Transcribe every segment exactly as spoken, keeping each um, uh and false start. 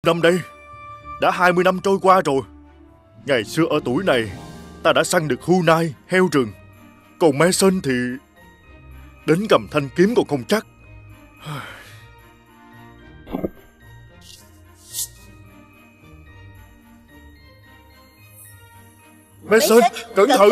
năm đây. Đã hai mươi năm trôi qua rồi. Ngày xưa ở tuổi này ta đã săn được hươu nai, heo rừng. Còn Mason thì đến cầm thanh kiếm còn không chắc. Mason, cẩn thận.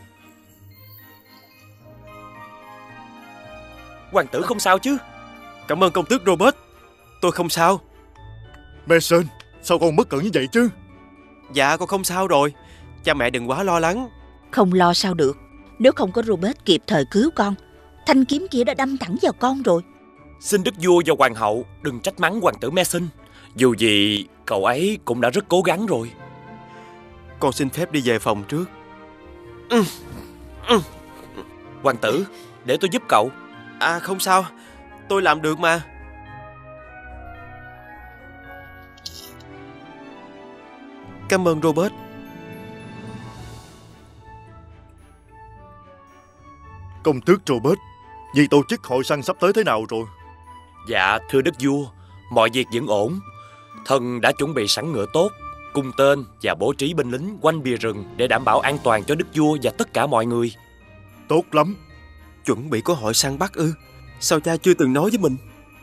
Hoàng tử không sao chứ? Cảm ơn công tước Robert. Tôi không sao. Mason, sao con bất cẩn như vậy chứ? Dạ con không sao rồi. Cha mẹ đừng quá lo lắng. Không lo sao được. Nếu không có Robert kịp thời cứu con, thanh kiếm kia đã đâm thẳng vào con rồi. Xin đức vua và hoàng hậu đừng trách mắng hoàng tử Mason. Dù gì cậu ấy cũng đã rất cố gắng rồi. Con xin phép đi về phòng trước. ừ. Ừ. Hoàng tử, để tôi giúp cậu. À không sao, tôi làm được mà. Cảm ơn Robert. Công tước Robert, việc tổ chức hội săn sắp tới thế nào rồi? Dạ thưa đức vua, mọi việc vẫn ổn. Thần đã chuẩn bị sẵn ngựa tốt, cung tên và bố trí binh lính quanh bìa rừng để đảm bảo an toàn cho đức vua và tất cả mọi người. Tốt lắm. Chuẩn bị có hội săn bắt ư? Sao cha chưa từng nói với mình?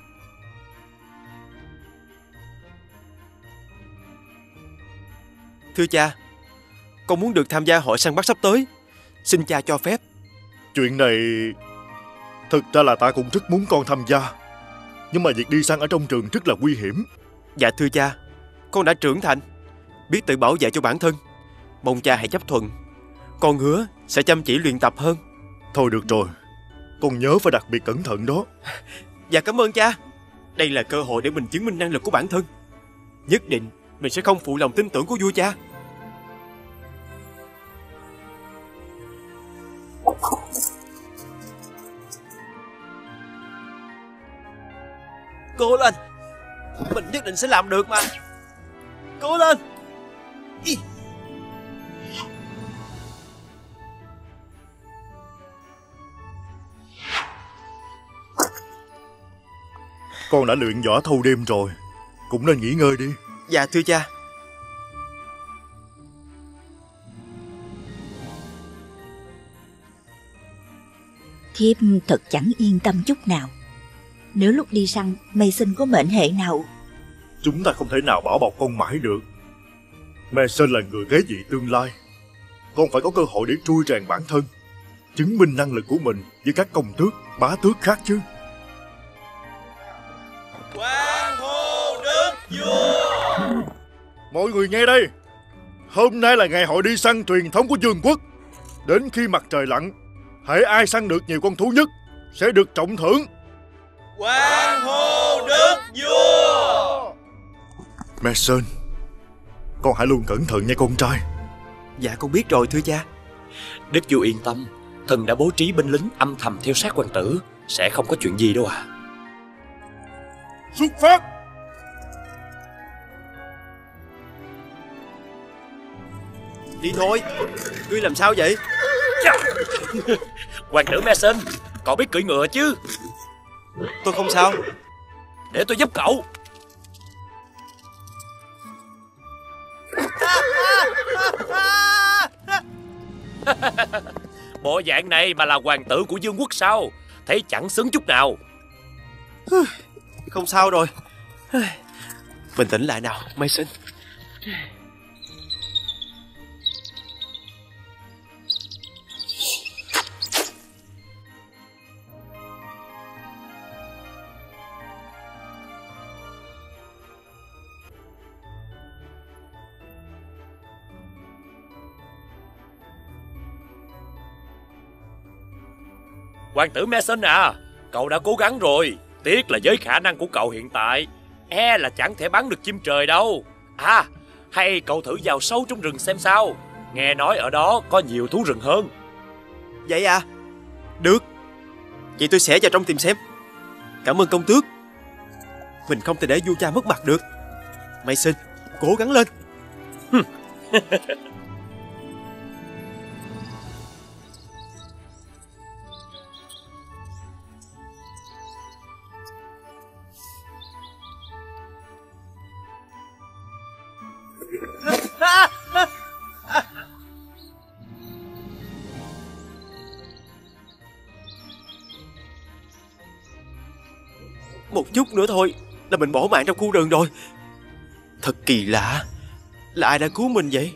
Thưa cha, con muốn được tham gia hội săn bắt sắp tới. Xin cha cho phép. Chuyện này thực ra là ta cũng rất muốn con tham gia, nhưng mà việc đi săn ở trong trường rất là nguy hiểm. Dạ thưa cha, con đã trưởng thành, biết tự bảo vệ cho bản thân. Mong cha hãy chấp thuận. Con hứa sẽ chăm chỉ luyện tập hơn. Thôi được rồi, con nhớ phải đặc biệt cẩn thận đó. Dạ cảm ơn cha. Đây là cơ hội để mình chứng minh năng lực của bản thân. Nhất định mình sẽ không phụ lòng tin tưởng của vua cha. Cố lên, mình nhất định sẽ làm được mà. Cố lên. Ý. Con đã luyện võ thâu đêm rồi, cũng nên nghỉ ngơi đi. Dạ thưa cha. Thiếp thật chẳng yên tâm chút nào. Nếu lúc đi săn Mason có mệnh hệ nào, chúng ta không thể nào bảo bọc con mãi được. Mason là người kế vị tương lai. Con phải có cơ hội để trui rèn bản thân, chứng minh năng lực của mình với các công tước, bá tước khác chứ. Quan hô đức vua. Mọi người nghe đây, hôm nay là ngày hội đi săn truyền thống của vương quốc. Đến khi mặt trời lặn, hễ ai săn được nhiều con thú nhất sẽ được trọng thưởng. Quan hô đức vua. Mason, con hãy luôn cẩn thận nha con trai. Dạ con biết rồi thưa cha. Đức vua yên tâm, thần đã bố trí binh lính âm thầm theo sát hoàng tử, sẽ không có chuyện gì đâu ạ. À. Xuất phát. Đi thôi. Ngươi làm sao vậy? Hoàng tử Mason, cậu biết cưỡi ngựa chứ? Tôi không sao. Để tôi giúp cậu. Bộ dạng này mà là hoàng tử của vương quốc sao? Thấy chẳng xứng chút nào. Không sao rồi. Bình tĩnh lại nào Mason. Hoàng tử Mason à, cậu đã cố gắng rồi. Tiếc là với khả năng của cậu hiện tại, e là chẳng thể bắn được chim trời đâu. À, hay cậu thử vào sâu trong rừng xem sao. Nghe nói ở đó có nhiều thú rừng hơn. Vậy à? Được. Vậy tôi sẽ vào trong tìm xem. Cảm ơn công tước. Mình không thể để vua cha mất mặt được. Mason, cố gắng lên. Một chút nữa thôi là mình bỏ mạng trong khu rừng rồi. Thật kỳ lạ, là ai đã cứu mình vậy?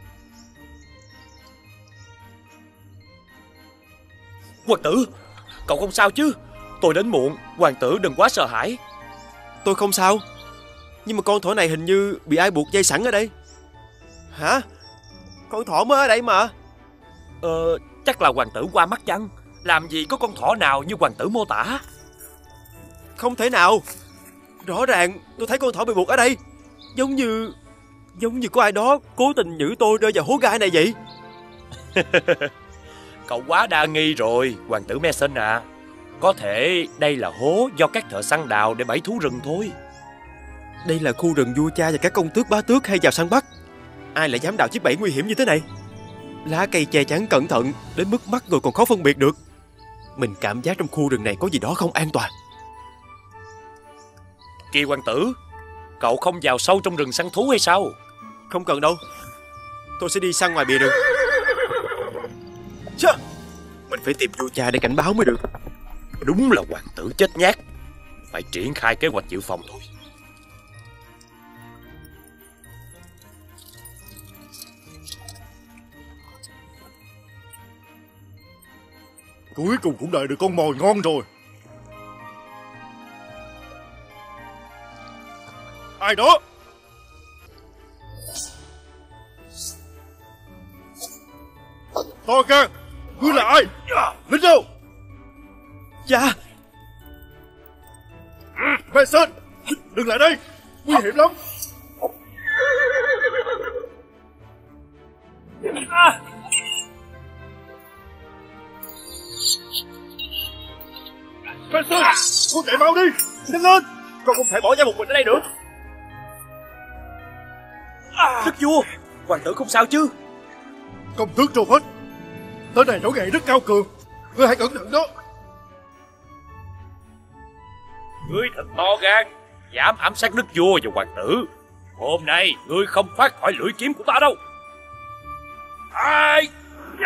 Hoàng tử, cậu không sao chứ? Tôi đến muộn, hoàng tử đừng quá sợ hãi. Tôi không sao. Nhưng mà con thỏ này hình như bị ai buộc dây sẵn ở đây. Hả? Con thỏ mới ở đây mà. Ờ, chắc là hoàng tử qua mắt chăng? Làm gì có con thỏ nào như hoàng tử mô tả. Không thể nào. Rõ ràng tôi thấy con thỏ bị buộc ở đây. Giống như Giống như có ai đó cố tình nhử tôi rơi vào hố gai này vậy. Cậu quá đa nghi rồi, hoàng tử Mason à. Có thể đây là hố do các thợ săn đào để bẫy thú rừng thôi. Đây là khu rừng vua cha và các công tước bá tước hay vào săn bắt. Ai lại dám đào chiếc bẫy nguy hiểm như thế này? Lá cây che chắn cẩn thận đến mức mắt người còn khó phân biệt được. Mình cảm giác trong khu rừng này có gì đó không an toàn. Kìa hoàng tử, cậu không vào sâu trong rừng săn thú hay sao? Không cần đâu, tôi sẽ đi săn ngoài bìa rừng. Chà, mình phải tìm vua cha để cảnh báo mới được. Đúng là hoàng tử chết nhát. Phải triển khai kế hoạch dự phòng thôi. Cuối cùng cũng đợi được con mồi ngon rồi. Ai đó? To gan, ngươi là ai? Lính đâu? Dạ. Mason, đừng lại đây, nguy hiểm lắm. Mason, con chạy mau đi, nhanh lên. Con không thể bỏ ra một mình ở đây nữa. Đức vua, hoàng tử không sao chứ? Công tước Robert, tên này nổi nghệ rất cao cường, ngươi hãy cẩn thận đó. Ngươi thật to gan, dám ám sát đức vua và hoàng tử. Hôm nay ngươi không thoát khỏi lưỡi kiếm của ta đâu. Ai?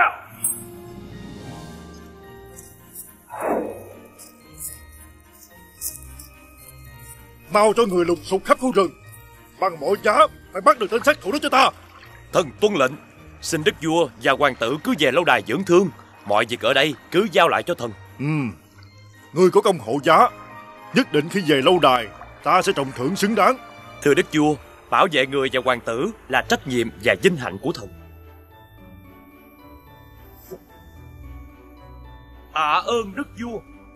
Mau cho người lùng sục khắp khu rừng, bằng mọi giá phải bắt được tên sát thủ đó cho ta. Thần tuân lệnh. Xin đức vua và hoàng tử cứ về lâu đài dưỡng thương. Mọi việc ở đây cứ giao lại cho thần. Ừ, ngươi có công hộ giá, nhất định khi về lâu đài ta sẽ trọng thưởng xứng đáng. Thưa đức vua, bảo vệ người và hoàng tử là trách nhiệm và vinh hạnh của thần. Tạ ơn đức vua.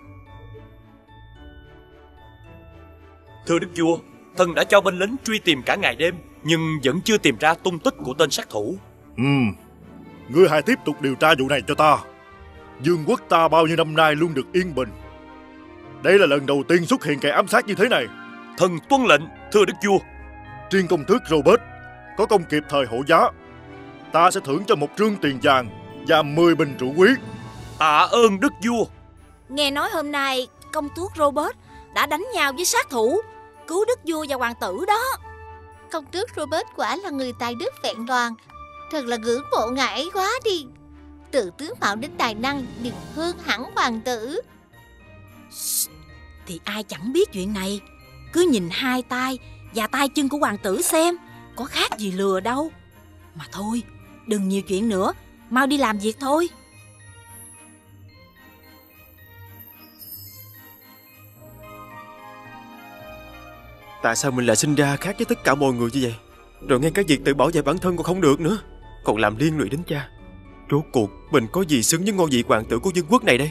Thưa đức vua, thần đã cho binh lính truy tìm cả ngày đêm, nhưng vẫn chưa tìm ra tung tích của tên sát thủ. Ừ, ngươi hãy tiếp tục điều tra vụ này cho ta. Dương quốc ta bao nhiêu năm nay luôn được yên bình. Đây là lần đầu tiên xuất hiện kẻ ám sát như thế này. Thần tuân lệnh, thưa đức vua. Riêng công tước Robert có công kịp thời hộ giá, ta sẽ thưởng cho một trương tiền vàng và mười bình rượu quý. Tạ ơn đức vua. Nghe nói hôm nay công tước Robert đã đánh nhau với sát thủ, cứu đức vua và hoàng tử đó. Công tước Robert quả là người tài đức vẹn toàn. Thật là ngưỡng mộ ngài ấy quá đi. Từ tướng mạo đến tài năng đều hơn hẳn hoàng tử. Thì ai chẳng biết chuyện này. Cứ nhìn hai tay và tay chân của hoàng tử xem, có khác gì lừa đâu. Mà thôi, đừng nhiều chuyện nữa, mau đi làm việc thôi. Tại sao mình lại sinh ra khác với tất cả mọi người như vậy? Rồi ngay cả việc tự bảo vệ bản thân còn không được nữa, còn làm liên lụy đến cha. Rốt cuộc mình có gì xứng với ngôi vị hoàng tử của vương quốc này đây?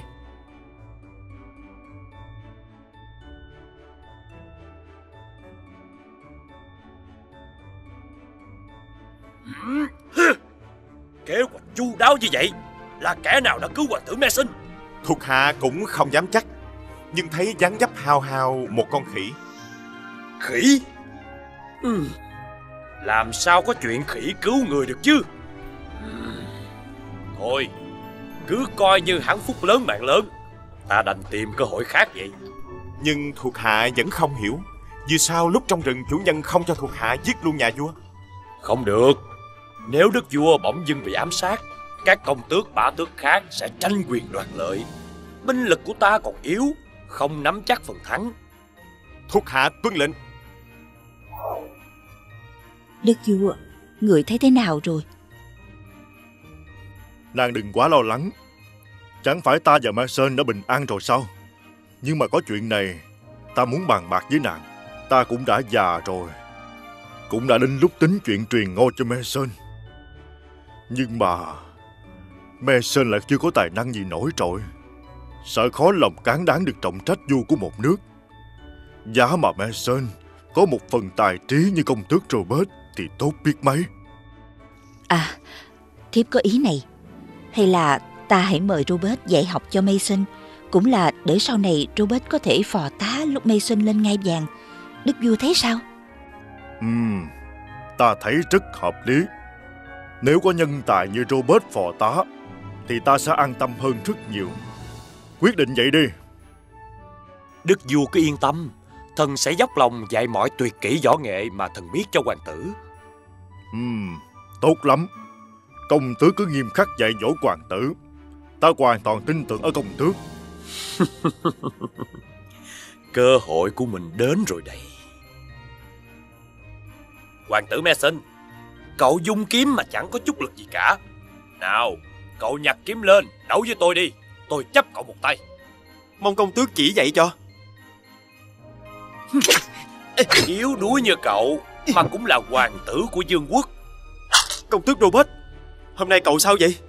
Kế hoạch chu đáo như vậy, là kẻ nào đã cứu hoàng tử Mason? Thuộc hạ cũng không dám chắc, nhưng thấy dáng dấp hao hao một con khỉ. Khỉ? Ừ. Làm sao có chuyện khỉ cứu người được chứ? Thôi, cứ coi như hắn phúc lớn mạng lớn, ta đành tìm cơ hội khác vậy. Nhưng thuộc hạ vẫn không hiểu, vì sao lúc trong rừng chủ nhân không cho thuộc hạ giết luôn nhà vua? Không được. Nếu đức vua bỗng dưng bị ám sát, các công tước bá tước khác sẽ tranh quyền đoạt lợi. Binh lực của ta còn yếu, không nắm chắc phần thắng. Thuộc hạ tuân lệnh. Đức vua, người thấy thế nào rồi? Nàng đừng quá lo lắng. Chẳng phải ta và Mason đã bình an rồi sao? Nhưng mà có chuyện này, ta muốn bàn bạc với nàng. Ta cũng đã già rồi, cũng đã đến lúc tính chuyện truyền ngôi cho Mason. Nhưng mà Mason lại chưa có tài năng gì nổi trội, sợ khó lòng cán đáng được trọng trách vua của một nước. Giá mà Mason có một phần tài trí như công tước Robert thì tốt biết mấy. À, thiếp có ý này. Hay là ta hãy mời Robert dạy học cho Mason, cũng là để sau này Robert có thể phò tá lúc Mason lên ngai vàng. Đức vua thấy sao? Ừm, ta thấy rất hợp lý. Nếu có nhân tài như Robert phò tá thì ta sẽ an tâm hơn rất nhiều. Quyết định vậy đi. Đức vua cứ yên tâm, thần sẽ dốc lòng dạy mọi tuyệt kỹ võ nghệ mà thần biết cho hoàng tử. Ừm, tốt lắm. Công tước cứ nghiêm khắc dạy dỗ hoàng tử. Ta hoàn toàn tin tưởng ở công tước. Cơ hội của mình đến rồi đây. Hoàng tử Mason, cậu dung kiếm mà chẳng có chút lực gì cả. Nào, cậu nhặt kiếm lên, đấu với tôi đi. Tôi chấp cậu một tay. Mong công tước chỉ dạy cho. Yếu đuối như cậu mà cũng là hoàng tử của vương quốc. Công tước Robert, hôm nay cậu sao vậy?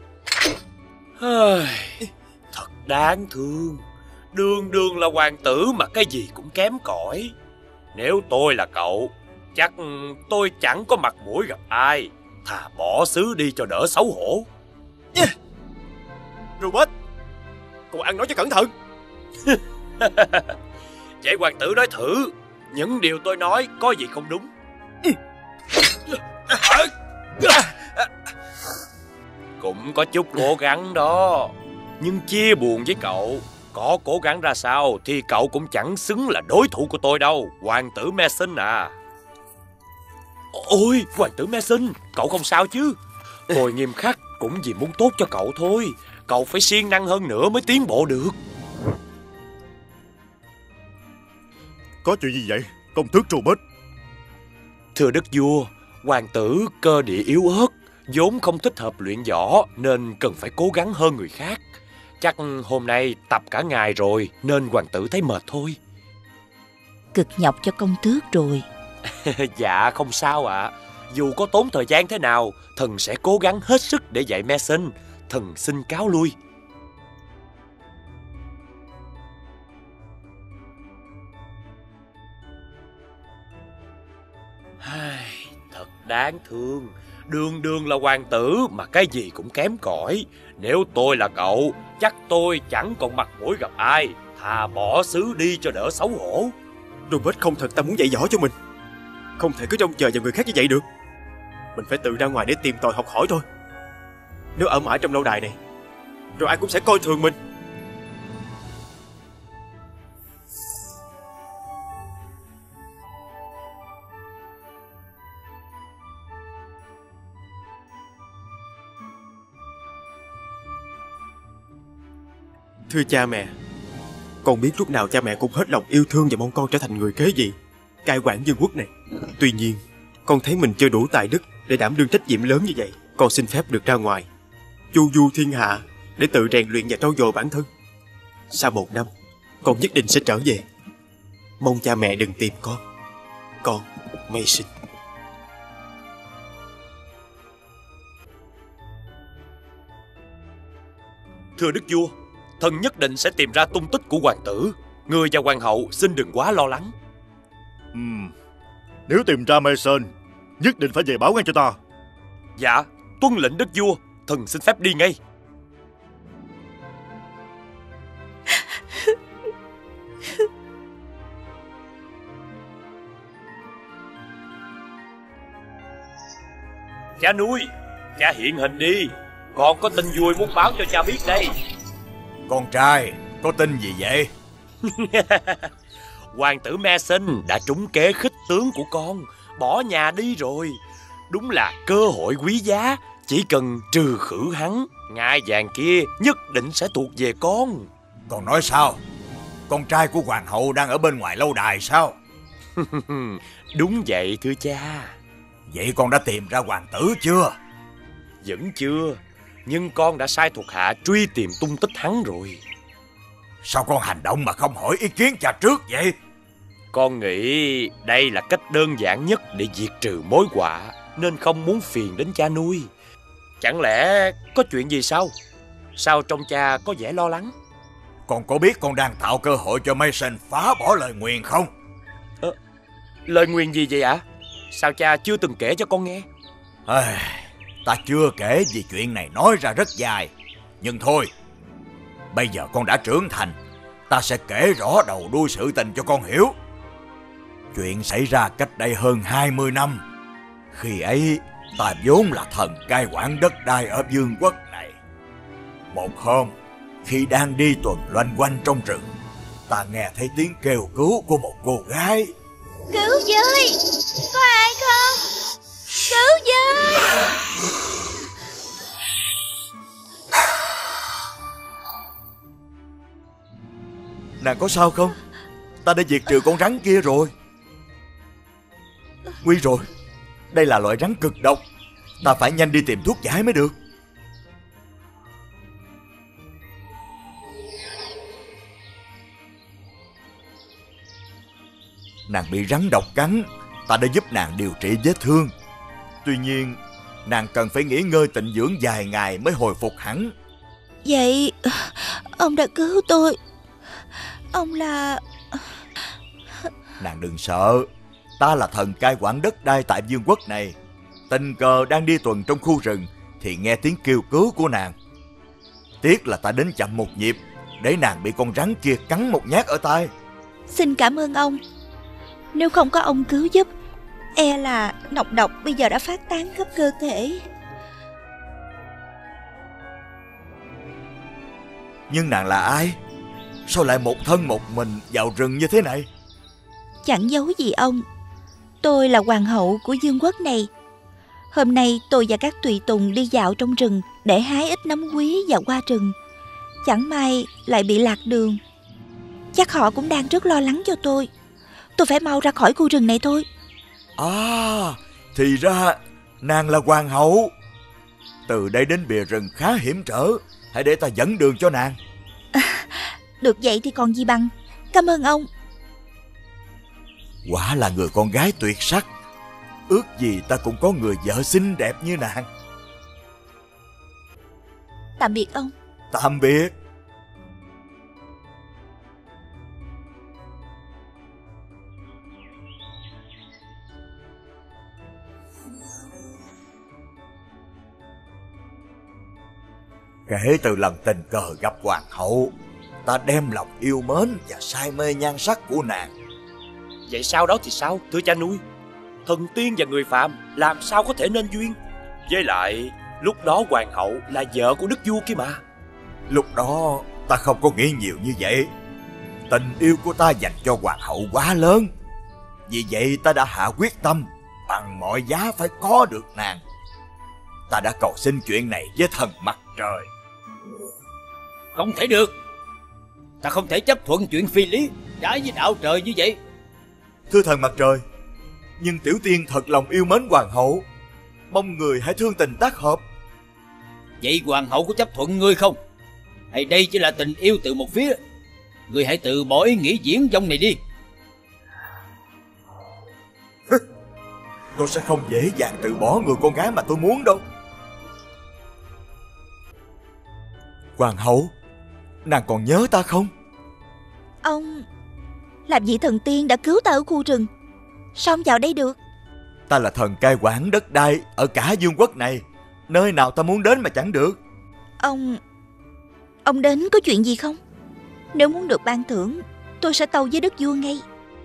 Thật đáng thương. Đường đường là hoàng tử mà cái gì cũng kém cỏi. Nếu tôi là cậu, chắc tôi chẳng có mặt mũi gặp ai. Thà bỏ xứ đi cho đỡ xấu hổ. Robert, cậu ăn nói cho cẩn thận. Vậy hoàng tử nói thử, những điều tôi nói có gì không đúng? Cũng có chút cố gắng đó. Nhưng chia buồn với cậu, có cố gắng ra sao thì cậu cũng chẳng xứng là đối thủ của tôi đâu, hoàng tử Mason à. Ôi, hoàng tử Mason, cậu không sao chứ? Tôi nghiêm khắc cũng vì muốn tốt cho cậu thôi. Cậu phải siêng năng hơn nữa mới tiến bộ được. Có chuyện gì vậy, công tước Robert? Thưa đức vua, hoàng tử cơ địa yếu ớt, vốn không thích hợp luyện võ nên cần phải cố gắng hơn người khác. Chắc hôm nay tập cả ngày rồi nên hoàng tử thấy mệt thôi. Cực nhọc cho công tước rồi. Dạ không sao ạ. Dù có tốn thời gian thế nào, thần sẽ cố gắng hết sức để dạy Mason. Thần xin cáo lui. Thật đáng thương. Đường đường là hoàng tử mà cái gì cũng kém cỏi. Nếu tôi là cậu, chắc tôi chẳng còn mặt mũi gặp ai. Thà bỏ xứ đi cho đỡ xấu hổ. Robert không thật tâm muốn dạy võ cho mình. Không thể cứ trông chờ vào người khác như vậy được. Mình phải tự ra ngoài để tìm tòi học hỏi thôi. Nếu ở mãi trong lâu đài này, rồi ai cũng sẽ coi thường mình. Thưa cha mẹ, con biết lúc nào cha mẹ cũng hết lòng yêu thương và mong con trở thành người kế vị, cai quản vương quốc này. Tuy nhiên, con thấy mình chưa đủ tài đức để đảm đương trách nhiệm lớn như vậy. Con xin phép được ra ngoài, chu du thiên hạ để tự rèn luyện và trau dồi bản thân. Sau một năm, con nhất định sẽ trở về. Mong cha mẹ đừng tìm con. Con, Mason. Thưa đức vua, thần nhất định sẽ tìm ra tung tích của hoàng tử. Người và hoàng hậu xin đừng quá lo lắng. Ừm, nếu tìm ra Mason, nhất định phải về báo ngay cho ta. Dạ, tuân lệnh đức vua. Thần xin phép đi ngay. Cha nuôi, cha hiện hình đi. Con có tin vui muốn báo cho cha biết đây. Con trai, có tin gì vậy? Hoàng tử Mason đã trúng kế khích tướng của con, bỏ nhà đi rồi. Đúng là cơ hội quý giá. Chỉ cần trừ khử hắn, ngai vàng kia nhất định sẽ thuộc về con. Con nói sao? Con trai của hoàng hậu đang ở bên ngoài lâu đài sao? Đúng vậy thưa cha. Vậy con đã tìm ra hoàng tử chưa? Vẫn chưa, nhưng con đã sai thuộc hạ truy tìm tung tích hắn rồi. Sao con hành động mà không hỏi ý kiến cha trước vậy? Con nghĩ đây là cách đơn giản nhất để diệt trừ mối họa, nên không muốn phiền đến cha nuôi. Chẳng lẽ có chuyện gì sao? Sao trông cha có vẻ lo lắng? Con có biết con đang tạo cơ hội cho Mason phá bỏ lời nguyền không? Ờ, lời nguyền gì vậy ạ? Sao cha chưa từng kể cho con nghe? À, ta chưa kể vì chuyện này nói ra rất dài. Nhưng thôi, bây giờ con đã trưởng thành, ta sẽ kể rõ đầu đuôi sự tình cho con hiểu. Chuyện xảy ra cách đây hơn hai mươi năm. Khi ấy, ta vốn là thần cai quản đất đai ở vương quốc này. Một hôm, khi đang đi tuần loanh quanh trong rừng, ta nghe thấy tiếng kêu cứu của một cô gái. Cứu với! Có ai không? Cứu với! Nàng có sao không? Ta đã diệt trừ con rắn kia rồi. Nguy rồi, đây là loại rắn cực độc. Ta phải nhanh đi tìm thuốc giải mới được. Nàng bị rắn độc cắn, ta đã giúp nàng điều trị vết thương. Tuy nhiên, nàng cần phải nghỉ ngơi tịnh dưỡng vài ngày mới hồi phục hẳn. Vậy ông đã cứu tôi. Ông là... Nàng đừng sợ, ta là thần cai quản đất đai tại vương quốc này. Tình cờ đang đi tuần trong khu rừng thì nghe tiếng kêu cứu của nàng. Tiếc là ta đến chậm một nhịp, để nàng bị con rắn kia cắn một nhát ở tai. Xin cảm ơn ông. Nếu không có ông cứu giúp, e là nọc độc bây giờ đã phát tán khắp cơ thể. Nhưng nàng là ai? Sao lại một thân một mình vào rừng như thế này? Chẳng giấu gì ông, tôi là hoàng hậu của vương quốc này. Hôm nay tôi và các tùy tùng đi dạo trong rừng để hái ít nấm quý và hoa rừng. Chẳng may lại bị lạc đường. Chắc họ cũng đang rất lo lắng cho tôi. Tôi phải mau ra khỏi khu rừng này thôi. À, thì ra nàng là hoàng hậu. Từ đây đến bìa rừng khá hiểm trở, hãy để ta dẫn đường cho nàng. À, được vậy thì còn gì bằng. Cảm ơn ông. Quả là người con gái tuyệt sắc. Ước gì ta cũng có người vợ xinh đẹp như nàng. Tạm biệt ông. Tạm biệt. Kể từ lần tình cờ gặp hoàng hậu, ta đem lòng yêu mến và say mê nhan sắc của nàng. Vậy sau đó thì sao, thưa cha nuôi? Thần tiên và người phàm làm sao có thể nên duyên? Với lại, lúc đó hoàng hậu là vợ của đức vua kia mà. Lúc đó, ta không có nghĩ nhiều như vậy. Tình yêu của ta dành cho hoàng hậu quá lớn. Vì vậy ta đã hạ quyết tâm, bằng mọi giá phải có được nàng. Ta đã cầu xin chuyện này với thần mặt trời. Không thể được. Ta không thể chấp thuận chuyện phi lý, trái với đạo trời như vậy. Thưa thần mặt trời, nhưng tiểu tiên thật lòng yêu mến hoàng hậu, mong người hãy thương tình tác hợp. Vậy hoàng hậu có chấp thuận ngươi không? Hay đây chỉ là tình yêu từ một phía? Ngươi hãy từ bỏ ý nghĩ diễn dông này đi. Tôi sẽ không dễ dàng từ bỏ người con gái mà tôi muốn đâu. Hoàng hậu, nàng còn nhớ ta không? Ông làm vị thần tiên đã cứu ta ở khu rừng, sao ông vào đây được? Ta là thần cai quản đất đai ở cả vương quốc này, nơi nào ta muốn đến mà chẳng được. Ông Ông đến có chuyện gì không? Nếu muốn được ban thưởng, tôi sẽ tâu với đức vua ngay.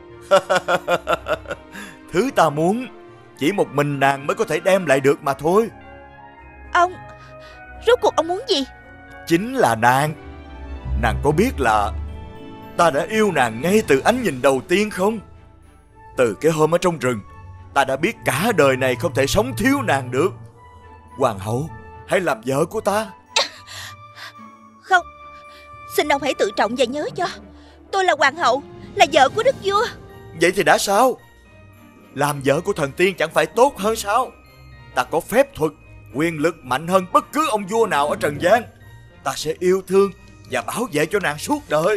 Thứ ta muốn chỉ một mình nàng mới có thể đem lại được mà thôi. Ông rốt cuộc ông muốn gì? Chính là nàng. Nàng có biết là ta đã yêu nàng ngay từ ánh nhìn đầu tiên không? Từ cái hôm ở trong rừng, Ta đã biết cả đời này không thể sống thiếu nàng được. Hoàng hậu, hãy làm vợ của ta. Không, xin ông hãy tự trọng và nhớ cho, tôi là hoàng hậu, là vợ của đức vua. Vậy thì đã sao? Làm vợ của thần tiên chẳng phải tốt hơn sao? Ta có phép thuật, quyền lực mạnh hơn bất cứ ông vua nào ở trần gian. Ta sẽ yêu thương và bảo vệ cho nàng suốt đời.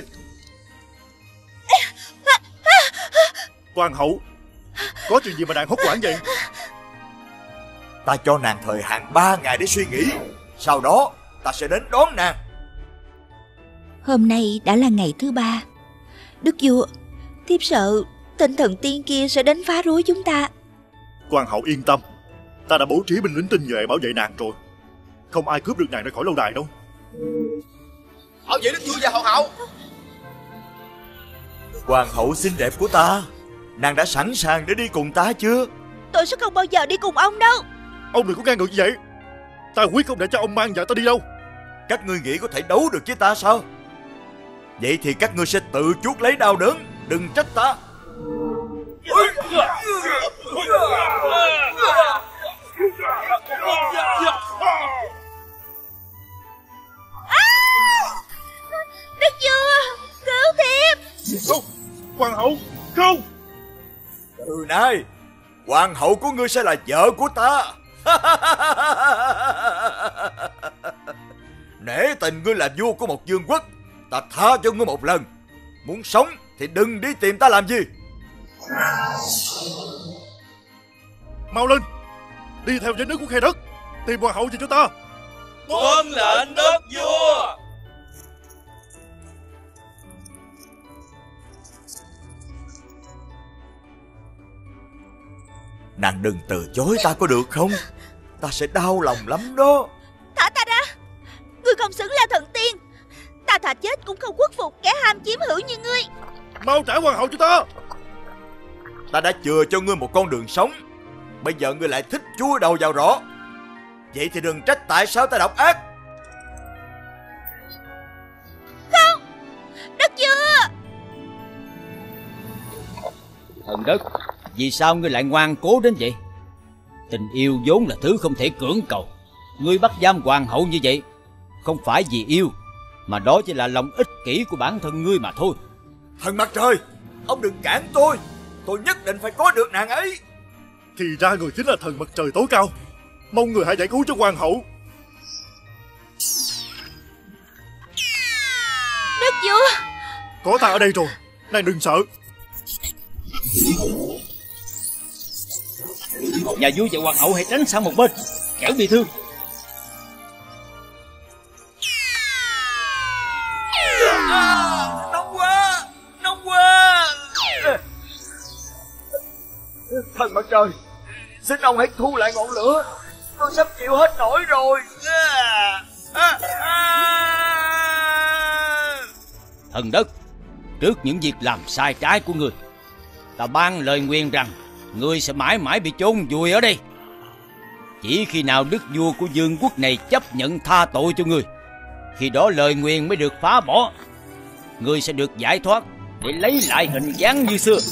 Hoàng hậu, có chuyện gì mà nàng hốt hoảng vậy? Ta cho nàng thời hạn ba ngày để suy nghĩ. Sau đó ta sẽ đến đón nàng. Hôm nay đã là ngày thứ ba. Đức vua, thiếp sợ tên thần tiên kia sẽ đến phá rối chúng ta. Hoàng hậu yên tâm, ta đã bố trí binh lính tinh nhuệ bảo vệ nàng rồi. Không ai cướp được nàng ra khỏi lâu đài đâu. Bảo vệ đức vua và hoàng hậu. Hoàng hậu xinh đẹp của ta, nàng đã sẵn sàng để đi cùng ta chưa? Tôi sẽ không bao giờ đi cùng ông đâu. Ông đừng có ngang ngược như vậy. Ta quyết không để cho ông mang vợ ta đi đâu. Các ngươi nghĩ có thể đấu được với ta sao? Vậy thì các ngươi sẽ tự chuốc lấy đau đớn. Đừng trách ta. Đức vua, cứu thiếp. Không, hoàng hậu, không. Từ nay hoàng hậu của ngươi sẽ là vợ của ta. Nể tình ngươi là vua của một vương quốc, ta tha cho ngươi một lần. Muốn sống thì đừng đi tìm ta làm gì. Mau lên, đi theo danh nước của khe đất, tìm hoàng hậu về cho ta. Tuân lệnh đất vua. Nàng đừng từ chối ta có được không? Ta sẽ đau lòng lắm đó. Thả ta ra. Ngươi không xứng là thần tiên. Ta thà chết cũng không khuất phục kẻ ham chiếm hữu như ngươi. Mau trả hoàng hậu cho ta. Ta đã chừa cho ngươi một con đường sống, bây giờ ngươi lại thích chui đầu vào rổ. Vậy thì đừng trách tại sao ta độc ác. Không, đất vua. Thần đất, vì sao ngươi lại ngoan cố đến vậy? Tình yêu vốn là thứ không thể cưỡng cầu. Ngươi bắt giam hoàng hậu như vậy không phải vì yêu, mà đó chỉ là lòng ích kỷ của bản thân ngươi mà thôi. Thần mặt trời, ông đừng cản tôi. Tôi nhất định phải có được nàng ấy. Thì ra người chính là thần mặt trời tối cao. Mong người hãy giải cứu cho hoàng hậu. Đức vua, có ta ở đây rồi, nàng đừng sợ. Nhà vua và hoàng hậu hãy tránh sang một bên, kẻo bị thương. À, nóng quá, nóng quá. Thần mặt trời, xin ông hãy thu lại ngọn lửa. Tôi sắp chịu hết nổi rồi. À, à, à. Thần đất, trước những việc làm sai trái của ngươi, ta ban lời nguyền rằng ngươi sẽ mãi mãi bị chôn vùi ở đây. Chỉ khi nào đức vua của vương quốc này chấp nhận tha tội cho ngươi, khi đó lời nguyền mới được phá bỏ. Ngươi sẽ được giải thoát để lấy lại hình dáng như xưa.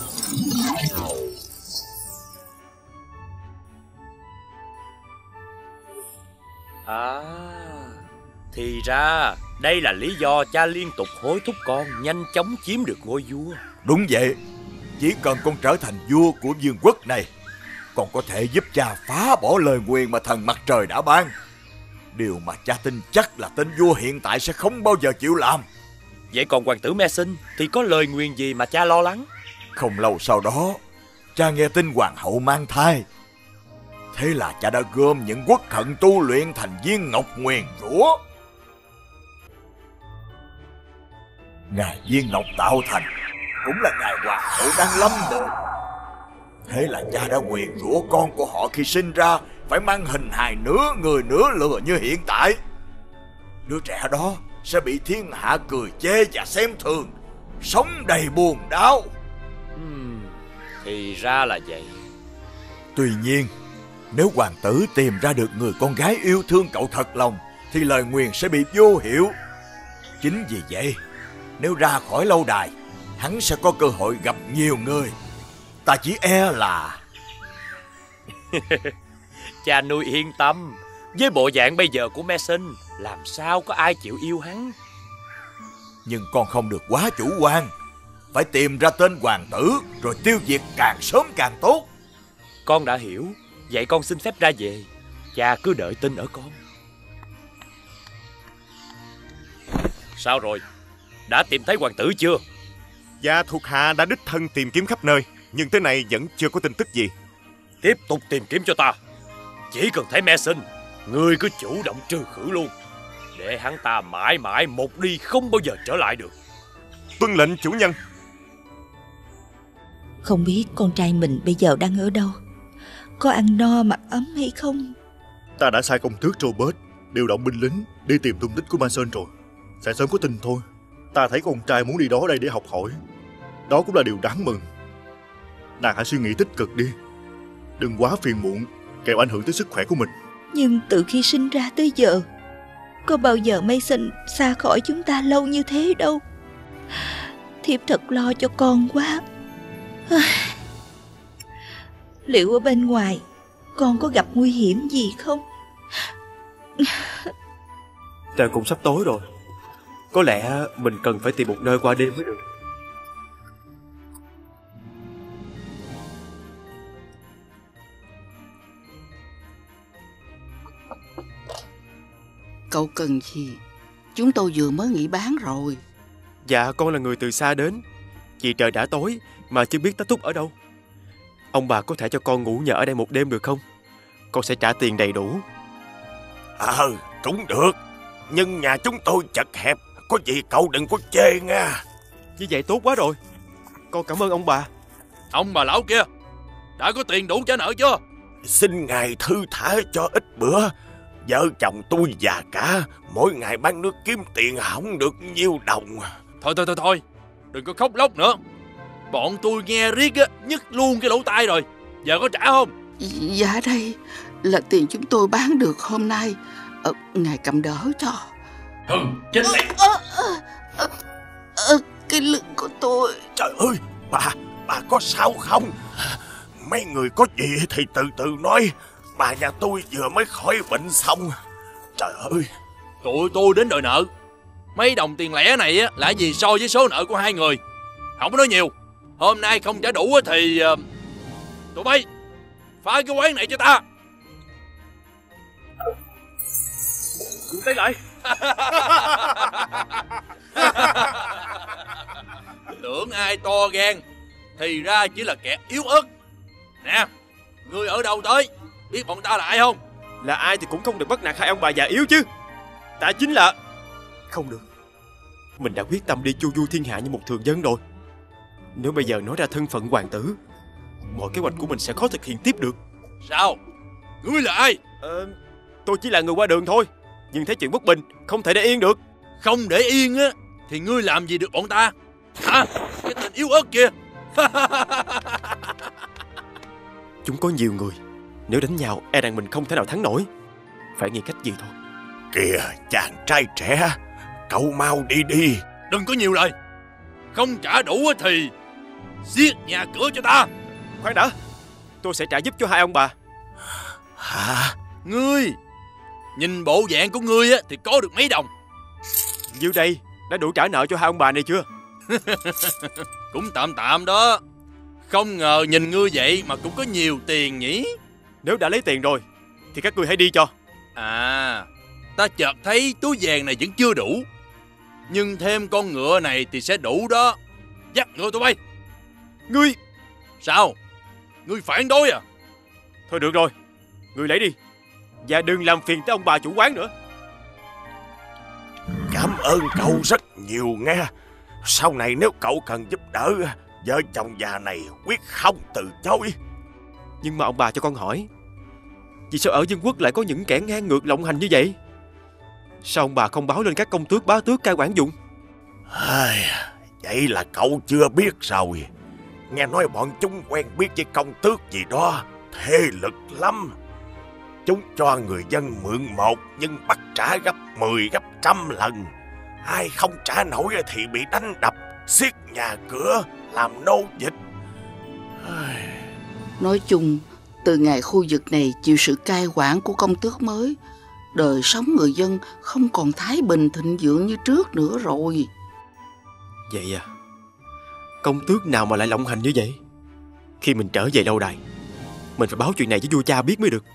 À, thì ra đây là lý do cha liên tục hối thúc con nhanh chóng chiếm được ngôi vua. Đúng vậy. Chỉ cần con trở thành vua của vương quốc này, con có thể giúp cha phá bỏ lời nguyền mà thần mặt trời đã ban. Điều mà cha tin chắc là tên vua hiện tại sẽ không bao giờ chịu làm. Vậy còn hoàng tử Mason thì có lời nguyền gì mà cha lo lắng? Không lâu sau đó, cha nghe tin hoàng hậu mang thai. Thế là cha đã gom những quốc thần tu luyện thành viên ngọc nguyền rủa. Ngài viên ngọc tạo thành cũng là ngài hoàng hậu đang lâm được. Thế là cha đã nguyền rủa con của họ khi sinh ra phải mang hình hài nửa người nửa lừa như hiện tại. Đứa trẻ đó sẽ bị thiên hạ cười chê và xem thường, sống đầy buồn đau. Hmm, thì ra là vậy. Tuy nhiên, nếu hoàng tử tìm ra được người con gái yêu thương cậu thật lòng thì lời nguyền sẽ bị vô hiệu. Chính vì vậy, nếu ra khỏi lâu đài, hắn sẽ có cơ hội gặp nhiều người. Ta chỉ e là Cha nuôi yên tâm, với bộ dạng bây giờ của Mason, làm sao có ai chịu yêu hắn. Nhưng con không được quá chủ quan. Phải tìm ra tên hoàng tử, rồi tiêu diệt càng sớm càng tốt. Con đã hiểu. Vậy con xin phép ra về. Cha cứ đợi tin ở con. Sao rồi? Đã tìm thấy hoàng tử chưa? Dạ, thuộc hạ đã đích thân tìm kiếm khắp nơi, nhưng tới nay vẫn chưa có tin tức gì. Tiếp tục tìm kiếm cho ta. Chỉ cần thấy Mason, ngươi cứ chủ động trừ khử luôn, để hắn ta mãi mãi một đi không bao giờ trở lại được. Tuân lệnh chủ nhân. Không biết con trai mình bây giờ đang ở đâu, có ăn no mặc ấm hay không. Ta đã sai công tước Robert điều động binh lính đi tìm tung tích của Mason rồi. Sẽ sớm có tin thôi. Ta thấy con trai muốn đi đó đây để học hỏi. Đó cũng là điều đáng mừng. Nàng hãy suy nghĩ tích cực đi, đừng quá phiền muộn, kẻo ảnh hưởng tới sức khỏe của mình. Nhưng từ khi sinh ra tới giờ, có bao giờ Mason xa khỏi chúng ta lâu như thế đâu. Thiếp thật lo cho con quá. Liệu ở bên ngoài con có gặp nguy hiểm gì không? Trời cũng sắp tối rồi. Có lẽ mình cần phải tìm một nơi qua đêm mới được. Cậu cần gì? Chúng tôi vừa mới nghỉ bán rồi. Dạ, con là người từ xa đến. Vì trời đã tối mà chưa biết tá túc ở đâu. Ông bà có thể cho con ngủ nhờ ở đây một đêm được không? Con sẽ trả tiền đầy đủ. Ờ, cũng được. Nhưng nhà chúng tôi chật hẹp, có gì cậu đừng có chê nha. Như vậy tốt quá rồi. Con cảm ơn ông bà. Ông bà lão kia, đã có tiền đủ trả nợ chưa? Xin ngài thư thả cho ít bữa. Vợ chồng tôi già cả, mỗi ngày bán nước kiếm tiền không được nhiêu đồng. Thôi thôi thôi thôi, đừng có khóc lóc nữa. Bọn tôi nghe riết á, nhức luôn cái lỗ tai rồi. Giờ có trả không? Dạ đây là tiền chúng tôi bán được hôm nay. ờ, Ngài cầm đỡ cho. Ừ, chết tiệt. ờ, ờ, ờ, ờ, Cái lưng của tôi. Trời ơi, bà, bà có sao không? Mấy người có gì thì từ từ nói. Bà nhà tôi vừa mới khỏi bệnh xong. Trời ơi, tụi tôi đến đòi nợ. Mấy đồng tiền lẻ này á là gì so với số nợ của hai người. Không có nói nhiều. Hôm nay không trả đủ thì uh, tụi bay phá cái quán này cho ta. Dừng tay lại. Tưởng ai to gan, thì ra chỉ là kẻ yếu ớt. Nè, ngươi ở đâu tới? Biết bọn ta là ai không? Là ai thì cũng không được bắt nạt hai ông bà già yếu chứ. Ta chính là... Không được. Mình đã quyết tâm đi chu du thiên hạ như một thường dân rồi. Nếu bây giờ nói ra thân phận hoàng tử, mọi kế hoạch của mình sẽ khó thực hiện tiếp được. Sao? Ngươi là ai? Ờ, tôi chỉ là người qua đường thôi. Nhưng thấy chuyện bất bình, không thể để yên được. Không để yên á thì ngươi làm gì được bọn ta? Hả? Cái tên yếu ớt kia. Chúng có nhiều người, nếu đánh nhau e rằng mình không thể nào thắng nổi. Phải nghĩ cách gì thôi. kìa chàng trai trẻ, cậu mau đi đi. Đừng có nhiều lời. Không trả đủ thì giết nhà cửa cho ta. Khoan đã, tôi sẽ trả giúp cho hai ông bà. Hả? Ngươi, nhìn bộ dạng của ngươi á thì có được mấy đồng? Nhiêu đây đã đủ trả nợ cho hai ông bà này chưa? Cũng tạm tạm đó. Không ngờ nhìn ngươi vậy mà cũng có nhiều tiền nhỉ. Nếu đã lấy tiền rồi thì các ngươi hãy đi cho. À, ta chợt thấy túi vàng này vẫn chưa đủ. Nhưng thêm con ngựa này thì sẽ đủ đó. Dắt ngựa tụi bay. Ngươi... Sao? Ngươi phản đối à? Thôi được rồi, ngươi lấy đi. Và đừng làm phiền tới ông bà chủ quán nữa. Cảm ơn cậu rất nhiều nghe. Sau này nếu cậu cần giúp đỡ, vợ chồng già này quyết không từ chối. Nhưng mà ông bà cho con hỏi, vì sao ở Dân Quốc lại có những kẻ ngang ngược lộng hành như vậy? Sao ông bà không báo lên các công tước bá tước cai quản dụng? Vậy là cậu chưa biết rồi. Nghe nói bọn chúng quen biết với công tước gì đó, thế lực lắm. Chúng cho người dân mượn một nhưng bắt trả gấp mười gấp trăm lần. Ai không trả nổi thì bị đánh đập, xiết nhà cửa, làm nô dịch. Nói chung Từ ngày khu vực này chịu sự cai quản của công tước mới, đời sống người dân không còn thái bình thịnh vượng như trước nữa rồi. Vậy à? Công tước nào mà lại lộng hành như vậy? Khi mình trở về lâu đài, mình phải báo chuyện này với vua cha biết mới được.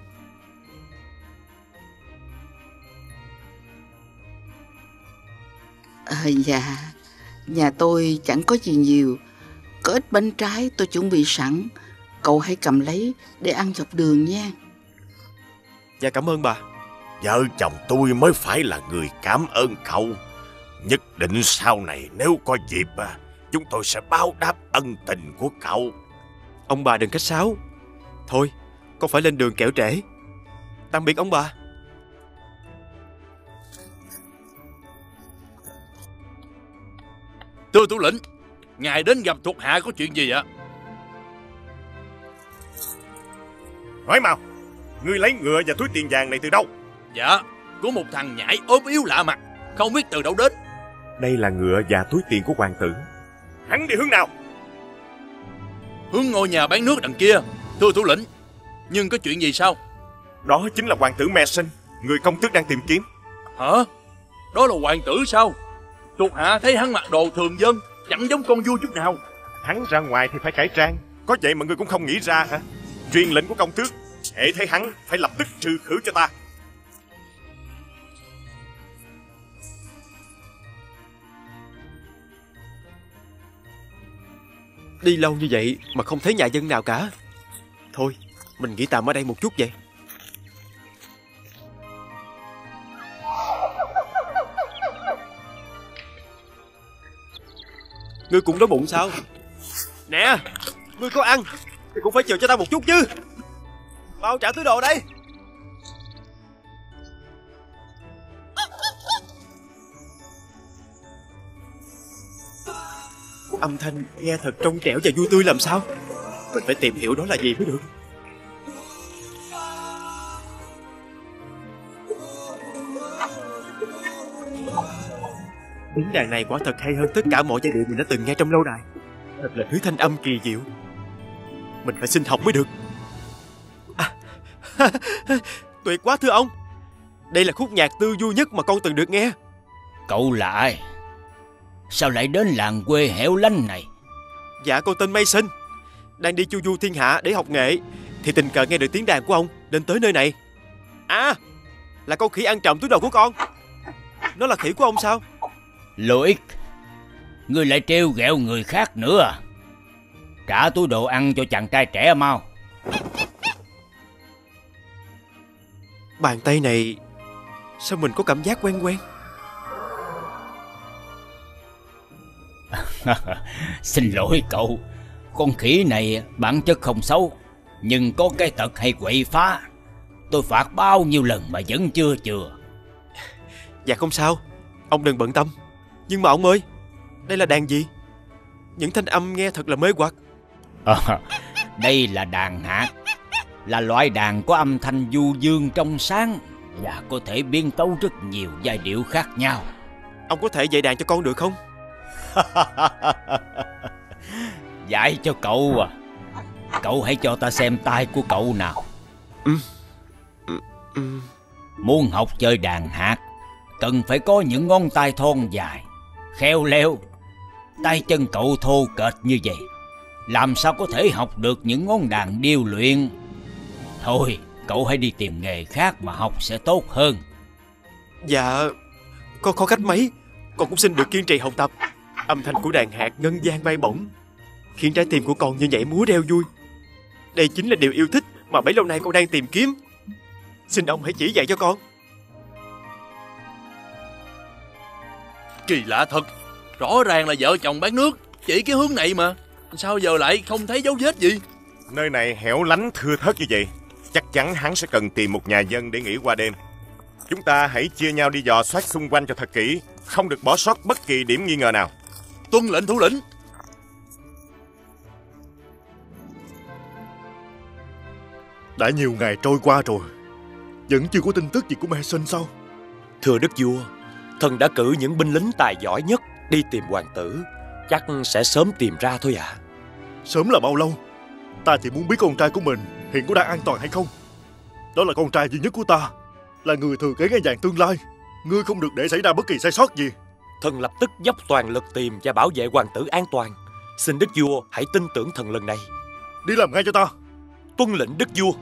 À, dạ, nhà tôi chẳng có gì nhiều. Có ít bánh trái tôi chuẩn bị sẵn. Cậu hãy cầm lấy để ăn dọc đường nha. Dạ cảm ơn bà. Vợ chồng tôi mới phải là người cảm ơn cậu. Nhất định sau này nếu có dịp à, chúng tôi sẽ báo đáp ân tình của cậu. Ông bà đừng khách sáo. Thôi, con phải lên đường kẻo trễ. Tạm biệt ông bà. Thưa thủ lĩnh, ngài đến gặp thuộc hạ có chuyện gì ạ? Hỏi mau, ngươi lấy ngựa và túi tiền vàng này từ đâu? Dạ, của một thằng nhãi ốm yếu lạ mặt, không biết từ đâu đến. Đây là ngựa và túi tiền của hoàng tử. Hắn đi hướng nào? Hướng ngôi nhà bán nước đằng kia, thưa thủ lĩnh. Nhưng có chuyện gì sao? Đó chính là hoàng tử Mason, người công tước đang tìm kiếm. Hả? Đó là hoàng tử sao? Thuộc hạ thấy hắn mặc đồ thường dân, chẳng giống con vua chút nào. Hắn ra ngoài thì phải cải trang, có vậy mà ngươi cũng không nghĩ ra hả? Truyền lệnh của công tước, hễ thấy hắn phải lập tức trừ khử cho ta. Đi lâu như vậy mà không thấy nhà dân nào cả. Thôi, mình nghỉ tạm ở đây một chút vậy. Ngươi cũng đói bụng sao? Nè, ngươi có ăn thì cũng phải chờ cho ta một chút chứ. Bao trả túi đồ đây. Âm thanh nghe thật trong trẻo và vui tươi làm sao? Mình phải tìm hiểu đó là gì mới được. Tiếng đàn này quả thật hay hơn tất cả mọi giai điệu mình đã từng nghe trong lâu đài. Thật là thứ thanh âm kỳ diệu. Mình phải xin học mới được. À, tuyệt quá thưa ông. Đây là khúc nhạc tươi vui nhất mà con từng được nghe. Cậu là ai? Sao lại đến làng quê hẻo lánh này? Dạ con tên Mason, đang đi chu du thiên hạ để học nghệ, thì tình cờ nghe được tiếng đàn của ông nên tới nơi này. À, là con khỉ ăn trộm túi đồ của con. Nó là khỉ của ông sao? Loic, ngươi lại trêu ghẹo người khác nữa à? Trả túi đồ ăn cho chàng trai trẻ mau. Bàn tay này sao mình có cảm giác quen quen? Xin lỗi cậu, con khỉ này bản chất không xấu, nhưng có cái tật hay quậy phá. Tôi phạt bao nhiêu lần mà vẫn chưa chừa. Dạ không sao, ông đừng bận tâm. Nhưng mà ông ơi, đây là đàn gì? Những thanh âm nghe thật là mê hoặc. À, đây là đàn hạt, là loại đàn có âm thanh du dương trong sáng và có thể biến tấu rất nhiều giai điệu khác nhau. Ông có thể dạy đàn cho con được không? Dạy cho cậu à? Cậu hãy cho ta xem tay của cậu nào. Ừ. Ừ. Ừ. Muốn học chơi đàn hạt cần phải có những ngón tay thon dài, khéo léo. Tay chân cậu thô kệch như vậy, làm sao có thể học được những ngón đàn điêu luyện? Thôi, cậu hãy đi tìm nghề khác mà học sẽ tốt hơn. Dạ, con khó cách mấy, con cũng xin được kiên trì học tập. Âm thanh của đàn hạt ngân vang bay bổng, khiến trái tim của con như nhảy múa reo vui. Đây chính là điều yêu thích mà bấy lâu nay con đang tìm kiếm. Xin ông hãy chỉ dạy cho con. Kỳ lạ thật, rõ ràng là vợ chồng bán nước, chỉ cái hướng này mà. Sao giờ lại không thấy dấu vết gì? Nơi này hẻo lánh thưa thớt như vậy, chắc chắn hắn sẽ cần tìm một nhà dân để nghỉ qua đêm. Chúng ta hãy chia nhau đi dò soát xung quanh cho thật kỹ, không được bỏ sót bất kỳ điểm nghi ngờ nào. Tuân lệnh thủ lĩnh. Đã nhiều ngày trôi qua rồi, vẫn chưa có tin tức gì của Mason sao? Thưa đức vua, thần đã cử những binh lính tài giỏi nhất đi tìm hoàng tử. Chắc sẽ sớm tìm ra thôi ạ. À. Sớm là bao lâu? Ta chỉ muốn biết con trai của mình hiện có đang an toàn hay không. Đó là con trai duy nhất của ta, là người thừa kế ngai vàng tương lai. Ngươi không được để xảy ra bất kỳ sai sót gì. Thần lập tức dốc toàn lực tìm và bảo vệ hoàng tử an toàn. Xin đức vua hãy tin tưởng thần lần này. Đi làm ngay cho ta. Tuân lệnh đức vua.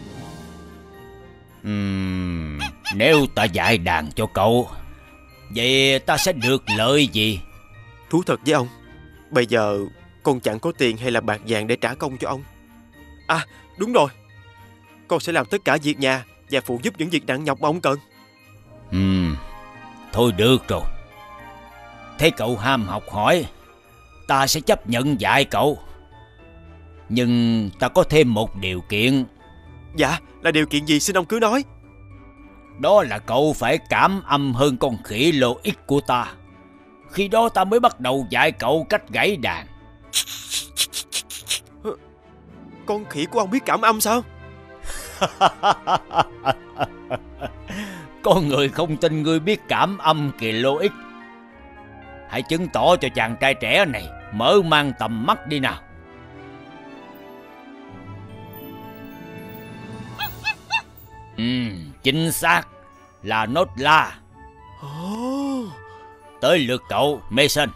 Uhm, nếu ta dạy đàn cho cậu, vậy ta sẽ được lợi gì? Thú thật với ông, bây giờ con chẳng có tiền hay là bạc vàng để trả công cho ông. À đúng rồi, con sẽ làm tất cả việc nhà và phụ giúp những việc nặng nhọc mà ông cần. Uhm, thôi được rồi. Thế cậu ham học hỏi, ta sẽ chấp nhận dạy cậu. Nhưng ta có thêm một điều kiện. Dạ, là điều kiện gì xin ông cứ nói. Đó là cậu phải cảm âm hơn con khỉ lô ích của ta. Khi đó ta mới bắt đầu dạy cậu cách gảy đàn. Con khỉ của ông biết cảm âm sao? Có người không tin ngươi biết cảm âm kìa lô ích. Hãy chứng tỏ cho chàng trai trẻ này mở mang tầm mắt đi nào. Ừ, chính xác là nốt la. Oh. Tới lượt cậu, Mason.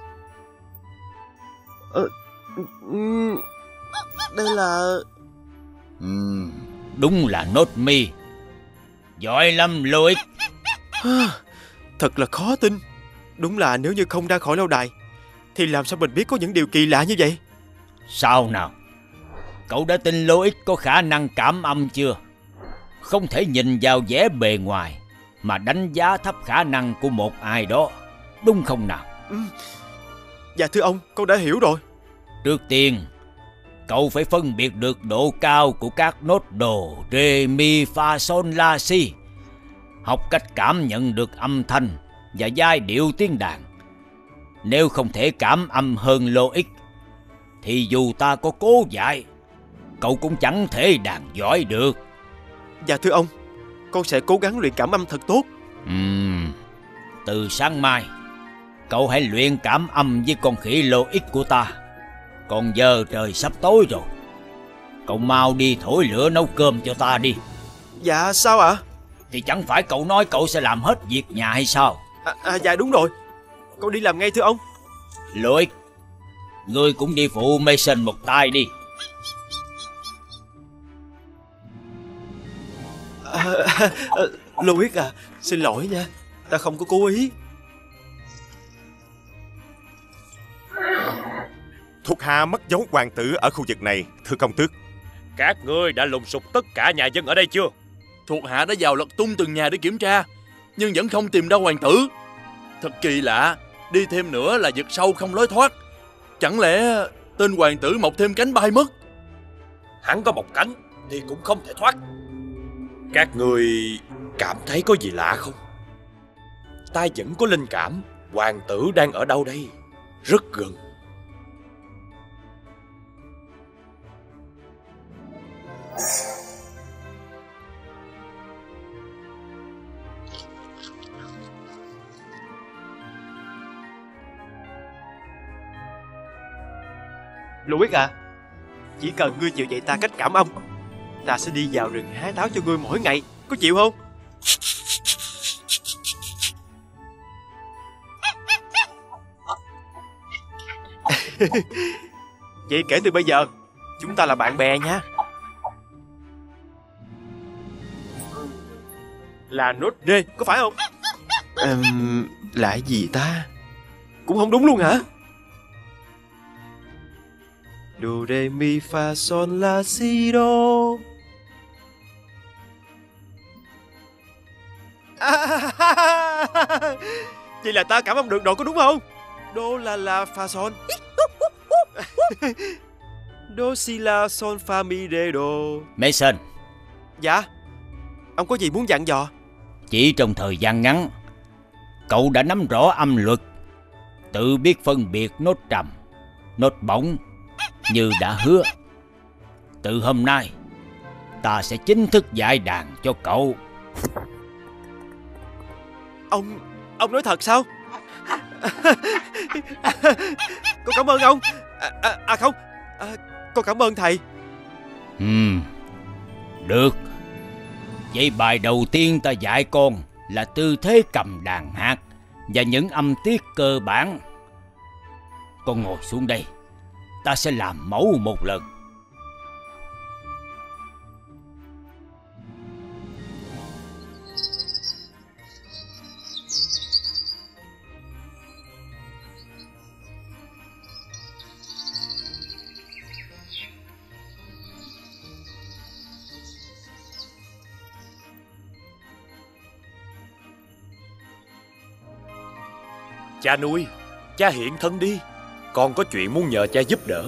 Ờ, um, đây là... Ừ, đúng là nốt mi. Giỏi lắm, Louis. Thật là khó tin. Đúng là nếu như không ra khỏi lâu đài thì làm sao mình biết có những điều kỳ lạ như vậy? Sao nào? Cậu đã tin Louis có khả năng cảm âm chưa? Không thể nhìn vào vẻ bề ngoài mà đánh giá thấp khả năng của một ai đó, đúng không nào? Ừ. Dạ thưa ông, con đã hiểu rồi. Trước tiên, cậu phải phân biệt được độ cao của các nốt đồ, rê, mi, fa, sol, la, si. Học cách cảm nhận được âm thanh và giai điệu tiếng đàn. Nếu không thể cảm âm hơn Louis, thì dù ta có cố dạy, cậu cũng chẳng thể đàn giỏi được. Dạ thưa ông, con sẽ cố gắng luyện cảm âm thật tốt. Uhm, từ sáng mai, cậu hãy luyện cảm âm với con khỉ Louis của ta. Còn giờ trời sắp tối rồi, cậu mau đi thổi lửa nấu cơm cho ta đi. Dạ sao ạ? À? Thì chẳng phải cậu nói cậu sẽ làm hết việc nhà hay sao? À, à, dạ đúng rồi, con đi làm ngay thưa ông. Louis, ngươi cũng đi phụ Mason một tay đi. À, à, à, Louis à, xin lỗi nha, ta không có cố ý. Thuộc hạ mất dấu hoàng tử ở khu vực này, thưa công tước. Các ngươi đã lùng sục tất cả nhà dân ở đây chưa? Thuộc hạ đã vào lật tung từng nhà để kiểm tra, nhưng vẫn không tìm đâu hoàng tử. Thật kỳ lạ, đi thêm nữa là vực sâu không lối thoát. Chẳng lẽ tên hoàng tử mọc thêm cánh bay mất? Hắn có mọc cánh thì cũng không thể thoát. Các ngươi cảm thấy có gì lạ không? Ta vẫn có linh cảm hoàng tử đang ở đâu đây, rất gần. Louis à, chỉ cần ngươi chịu dạy ta cách cảm âm, ta sẽ đi vào rừng hái táo cho ngươi mỗi ngày, có chịu không? Vậy kể từ bây giờ chúng ta là bạn bè nha. Là nốt D, có phải không? Um, lại gì ta? Cũng không đúng luôn hả? Do, re, mi, fa, sol, la, si, do. À, vậy là ta cảm âm được rồi có đúng không? Do, la, la, fa, sol. Do, si, la, sol, fa, mi, re, do. Mason. Dạ. Ông có gì muốn dặn dò? Chỉ trong thời gian ngắn, cậu đã nắm rõ âm luật, tự biết phân biệt nốt trầm, nốt bổng như đã hứa. Từ hôm nay, ta sẽ chính thức dạy đàn cho cậu. Ông... ông nói thật sao? Con cảm ơn ông. À, à, à không, à, con cảm ơn thầy. Ừm, Được. Vậy bài đầu tiên ta dạy con là tư thế cầm đàn hát và những âm tiết cơ bản. Con ngồi xuống đây, ta sẽ làm mẫu một lần. Cha nuôi, cha hiện thân đi. Con có chuyện muốn nhờ cha giúp đỡ.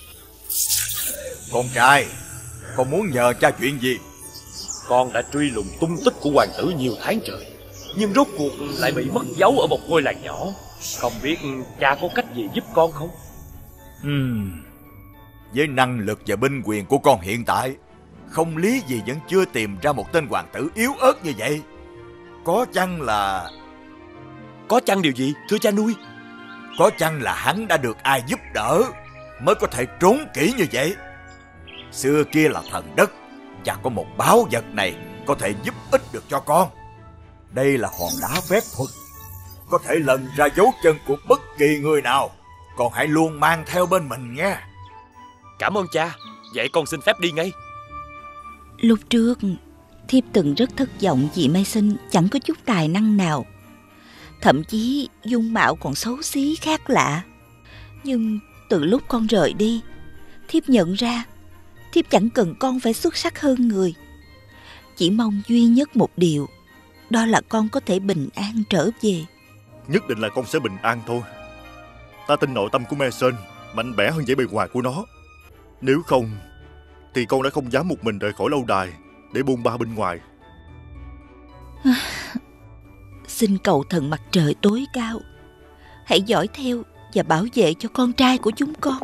Con trai, con muốn nhờ cha chuyện gì? Con đã truy lùng tung tích của hoàng tử nhiều tháng trời, nhưng rốt cuộc lại bị mất dấu ở một ngôi làng nhỏ. Không biết cha có cách gì giúp con không? Hmm. Với năng lực và binh quyền của con hiện tại, không lý gì vẫn chưa tìm ra một tên hoàng tử yếu ớt như vậy. Có chăng là... Có chăng điều gì, thưa cha nuôi? Có chăng là hắn đã được ai giúp đỡ mới có thể trốn kỹ như vậy? Xưa kia là thần đất, và có một báu vật này có thể giúp ích được cho con. Đây là hòn đá phép thuật, có thể lần ra dấu chân của bất kỳ người nào. Con hãy luôn mang theo bên mình nghe. Cảm ơn cha, vậy con xin phép đi ngay. Lúc trước thiếp từng rất thất vọng vì Mason chẳng có chút tài năng nào, thậm chí dung mạo còn xấu xí khác lạ. Nhưng từ lúc con rời đi, thiếp nhận ra thiếp chẳng cần con phải xuất sắc hơn người. Chỉ mong duy nhất một điều, đó là con có thể bình an trở về. Nhất định là con sẽ bình an thôi. Ta tin nội tâm của Mason mạnh mẽ hơn vẻ bề ngoài của nó. Nếu không thì con đã không dám một mình rời khỏi lâu đài để buôn ba bên ngoài. Xin cầu thần mặt trời tối cao hãy dõi theo và bảo vệ cho con trai của chúng con.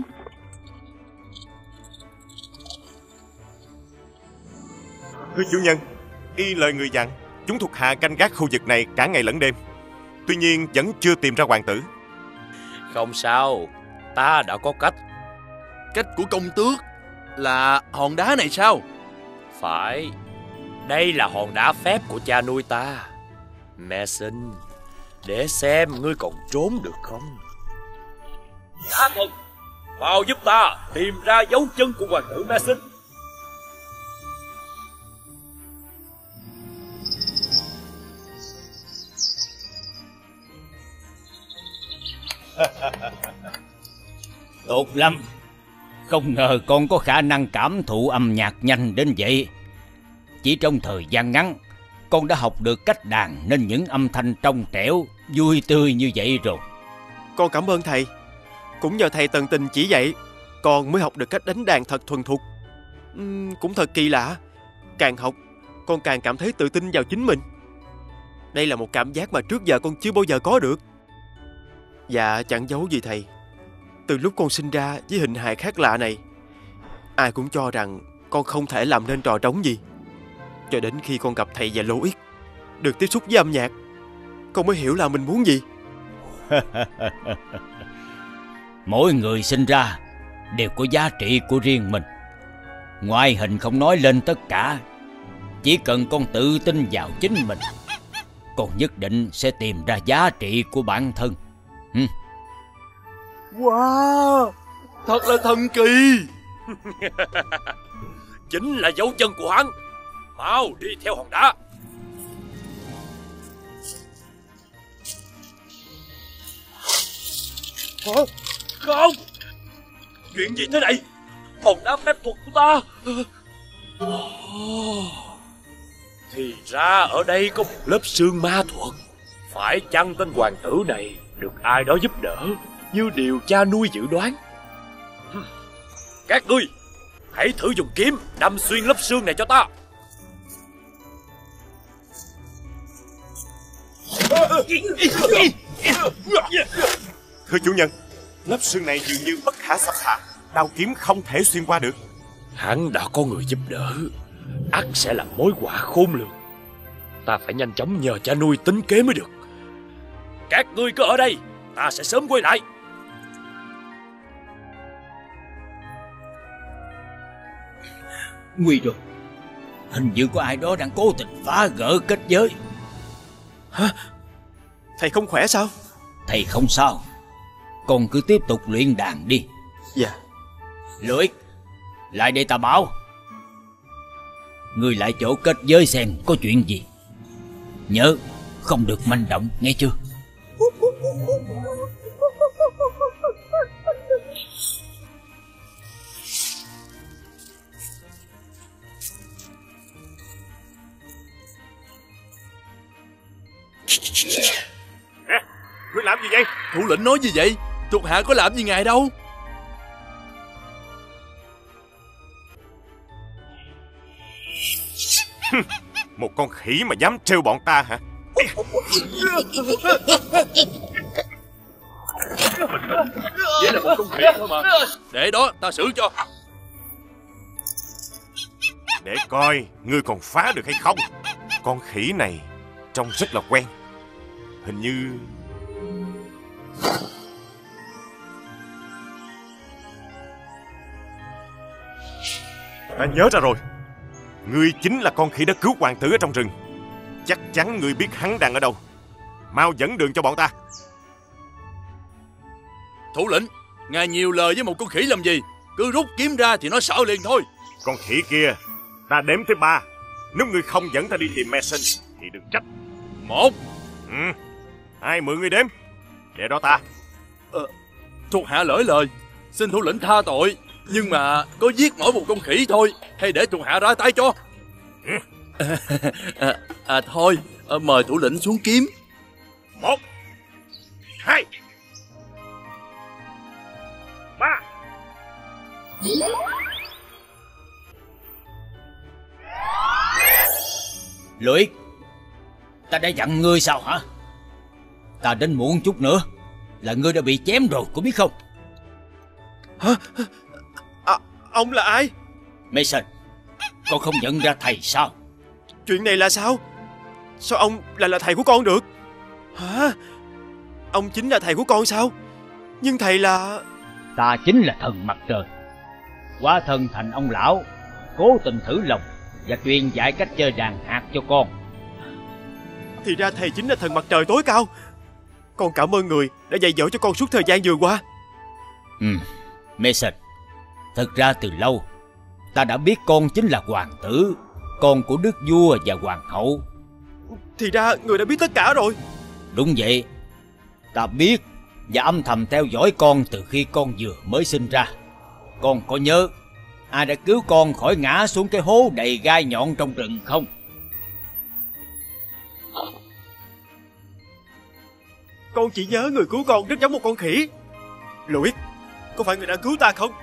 Thưa chủ nhân, y lời người dặn, chúng thuộc hạ canh gác khu vực này cả ngày lẫn đêm. Tuy nhiên vẫn chưa tìm ra hoàng tử. Không sao, ta đã có cách. Cách của công tước là hòn đá này sao? Phải, đây là hòn đá phép của cha nuôi ta. Mason, để xem ngươi còn trốn được không. Giá thần, vào giúp ta tìm ra dấu chân của hoàng tử Mason. Tốt lắm. Không ngờ con có khả năng cảm thụ âm nhạc nhanh đến vậy. Chỉ trong thời gian ngắn, con đã học được cách đàn nên những âm thanh trong trẻo, vui tươi như vậy rồi. Con cảm ơn thầy. Cũng nhờ thầy tận tình chỉ dạy, con mới học được cách đánh đàn thật thuần thục. uhm, Cũng thật kỳ lạ, càng học con càng cảm thấy tự tin vào chính mình. Đây là một cảm giác mà trước giờ con chưa bao giờ có được. Dạ chẳng giấu gì thầy, từ lúc con sinh ra với hình hài khác lạ này, ai cũng cho rằng con không thể làm nên trò trống gì. Cho đến khi con gặp thầy và Lois, được tiếp xúc với âm nhạc, con mới hiểu là mình muốn gì. Mỗi người sinh ra đều có giá trị của riêng mình. Ngoại hình không nói lên tất cả. Chỉ cần con tự tin vào chính mình, con nhất định sẽ tìm ra giá trị của bản thân. Hừm. Wow, thật là thần kỳ. Chính là dấu chân của hắn. Mau đi theo hòn đá. Hả? Không. Chuyện gì thế này? Hòn đá phép thuật của ta. Thì ra ở đây có một lớp sương ma thuật. Phải chăng tên hoàng tử này được ai đó giúp đỡ, như điều cha nuôi dự đoán? Các ngươi hãy thử dùng kiếm đâm xuyên lớp sương này cho ta. Thưa chủ nhân, lớp sương này dường như bất khả xâm phạm, đao kiếm không thể xuyên qua được. Hắn đã có người giúp đỡ, ắt sẽ là mối họa khôn lường. Ta phải nhanh chóng nhờ cha nuôi tính kế mới được. Các ngươi cứ ở đây, ta sẽ sớm quay lại. Nguy rồi. Hình như có ai đó đang cố tình phá vỡ kết giới. Hả? Thầy không khỏe sao? Thầy không sao. Con cứ tiếp tục luyện đàn đi. Dạ. Lưỡi, lại đây ta báo. Người lại chỗ kết giới xem có chuyện gì. Nhớ không được manh động, nghe chưa? À, ngươi làm gì vậy? Thủ lĩnh nói gì vậy? Thuộc hạ có làm gì ngài đâu. Một con khỉ mà dám trêu bọn ta hả? Chỉ là một con khỉ thôi mà. Để đó ta xử cho. Để coi ngươi còn phá được hay không. Con khỉ này trông rất là quen. Hình như... Ta nhớ ra rồi. Ngươi chính là con khỉ đã cứu hoàng tử ở trong rừng. Chắc chắn ngươi biết hắn đang ở đâu. Mau dẫn đường cho bọn ta. Thủ lĩnh, ngài nhiều lời với một con khỉ làm gì? Cứ rút kiếm ra thì nó sợ liền thôi. Con khỉ kia, ta đếm tới ba. Nếu ngươi không dẫn ta đi tìm Mason thì đừng trách. Một. Ừ. Hai mượn ngươi đếm. Để đó ta. Ờ, thuộc hạ lỡ lời. Xin thủ lĩnh tha tội. Nhưng mà có giết mỗi một con khỉ thôi, hay để thuộc hạ ra tay cho? Ừ. À, à, à thôi, à, mời thủ lĩnh xuống kiếm. Một, hai, ba. Lưỡi, ta đã dặn ngươi sao hả? Ta đến muộn chút nữa là ngươi đã bị chém rồi, có biết không? Hả? À, ông là ai? Mason, con không nhận ra thầy sao? Chuyện này là sao? Sao ông lại là thầy của con được? Hả? Ông chính là thầy của con sao? Nhưng thầy là... Ta chính là thần mặt trời. Hóa thân thành ông lão, cố tình thử lòng và truyền dạy cách chơi đàn hạt cho con. Thì ra thầy chính là thần mặt trời tối cao. Con cảm ơn người đã dạy dỗ cho con suốt thời gian vừa qua. Ừ, Mason, thật ra từ lâu ta đã biết con chính là hoàng tử, con của đức vua và hoàng hậu. Thì ra người đã biết tất cả rồi. Đúng vậy. Ta biết và âm thầm theo dõi con từ khi con vừa mới sinh ra. Con có nhớ ai đã cứu con khỏi ngã xuống cái hố đầy gai nhọn trong rừng không? Con chỉ nhớ người cứu con rất giống một con khỉ. Louis, có phải người đã cứu ta không?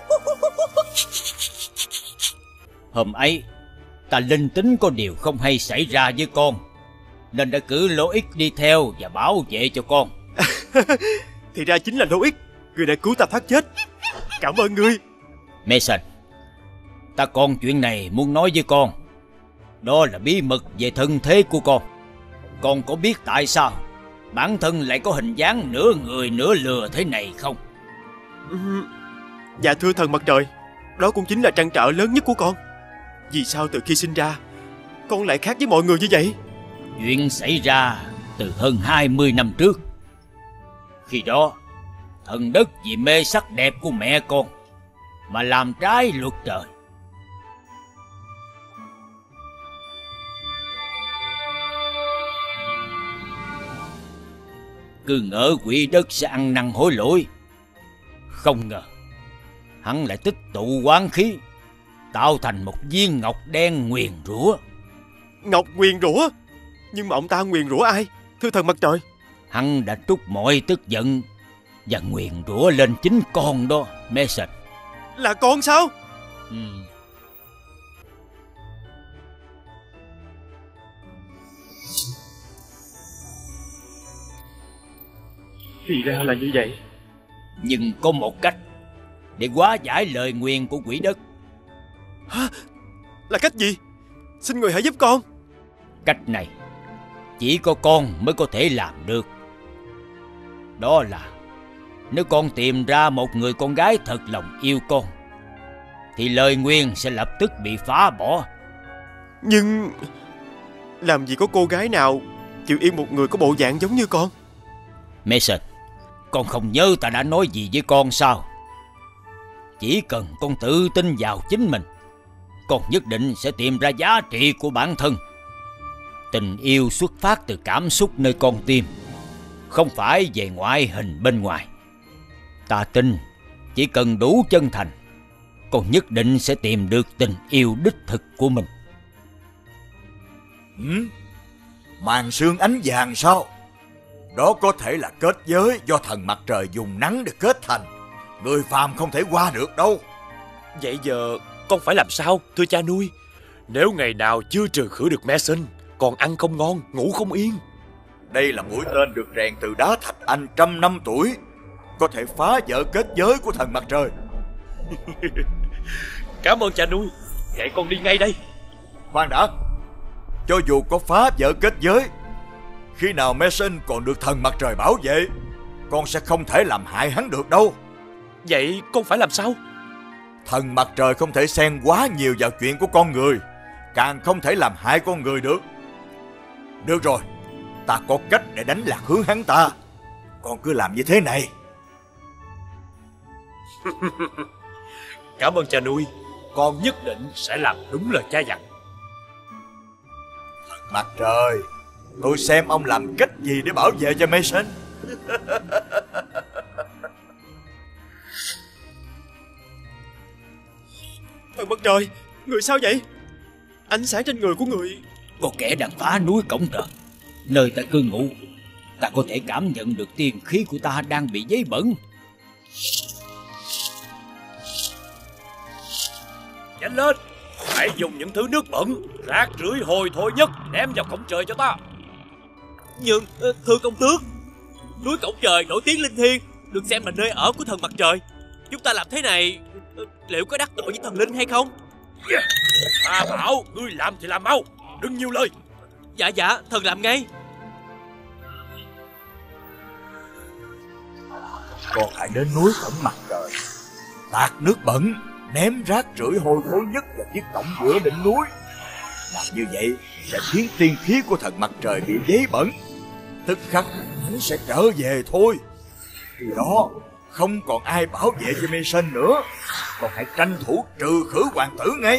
Hôm ấy ta linh tính có điều không hay xảy ra với con, nên đã cử Loïc đi theo và bảo vệ cho con. Thì ra chính là Loïc, người đã cứu ta thoát chết. Cảm ơn ngươi. Mason, ta còn chuyện này muốn nói với con. Đó là bí mật về thân thế của con. Con có biết tại sao bản thân lại có hình dáng nửa người nửa lừa thế này không? Dạ thưa thần mặt trời, đó cũng chính là trăn trở lớn nhất của con. Vì sao từ khi sinh ra con lại khác với mọi người như vậy? Chuyện xảy ra từ hơn hai mươi năm trước. Khi đó thần đất vì mê sắc đẹp của mẹ con mà làm trái luật trời. Cứ ngỡ quỷ đất sẽ ăn năn hối lỗi. Không ngờ hắn lại tích tụ oán khí, tạo thành một viên ngọc đen nguyền rủa. Ngọc nguyền rủa? Nhưng mà ông ta nguyền rủa ai, thưa thần mặt trời? Hắn đã trút mọi tức giận và nguyền rủa lên chính con đó, Mason. Là con sao? Ừ. Thì ra là như vậy. Nhưng có một cách để hóa giải lời nguyền của quỷ đất. Hả? Là cách gì? Xin người hãy giúp con. Cách này chỉ có con mới có thể làm được. Đó là nếu con tìm ra một người con gái thật lòng yêu con, thì lời nguyền sẽ lập tức bị phá bỏ. Nhưng làm gì có cô gái nào chịu yêu một người có bộ dạng giống như con. Mason, con không nhớ ta đã nói gì với con sao? Chỉ cần con tự tin vào chính mình, con nhất định sẽ tìm ra giá trị của bản thân. Tình yêu xuất phát từ cảm xúc nơi con tim, không phải về ngoại hình bên ngoài. Ta tin chỉ cần đủ chân thành, con nhất định sẽ tìm được tình yêu đích thực của mình. Ừ? Màn sương ánh vàng sao? Đó có thể là kết giới do thần mặt trời dùng nắng để kết thành. Người phàm không thể qua được đâu. Vậy giờ con phải làm sao thưa cha nuôi? Nếu ngày nào chưa trừ khử được Mason, còn ăn không ngon, ngủ không yên. Đây là mũi tên được rèn từ đá thạch anh trăm năm tuổi, có thể phá vỡ kết giới của thần mặt trời. Cảm ơn cha nuôi. Vậy con đi ngay đây. Khoan đã, cho dù có phá vỡ kết giới, khi nào Mason còn được thần mặt trời bảo vệ, con sẽ không thể làm hại hắn được đâu. Vậy con phải làm sao? Thần mặt trời không thể xen quá nhiều vào chuyện của con người, càng không thể làm hại con người được. Được rồi, ta có cách để đánh lạc hướng hắn ta. Con cứ làm như thế này. Cảm ơn cha nuôi. Con nhất định sẽ làm đúng lời cha dặn. Thần mặt trời, tôi xem ông làm cách gì để bảo vệ cho Mason. Thần mặt trời, người sao vậy? Ánh sáng trên người của người... Có kẻ đang phá núi cổng trời. Nơi ta cư ngụ, ta có thể cảm nhận được tiên khí của ta đang bị giấy bẩn. Nhanh lên, hãy dùng những thứ nước bẩn, rác rưởi hôi thối nhất ném vào cổng trời cho ta. Nhưng thưa công tước, núi cổng trời nổi tiếng linh thiêng, được xem là nơi ở của thần mặt trời. Chúng ta làm thế này liệu có đắc tội với thần linh hay không? Ta bảo ngươi làm thì làm mau, đừng nhiều lời. Dạ dạ, thần làm ngay. Con hãy đến núi cổng mặt trời, tạt nước bẩn, ném rác rưởi hôi thối nhất vào chiếc cổng giữa đỉnh núi. Làm như vậy sẽ khiến tiên khí của thần mặt trời bị giấy bẩn, tức khắc hắn sẽ trở về thôi. Từ đó không còn ai bảo vệ cho Mason nữa. Còn hãy tranh thủ trừ khử hoàng tử ngay.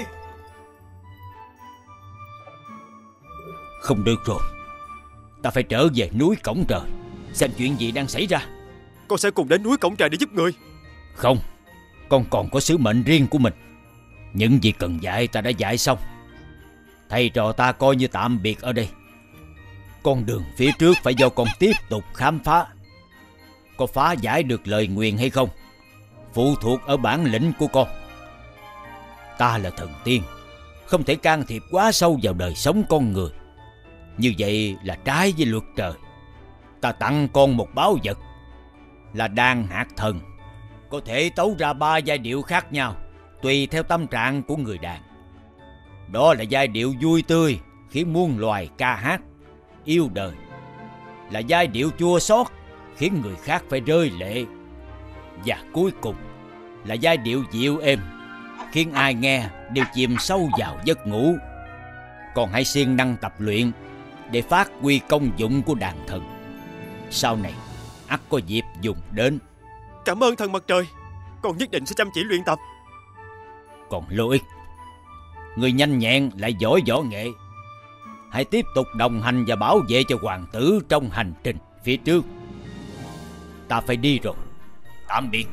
Không được rồi, ta phải trở về núi cổng trời, xem chuyện gì đang xảy ra. Con sẽ cùng đến núi cổng trời để giúp người. Không, con còn có sứ mệnh riêng của mình. Những gì cần dạy ta đã dạy xong. Thầy trò ta coi như tạm biệt ở đây. Con đường phía trước phải do con tiếp tục khám phá. Có phá giải được lời nguyền hay không phụ thuộc ở bản lĩnh của con. Ta là thần tiên, không thể can thiệp quá sâu vào đời sống con người. Như vậy là trái với luật trời. Ta tặng con một báu vật là đàn hạt thần, có thể tấu ra ba giai điệu khác nhau tùy theo tâm trạng của người đàn. Đó là giai điệu vui tươi khiến muôn loài ca hát yêu đời, là giai điệu chua xót khiến người khác phải rơi lệ, và cuối cùng là giai điệu dịu êm khiến ai nghe đều chìm sâu vào giấc ngủ. Còn hãy siêng năng tập luyện để phát huy công dụng của đàn thần. Sau này ắt có dịp dùng đến. Cảm ơn thần mặt trời, con nhất định sẽ chăm chỉ luyện tập. Còn Loïc, người nhanh nhẹn lại giỏi võ nghệ, hãy tiếp tục đồng hành và bảo vệ cho hoàng tử trong hành trình phía trước. Ta phải đi rồi, tạm biệt.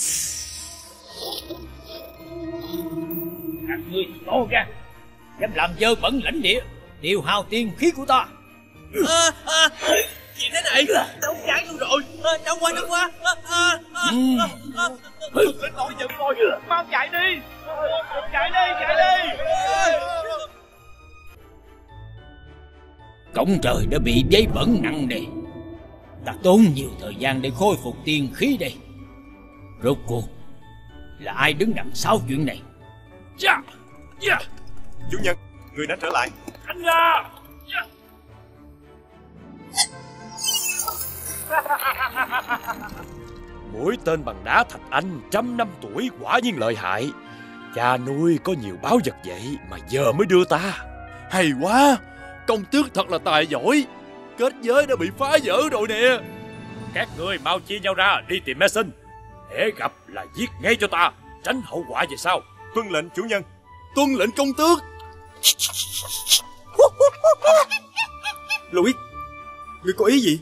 Các ngươi to gan, dám làm dơ bẩn lãnh địa, tiêu hao tiên khí của ta. À, à, gì thế này? Đau chán luôn rồi. À, đau quá, đau quá. À, à, à, à, à. Lên tội giận tôi, mau chạy đi. Chạy đi, chạy đi. Cổng trời đã bị giấy bẩn nặng nề. Ta tốn nhiều thời gian để khôi phục tiên khí đây. Rốt cuộc là ai đứng đằng sau chuyện này? Dạ, dạ. Chủ nhân, người đã trở lại. Anh ra. Mũi tên bằng đá thạch anh trăm năm tuổi quả nhiên lợi hại. Cha nuôi có nhiều báu vật vậy mà giờ mới đưa ta. Hay quá, công tước thật là tài giỏi. Kết giới đã bị phá vỡ rồi nè. Các người mau chia nhau ra đi tìm Mason. Hễ gặp là giết ngay cho ta, tránh hậu quả về sau. Tuân lệnh chủ nhân. Tuân lệnh công tước. Louis, ngươi có ý gì?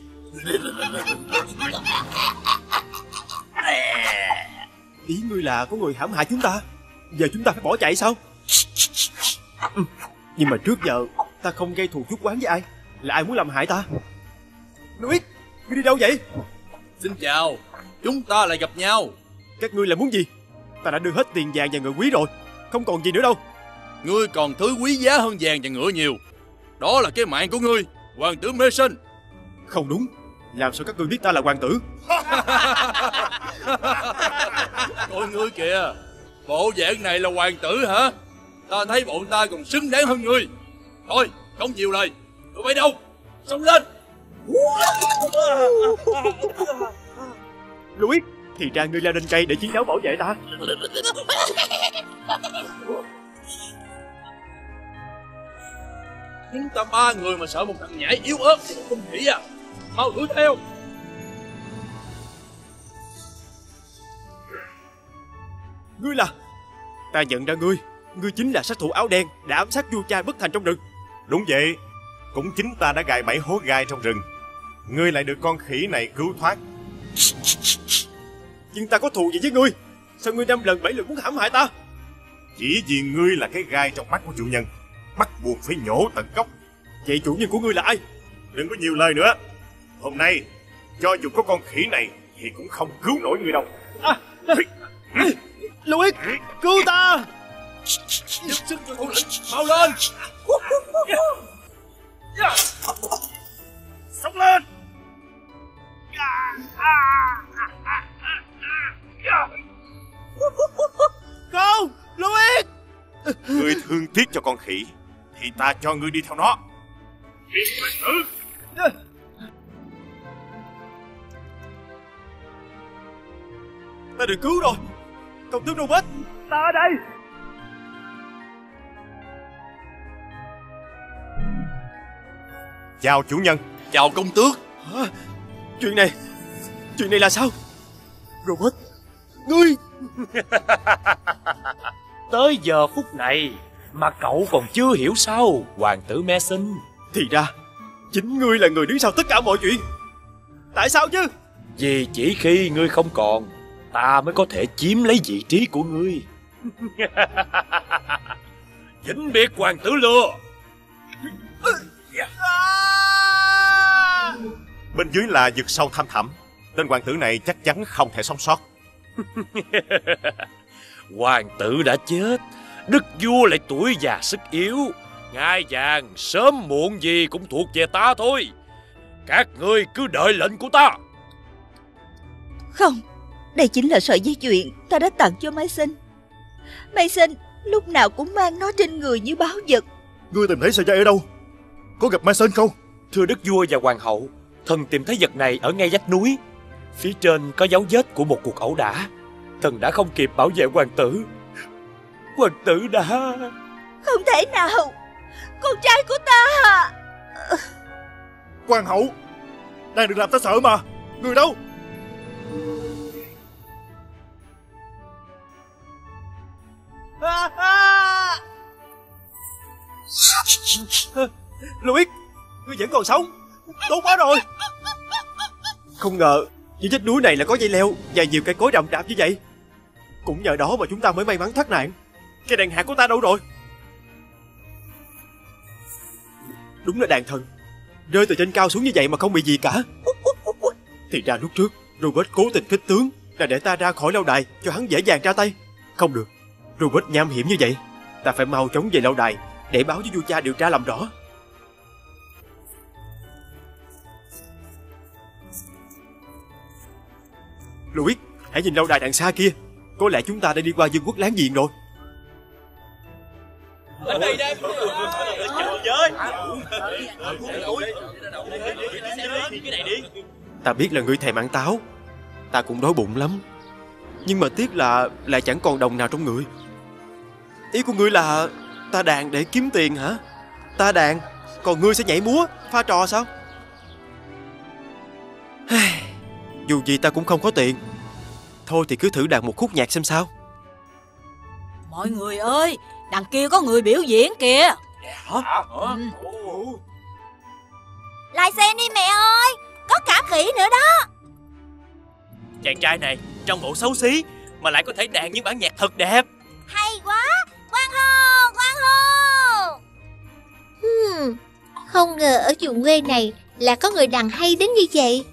Ý ngươi là có người hãm hại chúng ta, giờ chúng ta phải bỏ chạy sao? Ừ, nhưng mà trước giờ ta không gây thù chuốc oán với ai. Là ai muốn làm hại ta? Louis, ngươi đi đâu vậy? Xin chào, chúng ta lại gặp nhau. Các ngươi là muốn gì? Ta đã đưa hết tiền vàng và ngựa quý rồi, không còn gì nữa đâu. Ngươi còn thứ quý giá hơn vàng và ngựa nhiều. Đó là cái mạng của ngươi, hoàng tử Mason. Không đúng, làm sao các ngươi biết ta là hoàng tử? Coi ngươi kìa, bộ dạng này là hoàng tử hả? Ta thấy bọn ta còn xứng đáng hơn ngươi. Thôi, không nhiều lời, tụi bay đâu? Xông lên! Louis, thì ra ngươi leo lên cây để chiến đấu bảo vệ ta. Chúng ta ba người mà sợ một thằng nhãi yếu ớt thì một con khỉ à? Mau đuổi theo! Ngươi là... Ta nhận ra ngươi. Ngươi chính là sát thủ áo đen đã ám sát vua cha bất thành trong rừng. Đúng vậy, cũng chính ta đã gài bẫy hố gai trong rừng. Ngươi lại được con khỉ này cứu thoát. Nhưng ta có thù gì với ngươi? Sao ngươi năm lần bảy lượt muốn hãm hại ta? Chỉ vì ngươi là cái gai trong mắt của chủ nhân, bắt buộc phải nhổ tận gốc. Vậy chủ nhân của ngươi là ai? Đừng có nhiều lời nữa. Hôm nay, cho dù có con khỉ này thì cũng không cứu nổi ngươi đâu. À, à, Louis, cứu ta! Giúp sức cho thủ lĩnh, mau lên! Sống lên! Không, Louis! Ngươi thương tiếc cho con khỉ thì ta cho ngươi đi theo nó. Ta được cứu rồi. Công tước Robert, ta ở đây. Chào chủ nhân. Chào công tước. Hả? Chuyện này Chuyện này là sao? Robert, ngươi... Tới giờ phút này mà cậu còn chưa hiểu sao, hoàng tử Mason? Thì ra chính ngươi là người đứng sau tất cả mọi chuyện. Tại sao chứ? Vì chỉ khi ngươi không còn, ta mới có thể chiếm lấy vị trí của ngươi. Vĩnh biệt hoàng tử lừa. Bên dưới là vực sâu thăm thẳm. Tên hoàng tử này chắc chắn không thể sống sót. Hoàng tử đã chết, đức vua lại tuổi già sức yếu. Ngai vàng sớm muộn gì cũng thuộc về ta thôi. Các ngươi cứ đợi lệnh của ta. Không, đây chính là sợi dây chuyền ta đã tặng cho Mason. Mason lúc nào cũng mang nó trên người như báu vật. Ngươi tìm thấy sợi dây ở đâu? Có gặp Mason không? Thưa đức vua và hoàng hậu, thần tìm thấy vật này ở ngay vách núi. Phía trên có dấu vết của một cuộc ẩu đả. Thần đã không kịp bảo vệ hoàng tử. Hoàng tử đã... Không thể nào. Con trai của ta à. Hoàng hậu, đang đừng làm ta sợ mà. Người đâu? À, à. Louis, ngươi vẫn còn sống. Tốt quá rồi. Không ngờ dưới vách núi này là có dây leo và nhiều cây cối rậm rạp như vậy. Cũng nhờ đó mà chúng ta mới may mắn thoát nạn. Cái đàn hạt của ta đâu rồi? Đúng là đàn thần. Rơi từ trên cao xuống như vậy mà không bị gì cả. Thì ra lúc trước Robert cố tình khích tướng là để ta ra khỏi lâu đài cho hắn dễ dàng ra tay. Không được, Robert nham hiểm như vậy. Ta phải mau chóng về lâu đài để báo với vua cha điều tra làm rõ. Louis, hãy nhìn lâu đài đằng xa kia. Có lẽ chúng ta đã đi qua vương quốc láng giềng rồi. Ở đây đây. Ta biết là ngươi thèm ăn táo. Ta cũng đói bụng lắm. Nhưng mà tiếc là lại chẳng còn đồng nào trong người. Ý của ngươi là ta đàn để kiếm tiền hả? Ta đàn, còn ngươi sẽ nhảy múa, pha trò sao? Dù gì ta cũng không có tiền. Thôi thì cứ thử đàn một khúc nhạc xem sao. Mọi người ơi, đằng kia có người biểu diễn kìa. Hả? Ừ. Lại xem đi mẹ ơi, có cả khỉ nữa đó. Chàng trai này trông bộ xấu xí mà lại có thể đàn những bản nhạc thật đẹp. Hay quá, Quang hô, Quang hô. Hmm, không ngờ ở vùng quê này là có người đàn hay đến như vậy.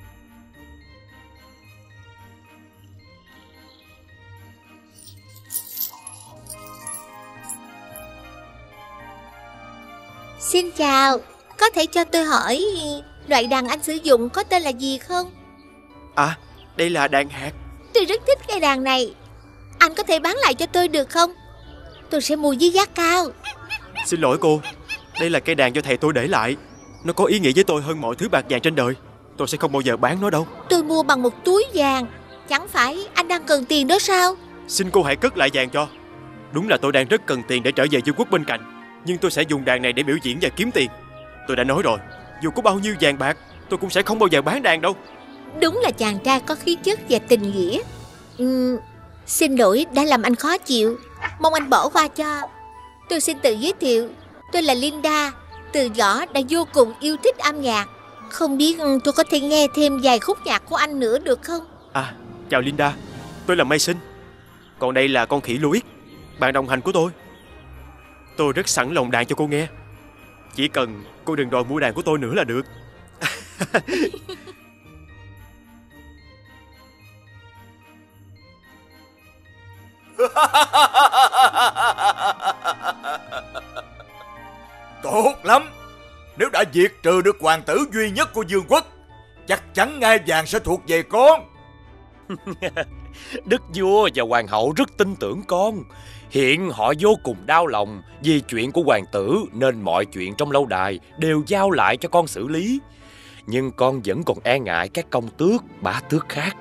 Xin chào, có thể cho tôi hỏi loại đàn anh sử dụng có tên là gì không? À, đây là đàn hạt. Tôi rất thích cây đàn này. Anh có thể bán lại cho tôi được không? Tôi sẽ mua với giá cao. Xin lỗi cô, đây là cây đàn do thầy tôi để lại. Nó có ý nghĩa với tôi hơn mọi thứ bạc vàng trên đời. Tôi sẽ không bao giờ bán nó đâu. Tôi mua bằng một túi vàng. Chẳng phải anh đang cần tiền đó sao? Xin cô hãy cất lại vàng cho. Đúng là tôi đang rất cần tiền để trở về vương quốc bên cạnh, nhưng tôi sẽ dùng đàn này để biểu diễn và kiếm tiền. Tôi đã nói rồi, dù có bao nhiêu vàng bạc, tôi cũng sẽ không bao giờ bán đàn đâu. Đúng là chàng trai có khí chất và tình nghĩa. uhm, Xin lỗi đã làm anh khó chịu. Mong anh bỏ qua cho. Tôi xin tự giới thiệu. Tôi là Linda. Từ nhỏ đã vô cùng yêu thích âm nhạc. Không biết tôi có thể nghe thêm vài khúc nhạc của anh nữa được không? À, chào Linda. Tôi là Mason. Còn đây là con khỉ Louis, bạn đồng hành của tôi. Tôi rất sẵn lòng đàn cho cô nghe. Chỉ cần cô đừng đòi mua đàn của tôi nữa là được. Tốt lắm. Nếu đã diệt trừ được hoàng tử duy nhất của vương quốc, chắc chắn ngai vàng sẽ thuộc về con. Đức vua và hoàng hậu rất tin tưởng con. Hiện họ vô cùng đau lòng vì chuyện của hoàng tử, nên mọi chuyện trong lâu đài đều giao lại cho con xử lý. Nhưng con vẫn còn e ngại các công tước, bá tước khác.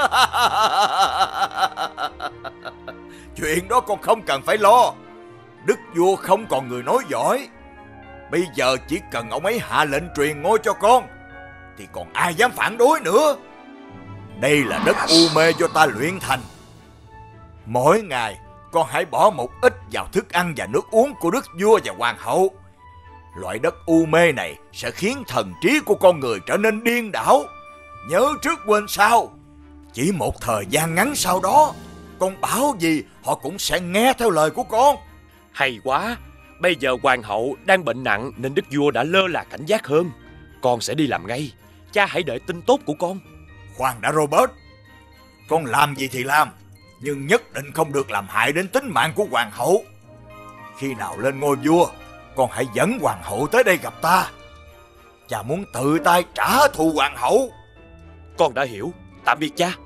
Chuyện đó con không cần phải lo. Đức vua không còn người nói giỏi. Bây giờ chỉ cần ông ấy hạ lệnh truyền ngôi cho con thì còn ai dám phản đối nữa. Đây là đất u mê do ta luyện thành. Mỗi ngày con hãy bỏ một ít vào thức ăn và nước uống của đức vua và hoàng hậu. Loại đất u mê này sẽ khiến thần trí của con người trở nên điên đảo, nhớ trước quên sau. Chỉ một thời gian ngắn sau đó, con bảo gì họ cũng sẽ nghe theo lời của con. Hay quá. Bây giờ hoàng hậu đang bệnh nặng nên đức vua đã lơ là cảnh giác hơn. Con sẽ đi làm ngay. Cha hãy đợi tin tốt của con. Khoan đã Robert. Con làm gì thì làm, nhưng nhất định không được làm hại đến tính mạng của hoàng hậu. Khi nào lên ngôi vua, con hãy dẫn hoàng hậu tới đây gặp ta. Cha muốn tự tay trả thù hoàng hậu. Con đã hiểu. Tạm biệt cha.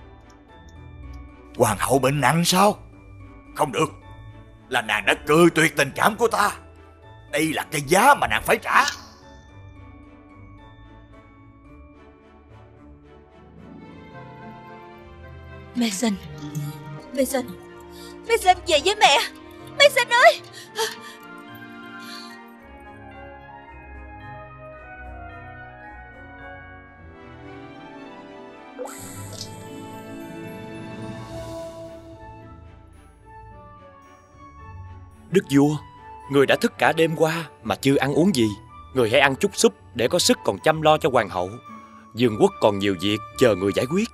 Hoàng hậu bệnh nặng sao? Không được. Là nàng đã cự tuyệt tình cảm của ta. Đây là cái giá mà nàng phải trả. Mason, Mason, Mason về với mẹ. Mason ơi. Đức vua, người đã thức cả đêm qua mà chưa ăn uống gì. Người hãy ăn chút súp để có sức còn chăm lo cho hoàng hậu. Vương quốc còn nhiều việc chờ người giải quyết.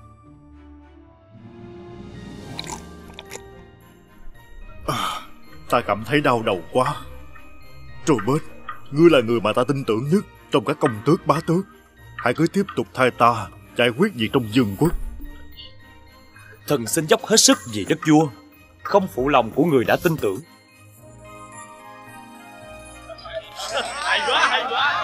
À, ta cảm thấy đau đầu quá. Robert, ngươi là người mà ta tin tưởng nhất trong các công tước bá tước. Hãy cứ tiếp tục thay ta giải quyết việc trong vương quốc. Thần xin dốc hết sức vì đức vua, không phụ lòng của người đã tin tưởng. Hay quá, hay quá.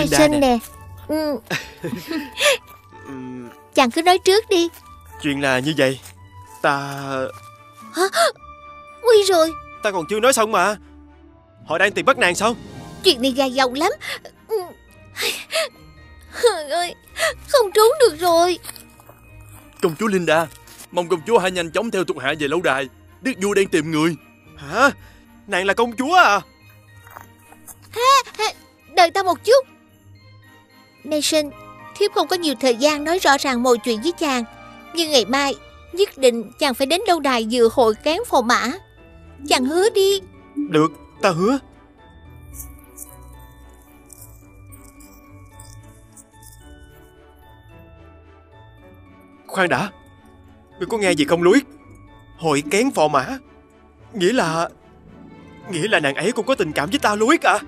Linda Mason nè. nè. Ừ. Chàng cứ nói trước đi. Chuyện là như vậy. Ta... Hả? Nguy rồi. Ta còn chưa nói xong mà. Họ đang tìm bắt nàng sao? Chuyện này dài dòng lắm. Trời ơi, không trốn được rồi. Công chúa Linda, mong công chúa hãy nhanh chóng theo thuộc hạ về lâu đài. Đức vua đang tìm người. Hả? Nàng là công chúa à? Ha, đợi ta một chút. Mason, thiếp không có nhiều thời gian nói rõ ràng mọi chuyện với chàng. Nhưng ngày mai nhất định chàng phải đến lâu đài dự hội cán phò mã. Chàng hứa đi. Được, ta hứa. Khoan đã, ngươi có nghe gì không Louis? Hội kén phò mã. Nghĩa là... Nghĩa là nàng ấy cũng có tình cảm với ta Louis à?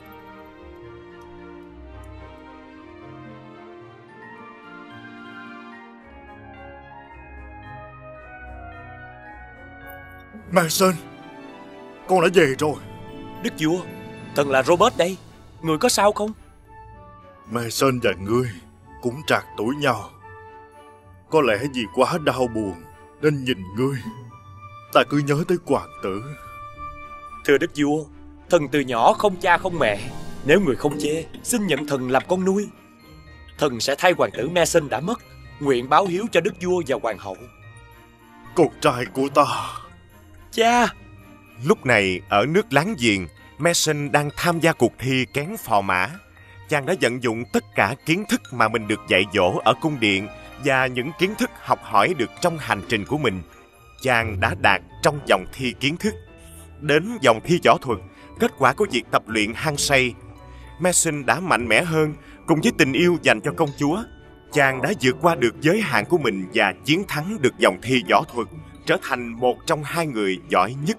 Mason, con đã về rồi. Đức vua, thần là Robert đây. Người có sao không? Mason và ngươi cũng trạc tuổi nhau. Có lẽ vì quá đau buồn nên nhìn ngươi, ta cứ nhớ tới hoàng tử. Thưa đức vua, thần từ nhỏ không cha không mẹ. Nếu người không chê, xin nhận thần làm con nuôi. Thần sẽ thay hoàng tử Mason đã mất, nguyện báo hiếu cho đức vua và hoàng hậu. Con trai của ta. Cha. Lúc này ở nước láng giềng, Mason đang tham gia cuộc thi kén phò mã. Chàng đã vận dụng tất cả kiến thức mà mình được dạy dỗ ở cung điện và những kiến thức học hỏi được trong hành trình của mình. Chàng đã đạt trong vòng thi kiến thức. Đến vòng thi võ thuật, kết quả của việc tập luyện hăng say, Mason đã mạnh mẽ hơn. Cùng với tình yêu dành cho công chúa, chàng đã vượt qua được giới hạn của mình và chiến thắng được vòng thi võ thuật, trở thành một trong hai người giỏi nhất.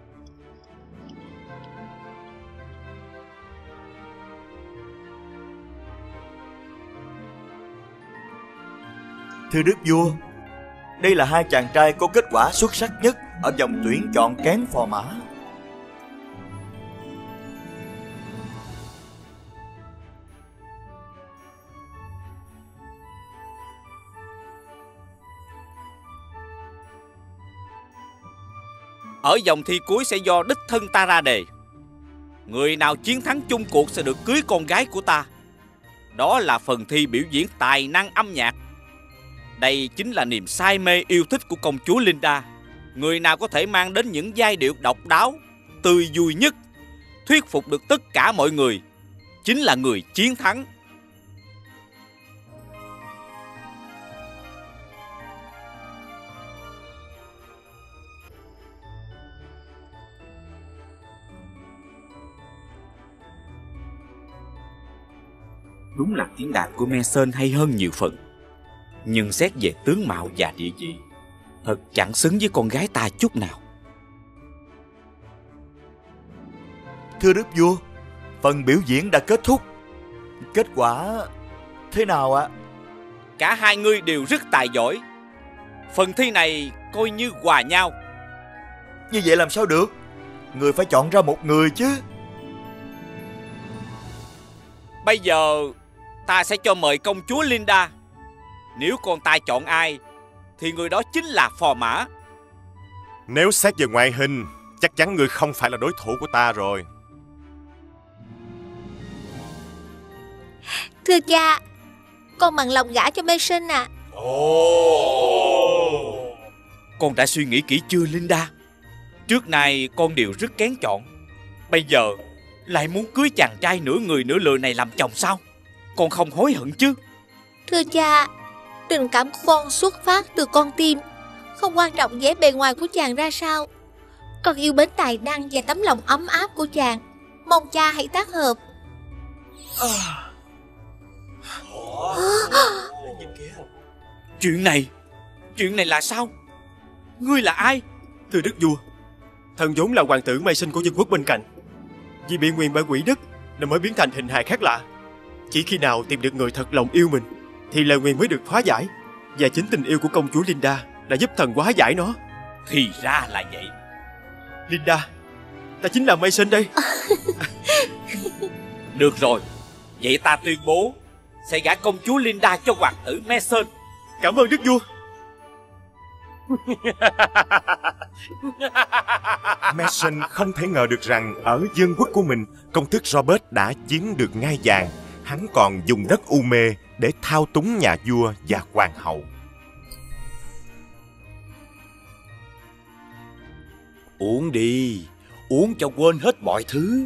Thưa đức vua, đây là hai chàng trai có kết quả xuất sắc nhất ở vòng tuyển chọn kén phò mã. Ở vòng thi cuối sẽ do đích thân ta ra đề. Người nào chiến thắng chung cuộc sẽ được cưới con gái của ta. Đó là phần thi biểu diễn tài năng âm nhạc. Đây chính là niềm say mê yêu thích của công chúa Linda. Người nào có thể mang đến những giai điệu độc đáo, tươi vui nhất, thuyết phục được tất cả mọi người, chính là người chiến thắng. Đúng là tiếng đàn của Mason hay hơn nhiều phần. Nhưng xét về tướng mạo và địa vị, thật chẳng xứng với con gái ta chút nào. Thưa đức vua, phần biểu diễn đã kết thúc. Kết quả thế nào ạ? Cả hai người đều rất tài giỏi. Phần thi này coi như hòa nhau. Như vậy làm sao được? Người phải chọn ra một người chứ. Bây giờ ta sẽ cho mời công chúa Linda. Nếu con ta chọn ai thì người đó chính là phò mã. Nếu xét về ngoại hình, chắc chắn người không phải là đối thủ của ta rồi. Thưa cha, con bằng lòng gả cho Mason à. Oh. Con đã suy nghĩ kỹ chưa Linda? Trước nay con đều rất kén chọn. Bây giờ lại muốn cưới chàng trai nửa người nửa lừa này làm chồng sao? Con không hối hận chứ? Thưa cha, tình cảm của con xuất phát từ con tim. Không quan trọng vẻ bề ngoài của chàng ra sao. Con yêu mến tài năng và tấm lòng ấm áp của chàng. Mong cha hãy tác hợp. à. Chuyện này Chuyện này là sao? Ngươi là ai? Thưa đức vua, thần vốn là hoàng tử Mason của dân quốc bên cạnh. Vì bị nguyền bởi quỷ đức nên mới biến thành hình hài khác lạ. Chỉ khi nào tìm được người thật lòng yêu mình thì lời nguyền mới được hóa giải. Và chính tình yêu của công chúa Linda đã giúp thần hóa giải nó. Thì ra là vậy. Linda, ta chính là Mason đây. Được rồi, Vậy ta tuyên bố sẽ gả công chúa Linda cho hoàng tử Mason. Cảm ơn đức vua. Mason không thể ngờ được rằng ở vương quốc của mình, công tước Robert đã chiếm được ngai vàng. Hắn còn dùng đất u mê để thao túng nhà vua và hoàng hậu. Uống đi, uống cho quên hết mọi thứ.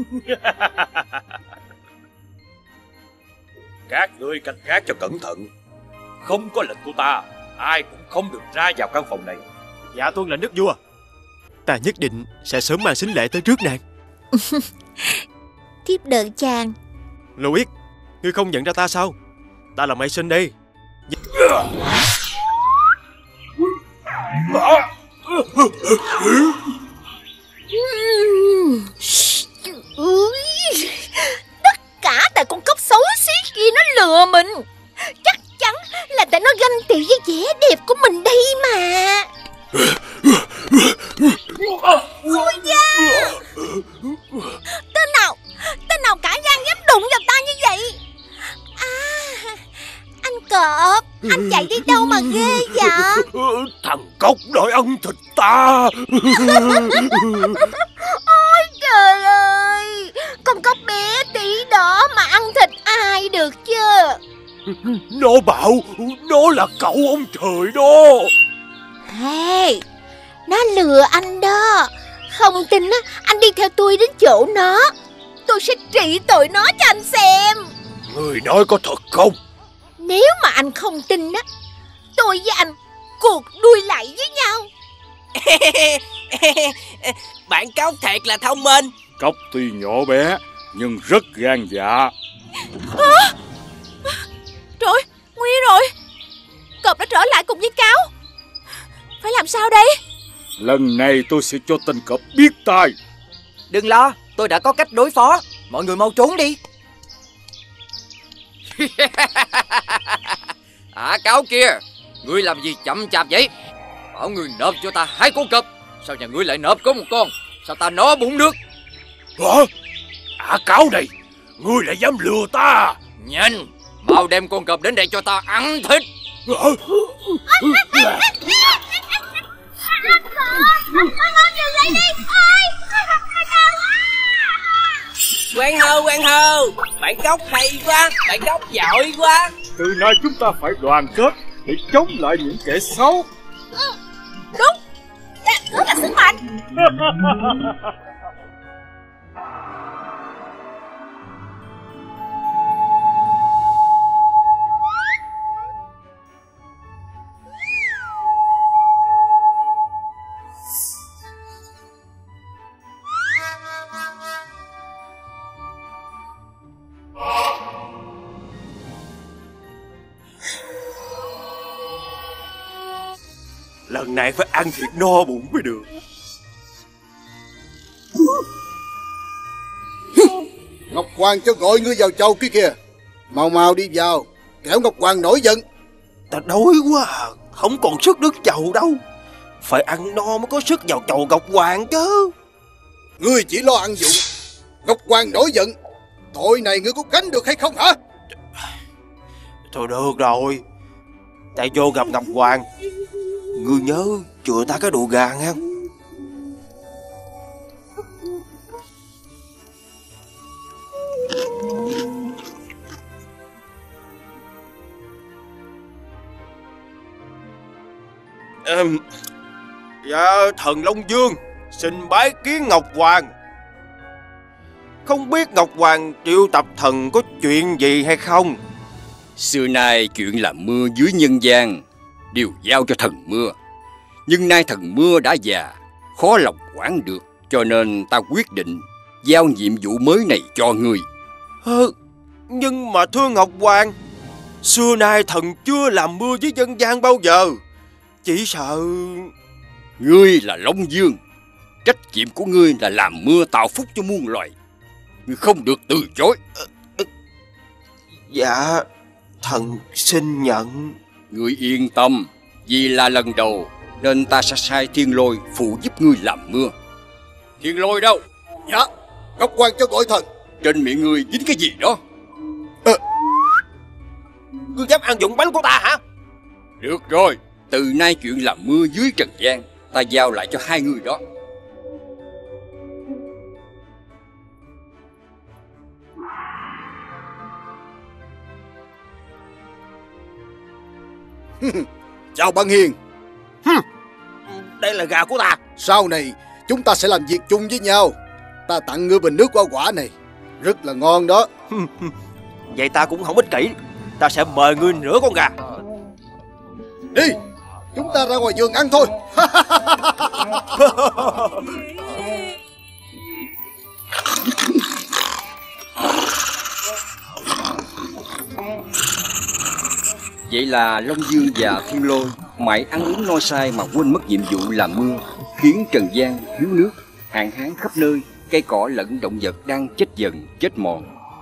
Các ngươi canh gác cho cẩn thận. Không có lệnh của ta, ai cũng không được ra vào căn phòng này. Dạ tuân lệnh đức vua. Ta nhất định sẽ sớm mang sính lễ tới trước nàng. Thiếp đợi chàng. Louis, ngươi không nhận ra ta sao? Ta là Mason đây. Tất cả tại con cóc xấu xí kia nó lừa mình. Chắc chắn là tại nó ganh tị với vẻ đẹp của mình đây mà. Ôi da! Tên nào Tên nào cả gan dám đụng vào ta như vậy? À, anh Cọp, anh chạy đi đâu mà ghê vậy? Thằng cóc đòi ăn thịt ta. Ôi trời ơi, con cóc bé tí đó mà ăn thịt ai được chứ? Nó bảo nó là cậu ông trời đó. Hey, nó lừa anh đó. Không tin á, anh đi theo tôi đến chỗ nó. Tôi sẽ trị tội nó cho anh xem. Người nói có thật không? Nếu mà anh không tin á, tôi với anh cuộc đuôi lại với nhau. Bạn cóc thiệt là thông minh. Cóc tuy nhỏ bé nhưng rất gan dạ. À, trời, nguy rồi. Cọp đã trở lại cùng với cáo. Phải làm sao đây? Lần này tôi sẽ cho tên cọp biết tay. Đừng lo, tôi đã có cách đối phó. Mọi người mau trốn đi. À cáo kia, ngươi làm gì chậm chạp vậy? Bảo ngươi nộp cho ta hai con cọp, sao nhà ngươi lại nộp có một con? Sao ta nó bụng được? Hả? À cáo này, ngươi lại dám lừa ta? Nhanh, mau đem con cọp đến đây cho ta ăn thịt. Quan hô, quan hô, bạn cóc hay quá, bạn cóc giỏi quá. Từ nay chúng ta phải đoàn kết để chống lại những kẻ xấu. Ừ, đúng, đó là sức mạnh. Lần này phải ăn thiệt no bụng mới được. Ngọc Hoàng cho gọi ngươi vào chầu kia kìa. Mau mau đi vào, kẻo Ngọc Hoàng nổi giận. Ta đói quá à, không còn sức đứng chầu đâu. Phải ăn no mới có sức vào chầu Ngọc Hoàng chứ. Ngươi chỉ lo ăn dụng, Ngọc Hoàng nổi giận, tội này ngươi có gánh được hay không hả? Thôi được rồi, ta vô gặp Ngọc Hoàng. Ngươi nhớ chừa ta cái đồ gà nha. Um, dạ thần Long Vương xin bái kiến Ngọc Hoàng. Không biết Ngọc Hoàng triệu tập thần có chuyện gì hay không? Xưa nay chuyện làm mưa dưới nhân gian đều giao cho thần mưa. Nhưng nay thần mưa đã già, khó lòng quản được, cho nên ta quyết định giao nhiệm vụ mới này cho ngươi. Ờ, nhưng mà thưa Ngọc Hoàng, xưa nay thần chưa làm mưa với dân gian bao giờ. Chỉ sợ... Ngươi là Long Vương, trách nhiệm của ngươi là làm mưa tạo phúc cho muôn loài. Ngươi không được từ chối. Dạ, thần xin nhận. Ngươi yên tâm, vì là lần đầu nên ta sẽ sai Thiên Lôi phụ giúp ngươi làm mưa. Thiên Lôi đâu? Dạ, Ngọc Hoàng cho gọi thần. Trên miệng ngươi dính cái gì đó? Ngươi dám ăn dụng bánh của ta hả? Được rồi, từ nay chuyện làm mưa dưới trần gian ta giao lại cho hai người đó. Chào bạn Hiền. Đây là gà của ta. Sau này chúng ta sẽ làm việc chung với nhau. Ta tặng ngươi bình nước hoa quả này, rất là ngon đó. Vậy ta cũng không ích kỷ, ta sẽ mời ngươi nửa con gà. Đi, chúng ta ra ngoài vườn ăn thôi. Vậy là Long Dương và Thiên Lôi mãi ăn uống no say mà quên mất nhiệm vụ làm mưa, khiến trần gian thiếu nước, hạn hán khắp nơi, cây cỏ lẫn động vật đang chết dần chết mòn.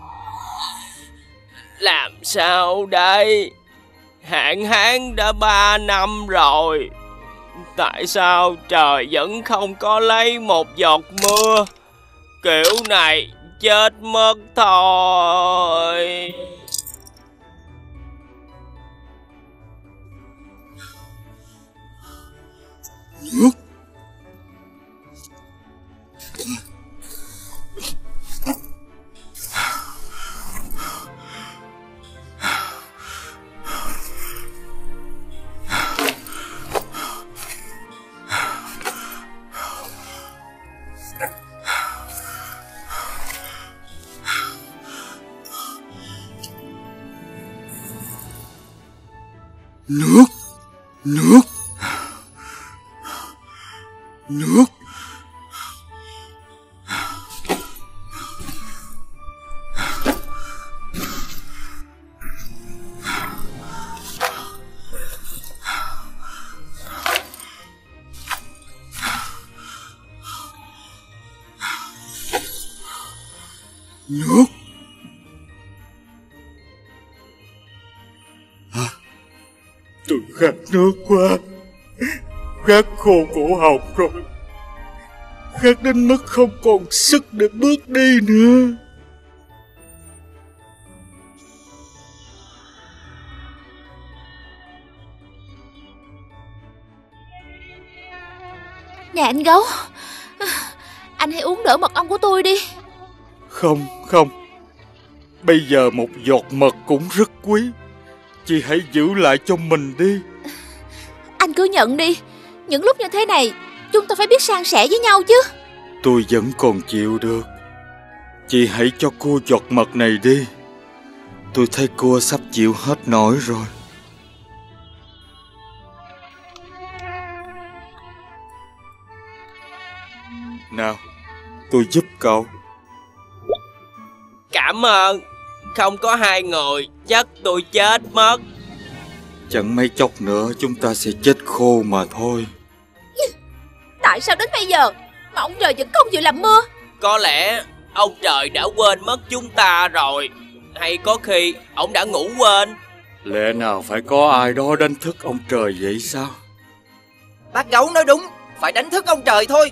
Làm sao đây? Hạn hán đã ba năm rồi, tại sao trời vẫn không có lấy một giọt mưa? Kiểu này chết mất thôi. Nước. Nước. Nước. Nước. Nước. À, tôi khát nước quá, khát khô cổ họng rồi, khát đến mức không còn sức để bước đi nữa. Nè anh Gấu, anh hãy uống đỡ mật ong của tôi đi. Không, không, bây giờ một giọt mật cũng rất quý, chị hãy giữ lại cho mình đi. Anh cứ nhận đi, những lúc như thế này chúng ta phải biết san sẻ với nhau chứ. Tôi vẫn còn chịu được. Chị hãy cho cô giọt mật này đi. Tôi thấy cô sắp chịu hết nổi rồi. Nào, tôi giúp cậu. Cảm ơn. Không có hai người chắc tôi chết mất. Chẳng mấy chốc nữa chúng ta sẽ chết khô mà thôi. Tại sao đến bây giờ mà ông trời vẫn không chịu làm mưa? Có lẽ ông trời đã quên mất chúng ta rồi. Hay có khi ông đã ngủ quên. Lẽ nào phải có ai đó đánh thức ông trời vậy sao? Bác Gấu nói đúng, phải đánh thức ông trời thôi.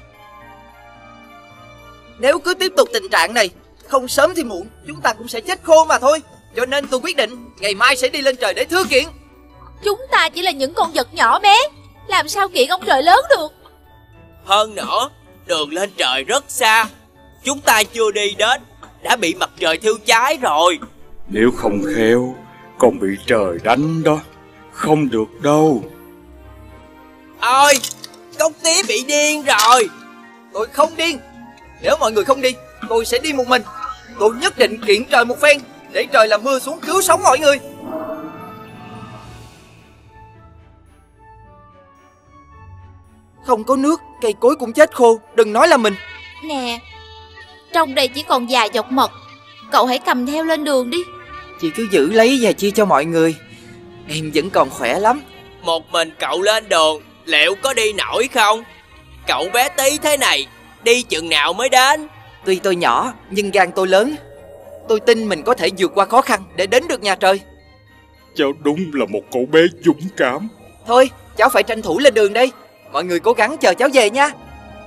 Nếu cứ tiếp tục tình trạng này, không sớm thì muộn chúng ta cũng sẽ chết khô mà thôi. Cho nên tôi quyết định ngày mai sẽ đi lên trời để thưa kiện. Chúng ta chỉ là những con vật nhỏ bé, làm sao kiện ông trời lớn được. Hơn nữa, đường lên trời rất xa, chúng ta chưa đi đến đã bị mặt trời thiêu cháy rồi. Nếu không khéo còn bị trời đánh đó. Không được đâu. Ôi, công tía bị điên rồi. Tôi không điên. Nếu mọi người không đi, tôi sẽ đi một mình. Tôi nhất định kiện trời một phen, để trời làm mưa xuống cứu sống mọi người. Không có nước, cây cối cũng chết khô, đừng nói là mình. Nè, trong đây chỉ còn vài giọt mật, cậu hãy cầm theo lên đường đi. Chị cứ giữ lấy và chia cho mọi người. Em vẫn còn khỏe lắm. Một mình cậu lên đường liệu có đi nổi không? Cậu bé tí thế này, đi chừng nào mới đến? Tuy tôi nhỏ nhưng gan tôi lớn. Tôi tin mình có thể vượt qua khó khăn để đến được nhà trời. Cháu đúng là một cậu bé dũng cảm. Thôi, cháu phải tranh thủ lên đường đây. Mọi người cố gắng chờ cháu về nha.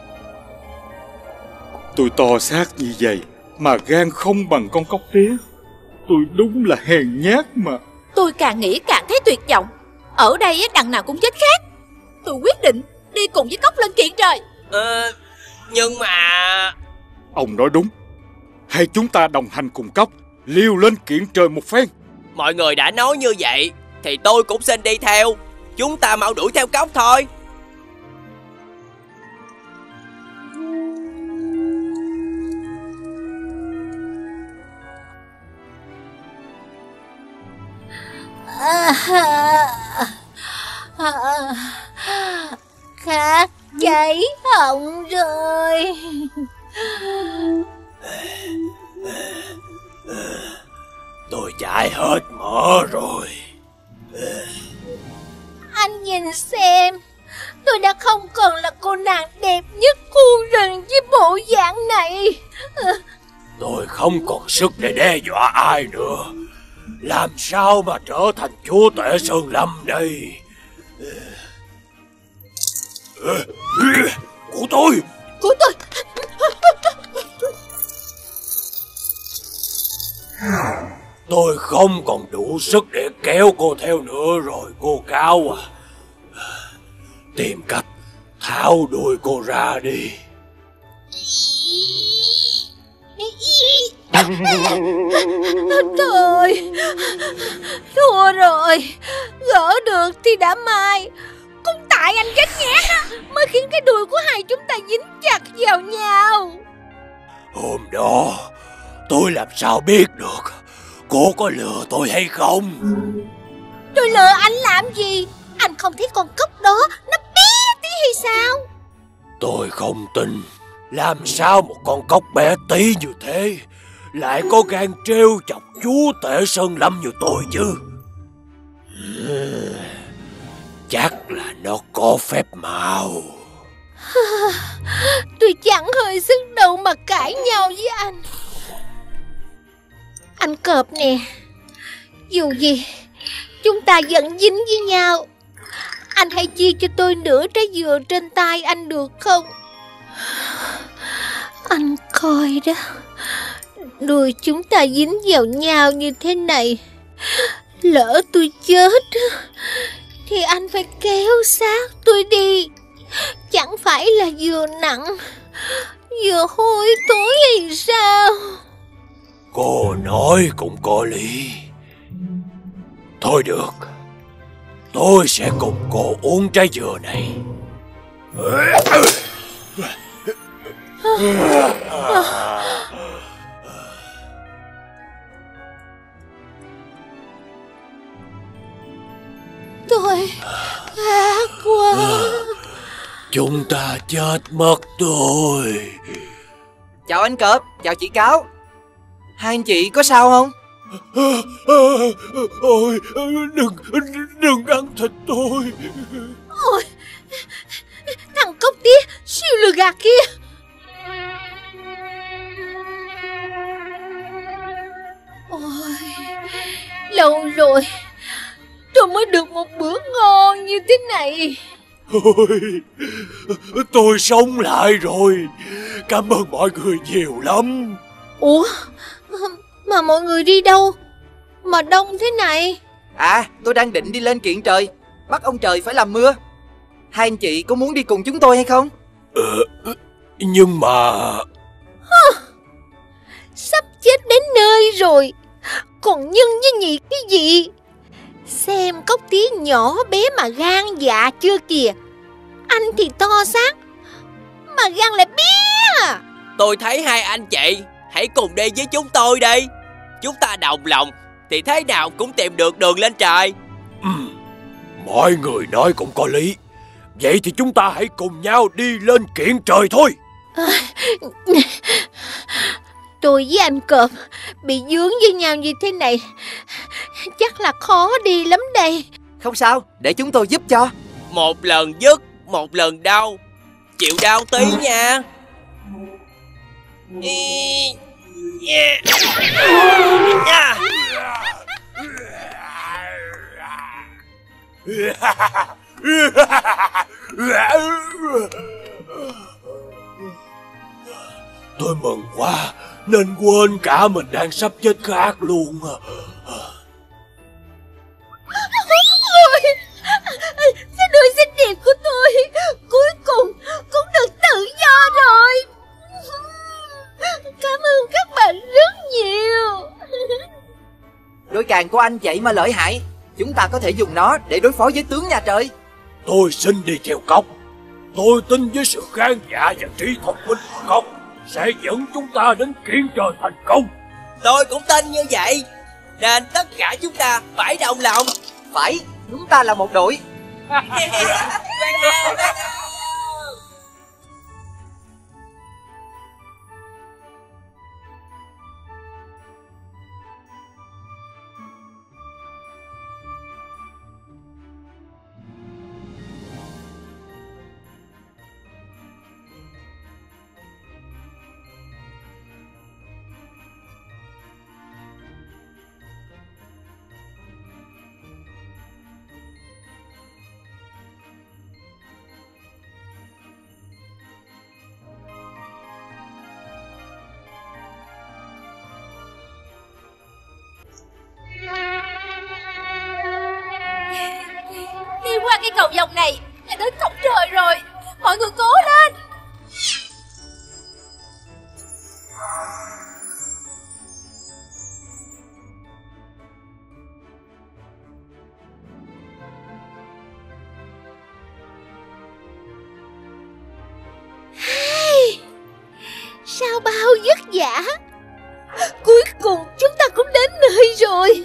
Tôi to xác như vậy mà gan không bằng con cóc tía. Tôi đúng là hèn nhát mà. Tôi càng nghĩ càng thấy tuyệt vọng. Ở đây đằng nào cũng chết khác. Tôi quyết định đi cùng với Cốc lên kiện trời. Ờ, nhưng mà... Ông nói đúng. Hay chúng ta đồng hành cùng Cốc, liều lên kiện trời một phen. Mọi người đã nói như vậy thì tôi cũng xin đi theo. Chúng ta mau đuổi theo Cốc thôi. À, à, à, khát cháy họng rồi. Tôi chạy hết mỡ rồi. Anh nhìn xem, tôi đã không còn là cô nàng đẹp nhất khu rừng với bộ dạng này. Tôi không còn sức để đe dọa ai nữa. Làm sao mà trở thành chúa tể Sơn Lâm đây? Của tôi! Của tôi! Tôi không còn đủ sức để kéo cô theo nữa rồi, cô Cáo à. Tìm cách tháo đuôi cô ra đi. Thôi, thua rồi. Gỡ được thì đã mai. Cũng tại anh chết nhát á mới khiến cái đuôi của hai chúng ta dính chặt vào nhau. Hôm đó tôi làm sao biết được cô có lừa tôi hay không? Tôi lừa anh làm gì? Anh không thấy con cốc đó nó bé tí hay sao? Tôi không tin. Làm sao một con cốc bé tí như thế lại có gan trêu chọc chúa tể Sơn Lâm như tôi chứ? Chắc là nó có phép màu. Tôi chẳng hơi sức đâu mà cãi nhau với anh. Anh Cọp nè, dù gì chúng ta vẫn dính với nhau. Anh hãy chia cho tôi nửa trái dừa trên tay anh được không? Anh coi đó, đuôi chúng ta dính vào nhau như thế này, lỡ tôi chết thì anh phải kéo xác tôi đi. Chẳng phải là vừa nặng vừa hôi thối hay sao? Cô nói cũng có lý. Thôi được, tôi sẽ cùng cô uống trái dừa này. Tôi khát quá. Chúng ta chết mất rồi. Chào anh Cọp, chào chị Cáo. Hai anh chị có sao không? Ôi, đừng, đừng ăn thịt tôi. Ôi, thằng cốc tía siêu lừa gạt kia. Ôi, lâu rồi tôi mới được một bữa ngon như thế này. Ôi, tôi sống lại rồi. Cảm ơn mọi người nhiều lắm. Ủa, mà mọi người đi đâu mà đông thế này? À, tôi đang định đi lên kiện trời, bắt ông trời phải làm mưa. Hai anh chị có muốn đi cùng chúng tôi hay không? Ờ, nhưng mà... Hả? Sắp chết đến nơi rồi, còn nhân với nhị cái gì? Xem cốc tía nhỏ bé mà gan dạ chưa kìa. Anh thì to xác mà gan lại bé à. Tôi thấy hai anh chị hãy cùng đi với chúng tôi đi. Chúng ta đồng lòng thì thế nào cũng tìm được đường lên trời. Ừ, mọi người nói cũng có lý. Vậy thì chúng ta hãy cùng nhau đi lên kiện trời thôi. À, tôi với anh Cọp bị dướng với nhau như thế này, chắc là khó đi lắm đây. Không sao, để chúng tôi giúp cho. Một lần dứt, một lần đau. Chịu đau tí nha. Yeah. Yeah. Tôi mừng quá nên quên cả mình đang sắp chết khát luôn. tràng của anh vậy mà lợi hại. Chúng ta có thể dùng nó để đối phó với tướng nhà trời. Tôi xin đi theo Cốc. Tôi tin với sự gan dạ và trí thông minh của Cốc sẽ dẫn chúng ta đến kiến trời thành công. Tôi cũng tin như vậy. Nên tất cả chúng ta phải đồng lòng. Phải, chúng ta là một đội. Đi qua cái cầu vòng này là đến cổng trời rồi. Mọi người cố lên. Hey, sao bao vất vả, cuối cùng chúng ta cũng đến nơi rồi.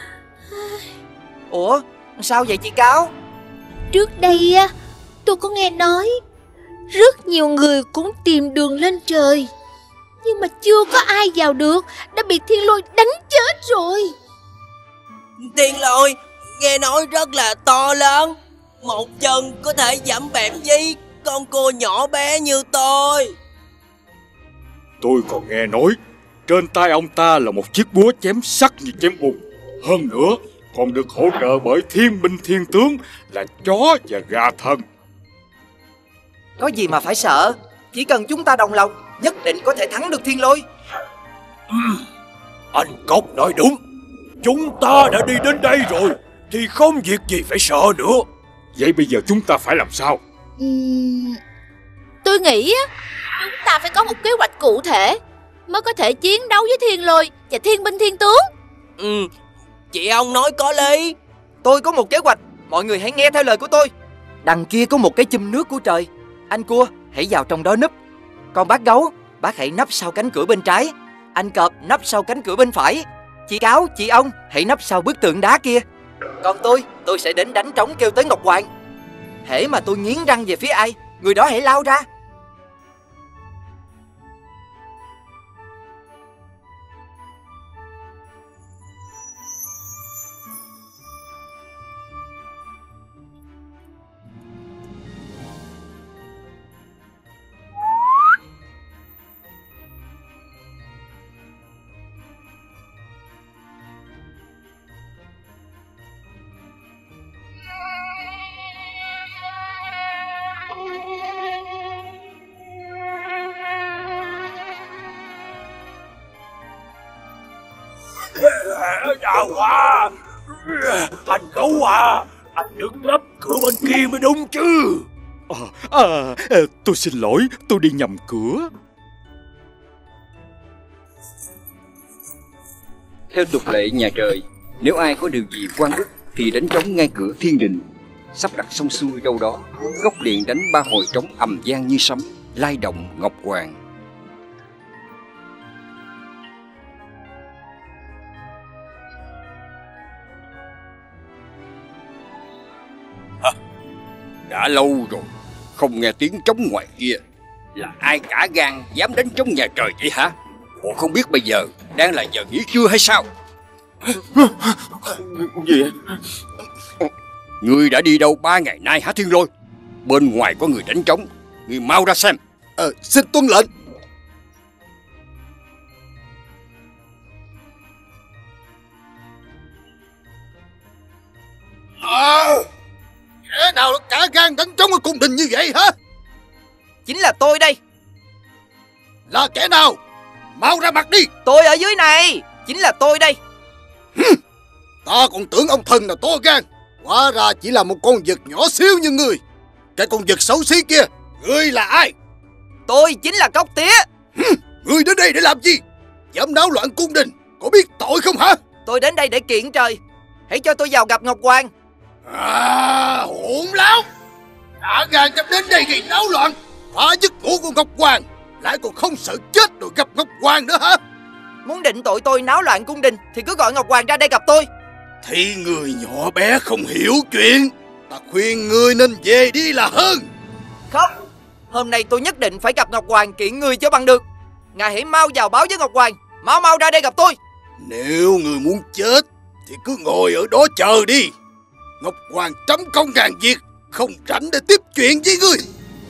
Ủa, sao vậy chị Cáo? Trước đây tôi có nghe nói rất nhiều người cũng tìm đường lên trời, nhưng mà chưa có ai vào được, đã bị thiên lôi đánh chết rồi. Thiên lôi nghe nói rất là to lớn, một chân có thể dẫm bẹp dí con cua nhỏ bé như tôi. Tôi còn nghe nói trên tay ông ta là một chiếc búa chém sắt như chém bùn. Hơn nữa còn được hỗ trợ bởi thiên binh thiên tướng là chó và gà thần. Có gì mà phải sợ, chỉ cần chúng ta đồng lòng, nhất định có thể thắng được thiên lôi. Ừ, anh Cốc nói đúng. Chúng ta đã đi đến đây rồi thì không việc gì phải sợ nữa. Vậy bây giờ chúng ta phải làm sao? Uhm, tôi nghĩ chúng ta phải có một kế hoạch cụ thể mới có thể chiến đấu với thiên lôi và thiên binh thiên tướng. Ừ, chị ông nói có lý. Tôi có một kế hoạch, mọi người hãy nghe theo lời của tôi. Đằng kia có một cái chum nước của trời. Anh cua hãy vào trong đó núp. Còn bác gấu, bác hãy nấp sau cánh cửa bên trái. Anh cọp nấp sau cánh cửa bên phải. Chị cáo, chị ông hãy nấp sau bức tượng đá kia. Còn tôi, tôi sẽ đến đánh trống kêu tới Ngọc Hoàng. Hễ mà tôi nghiến răng về phía ai, người đó hãy lao ra. Đào Hoa, anh Gấu à, anh đứng lấp cửa bên kia mới đúng chứ. À, à, tôi xin lỗi, tôi đi nhầm cửa. Theo tục lệ nhà trời, nếu ai có điều gì oan ức thì đánh trống ngay cửa thiên đình. Sắp đặt xong xuôi đâu đó, Gốc liền đánh ba hồi trống ầm vang như sấm, lai động Ngọc Hoàng. Đã lâu rồi không nghe tiếng trống ngoài kia. Là ai cả gan dám đánh trống nhà trời vậy hả? Bộ không biết bây giờ đang là giờ nghỉ trưa hay sao? Gì vậy? Ngươi đã đi đâu ba ngày nay hả Thiên Lôi? Bên ngoài có người đánh trống, ngươi mau ra xem. Ờ, xin tuân lệnh. À, kẻ nào cả gan đánh trống ở cung đình như vậy hả? Chính là tôi đây. Là kẻ nào? Mau ra mặt đi. Tôi ở dưới này. Chính là tôi đây. Ta còn tưởng ông thần là to gan, hóa ra chỉ là một con vật nhỏ xíu như ngươi. Cái con vật xấu xí kia, ngươi là ai? Tôi chính là Cốc Tía. Ngươi đến đây để làm gì? Dám náo loạn cung đình, có biết tội không hả? Tôi đến đây để kiện trời. Hãy cho tôi vào gặp Ngọc Hoàng. À, hỗn láo. Đã gan dám đến đây gây náo loạn, phá giấc ngủ của Ngọc Hoàng, lại còn không sợ chết rồi gặp Ngọc Hoàng nữa hả? Muốn định tội tôi náo loạn cung đình thì cứ gọi Ngọc Hoàng ra đây gặp tôi. Thì người nhỏ bé không hiểu chuyện, ta khuyên người nên về đi là hơn. Không, hôm nay tôi nhất định phải gặp Ngọc Hoàng kiện người cho bằng được. Ngài hãy mau vào báo với Ngọc Hoàng, mau mau ra đây gặp tôi. Nếu người muốn chết thì cứ ngồi ở đó chờ đi. Ngọc Hoàng trăm công ngàn việc, không rảnh để tiếp chuyện với ngươi.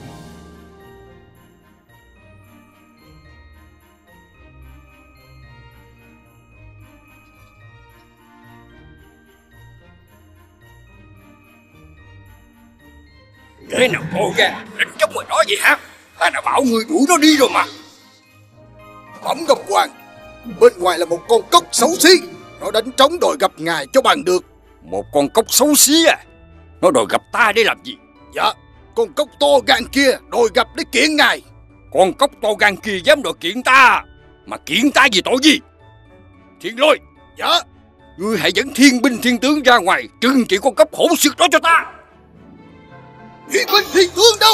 Thế nào cô ra định chống người đó vậy hả? Ta đã bảo người đuổi nó đi rồi mà. Bẩm Ngọc Hoàng, bên ngoài là một con cóc xấu xí, nó đánh trống đòi gặp ngài cho bằng được. Một con cóc xấu xí à? Nó đòi gặp ta để làm gì? Dạ, con cóc to gan kia đòi gặp để kiện ngài. Con cóc to gan kia dám đòi kiện ta? Mà kiện ta vì tội gì? Thiên Lôi. Dạ. Ngươi hãy dẫn thiên binh thiên tướng ra ngoài trừng trị con cóc hỗn xược đó cho ta. Thiên binh thiên tướng đâu?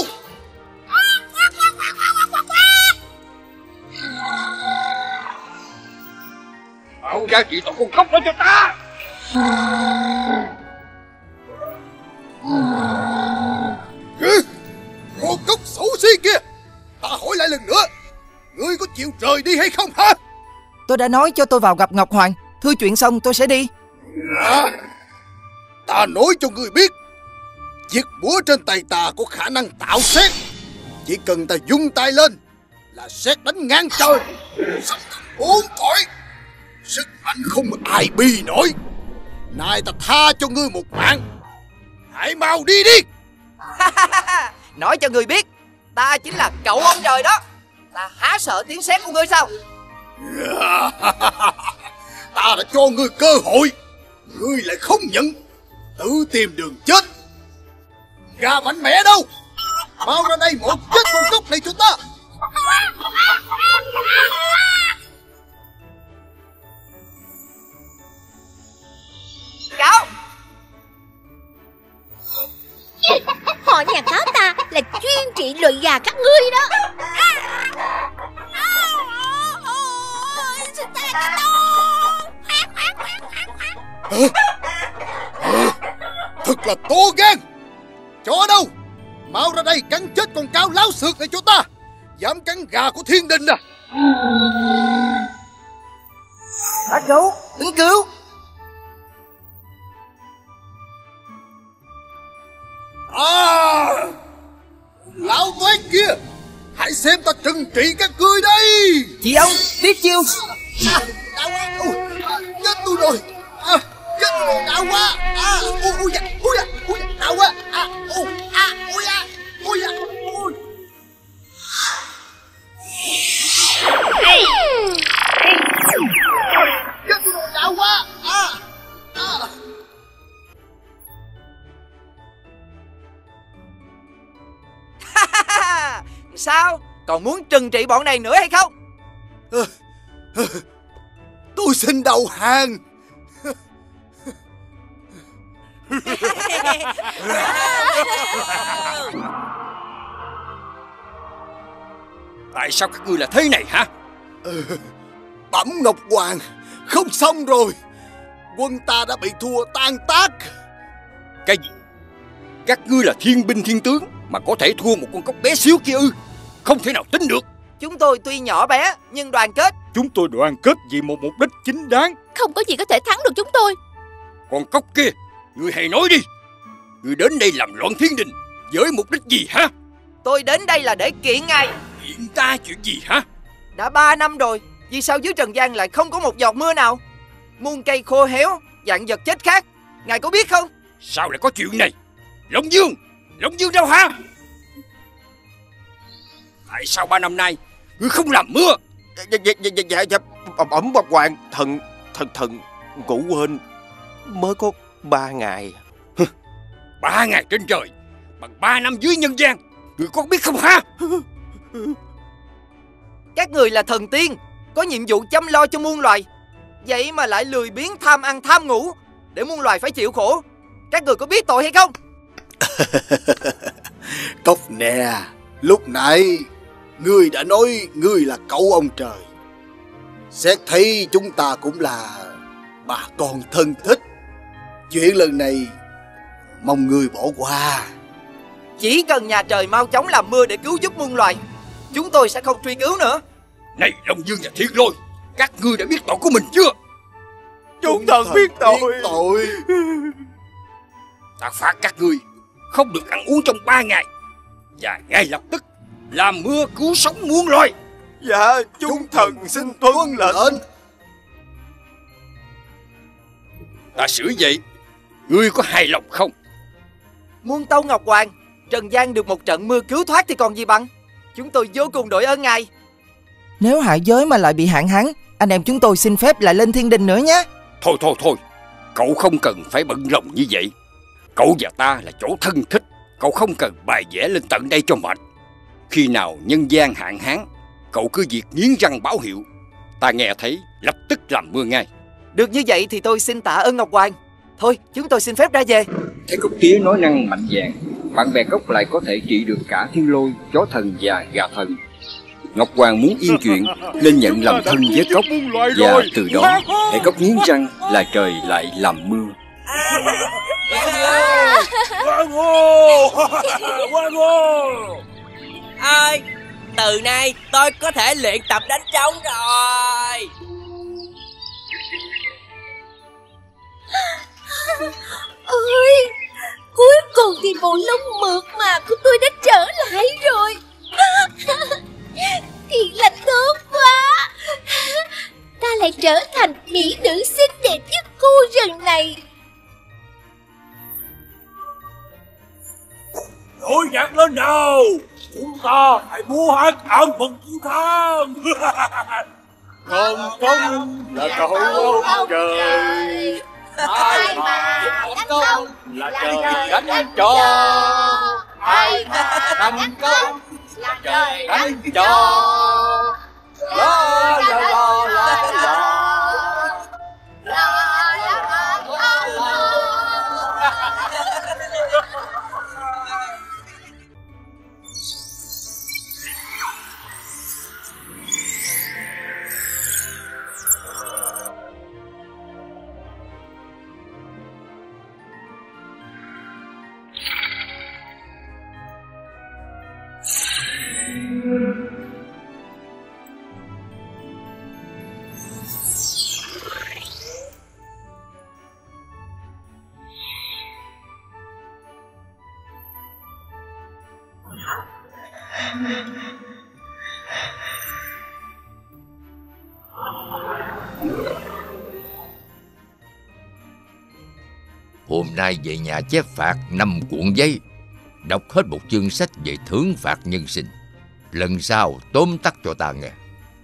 Bảo ra trị tội con cóc đó cho ta. Ừ, con cóc xấu xí kia, ta hỏi lại lần nữa, ngươi có chịu rời đi hay không hả? Tôi đã nói cho tôi vào gặp Ngọc Hoàng, thưa chuyện xong tôi sẽ đi. À, ta nói cho ngươi biết, chiếc búa trên tay ta có khả năng tạo sét. Chỉ cần ta vung tay lên là sét đánh ngang trời, sắp bốn cõi, sức mạnh không ai bi nổi. Nay ta tha cho ngươi một mạng, hãy mau đi đi. Nói cho người biết, ta chính là cậu ông trời đó. Ta há sợ tiếng sét của ngươi sao? Ta đã cho ngươi cơ hội, ngươi lại không nhận, tự tìm đường chết. Gà mạnh mẽ đâu, mau ra đây một chết con cóc này cho ta. Cậu Họ nhà cáo ta là chuyên trị loại gà các ngươi đó. Hả? Hả? Thật là to gan. Chó đâu, mau ra đây cắn chết con cáo láo xược này cho ta. Dám cắn gà của thiên đình à? Bác gấu, ứng cứu. À, lão toán kia, hãy xem ta trừng trị các ngươi đây. Chị ông, tiếp chiêu. À, đau quá, ôi, à, chết tôi rồi. À, chết tôi rồi, đau quá. À, ôi, ôi, da, ôi, da, ôi, da, đau quá. À, ôi, à, ôi, da, ôi, da, ôi. Chết tôi rồi, đau quá. À, à. Sao? Còn muốn trừng trị bọn này nữa hay không? À, à, tôi xin đầu hàng. Tại sao các ngươi là thế này hả? Ừ, bẩm Ngọc Hoàng, không xong rồi. Quân ta đã bị thua tan tác. Cái gì? Các ngươi là thiên binh thiên tướng mà có thể thua một con cóc bé xíu kia ư? Không thể nào tính được. Chúng tôi tuy nhỏ bé nhưng đoàn kết. Chúng tôi đoàn kết vì một mục đích chính đáng. Không có gì có thể thắng được chúng tôi. Con cóc kia, ngươi hãy nói đi. Ngươi đến đây làm loạn thiên đình với mục đích gì hả? Tôi đến đây là để kiện ngài. Kiện ta chuyện gì hả? Đã ba năm rồi, vì sao dưới trần gian lại không có một giọt mưa nào? Muôn cây khô héo, vạn vật chết khác. Ngài có biết không? Sao lại có chuyện này? Long Dương, Long Dương đâu hả? Tại sao ba năm nay ngươi không làm mưa? Dạ dạ dạ dạ dạ bẩm Ngọc Hoàng, thần thần thần ngủ quên, mới có ba ngày. Ba ngày trên trời bằng ba năm dưới nhân gian, ngươi có biết không hả? Các người là thần tiên, có nhiệm vụ chăm lo cho muôn loài. Vậy mà lại lười biếng tham ăn tham ngủ, để muôn loài phải chịu khổ. Các người có biết tội hay không? Cốc nè, lúc nãy ngươi đã nói ngươi là cậu ông trời. Xét thấy chúng ta cũng là bà con thân thích. Chuyện lần này mong ngươi bỏ qua. Chỉ cần nhà trời mau chóng làm mưa để cứu giúp muôn loài, chúng tôi sẽ không truy cứu nữa. Này Long Dương và Thiên Lôi, các ngươi đã biết tội của mình chưa? Chúng thần biết tội. tội. Ta phạt các ngươi không được ăn uống trong ba ngày, và ngay lập tức làm mưa cứu sống muôn loài. Dạ, chúng thần xin tuân lệnh. Ta sửa vậy, ngươi có hài lòng không? Muôn tâu Ngọc Hoàng, Trần gian được một trận mưa cứu thoát thì còn gì bằng. Chúng tôi vô cùng đội ơn ngài. Nếu hạ giới mà lại bị hạn hán, anh em chúng tôi xin phép lại lên thiên đình nữa nhé. Thôi thôi thôi, cậu không cần phải bận lòng như vậy. Cậu và ta là chỗ thân thích, cậu không cần bài vẽ lên tận đây cho mệt. Khi nào nhân gian hạn hán, cậu cứ việc nghiến răng báo hiệu, ta nghe thấy lập tức làm mưa ngay. Được như vậy thì tôi xin tạ ơn Ngọc Hoàng. Thôi chúng tôi xin phép ra về. Thấy cốc tía nói năng mạnh dạn, bạn bè cốc lại có thể trị được cả thiên lôi, chó thần và gà thần. Ngọc Hoàng muốn yên chuyện nên nhận làm thân với cốc, và từ đó hệ cốc nghiến răng là trời lại làm mưa. Quang Ngô! Quang Ngô! Ơi, từ nay tôi có thể luyện tập đánh trống rồi. Ôi, cuối cùng thì bộ lông mượt mà của tôi đã trở lại rồi. Thiệt là tốt quá. Ta lại trở thành mỹ nữ xinh đẹp nhất khu rừng này. Nổi nhạc lên nào, chúng ta hãy múa hát ăn mừng chiến thắng. Không công là cậu ông trời, ai mà thành công là trời đánh cho, ai mà thành công là trời đánh cho. La la la la la. Hôm nay về nhà chép phạt năm cuộn giấy, đọc hết một chương sách về thưởng phạt nhân sinh. Lần sau tóm tắt cho ta nghe.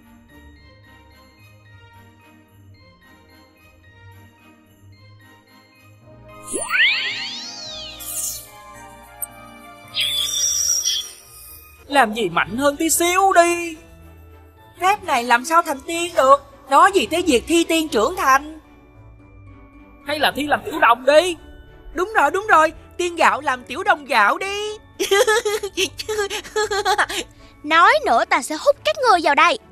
Làm gì mạnh hơn tí xíu đi. Phép này làm sao thành tiên được. Nói gì tới việc thi tiên trưởng thành. Hay là thi làm tiểu đồng đi. Đúng rồi đúng rồi, tiên gạo làm tiểu đồng gạo đi. Nói nữa ta sẽ hút các ngươi vào đây.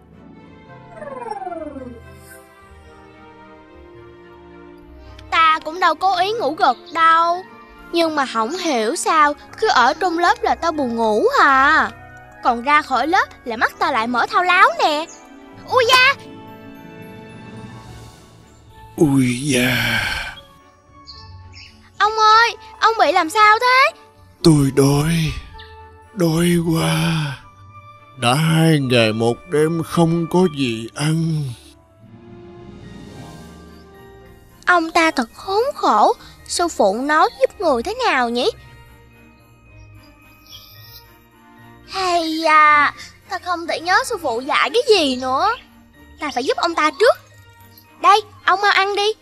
Ta cũng đâu cố ý ngủ gật đâu. Nhưng mà không hiểu sao cứ ở trong lớp là ta buồn ngủ à. Còn ra khỏi lớp là mắt ta lại mở thao láo nè. Ui da. Ui da. Ông ơi, ông bị làm sao thế? Tôi đói, đói quá. Đã hai ngày một đêm không có gì ăn. Ông ta thật khốn khổ. Sư phụ nói giúp người thế nào nhỉ? Hay da, ta không thể nhớ sư phụ dạy cái gì nữa. Ta phải giúp ông ta trước. Đây, ông mau ăn đi.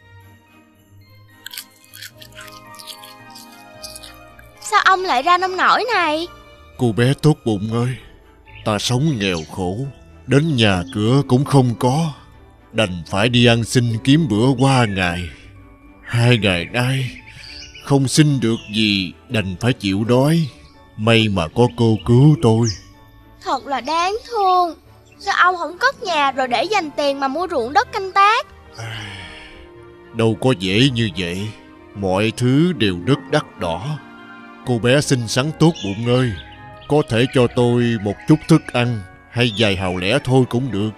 Sao ông lại ra nông nổi này? Cô bé tốt bụng ơi, ta sống nghèo khổ, đến nhà cửa cũng không có. đành phải đi ăn xin kiếm bữa qua ngày. Hai ngày nay không xin được gì, đành phải chịu đói. May mà có cô cứu tôi. Thật là đáng thương. Sao ông không cất nhà rồi để dành tiền mà mua ruộng đất canh tác? Đâu có dễ như vậy. Mọi thứ đều rất đắt đỏ. Cô bé xinh xắn tốt bụng ơi, có thể cho tôi một chút thức ăn hay vài hào lẻ thôi cũng được.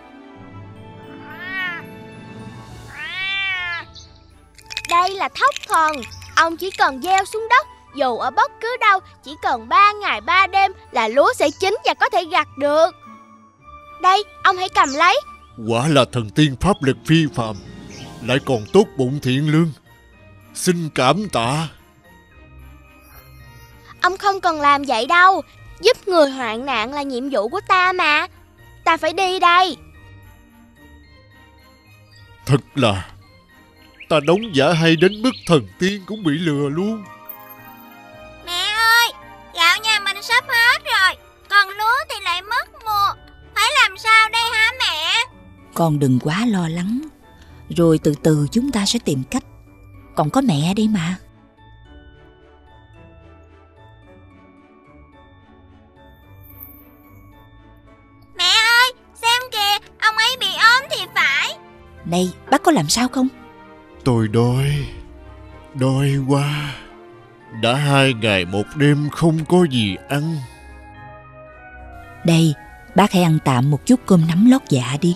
Đây là thóc thần. Ông chỉ cần gieo xuống đất, dù ở bất cứ đâu, chỉ cần ba ngày ba đêm là lúa sẽ chín và có thể gặt được. Đây, ông hãy cầm lấy. Quả là thần tiên pháp lực phi phàm, lại còn tốt bụng thiện lương. Xin cảm tạ. Ông không cần làm vậy đâu. Giúp người hoạn nạn là nhiệm vụ của ta mà. Ta phải đi đây. Thật là ta đóng giả hay đến mức thần tiên cũng bị lừa luôn. Mẹ ơi, gạo nhà mình sắp hết rồi, còn lúa thì lại mất mùa. Phải làm sao đây hả mẹ? Con đừng quá lo lắng, rồi từ từ chúng ta sẽ tìm cách. Còn có mẹ đây mà. Mẹ ơi, xem kìa, ông ấy bị ốm thì phải. Này, bác có làm sao không? Tôi đói, đói quá. Đã hai ngày một đêm không có gì ăn. Đây, bác hãy ăn tạm một chút cơm nắm lót dạ đi.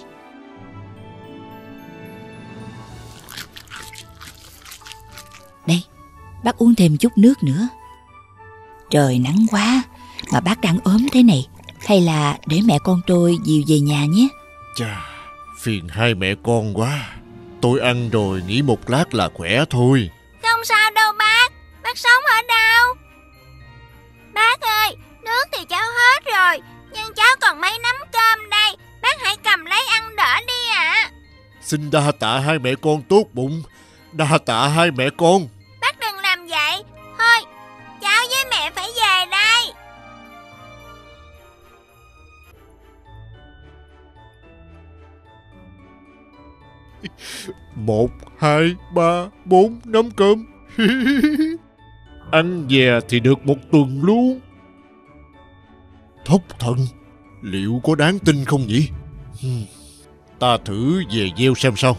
Đây, bác uống thêm chút nước nữa. Trời nắng quá, mà bác đang ốm thế này. Hay là để mẹ con tôi dìu về nhà nhé. Chà, phiền hai mẹ con quá. Tôi ăn rồi nghỉ một lát là khỏe thôi. Không sao đâu bác. Bác sống ở đâu? Bác ơi, nước thì cháu hết rồi, nhưng cháu còn mấy nắm cơm đây. Bác hãy cầm lấy ăn đỡ đi ạ. À. Xin đa tạ hai mẹ con tốt bụng. Đa tạ hai mẹ con. Bác đừng làm vậy. Thôi, cháu với mẹ phải về đây. Một, hai, ba, bốn nắm cơm. Ăn về thì được một tuần luôn. Thóc thần, liệu có đáng tin không nhỉ? Ta thử về gieo xem sao.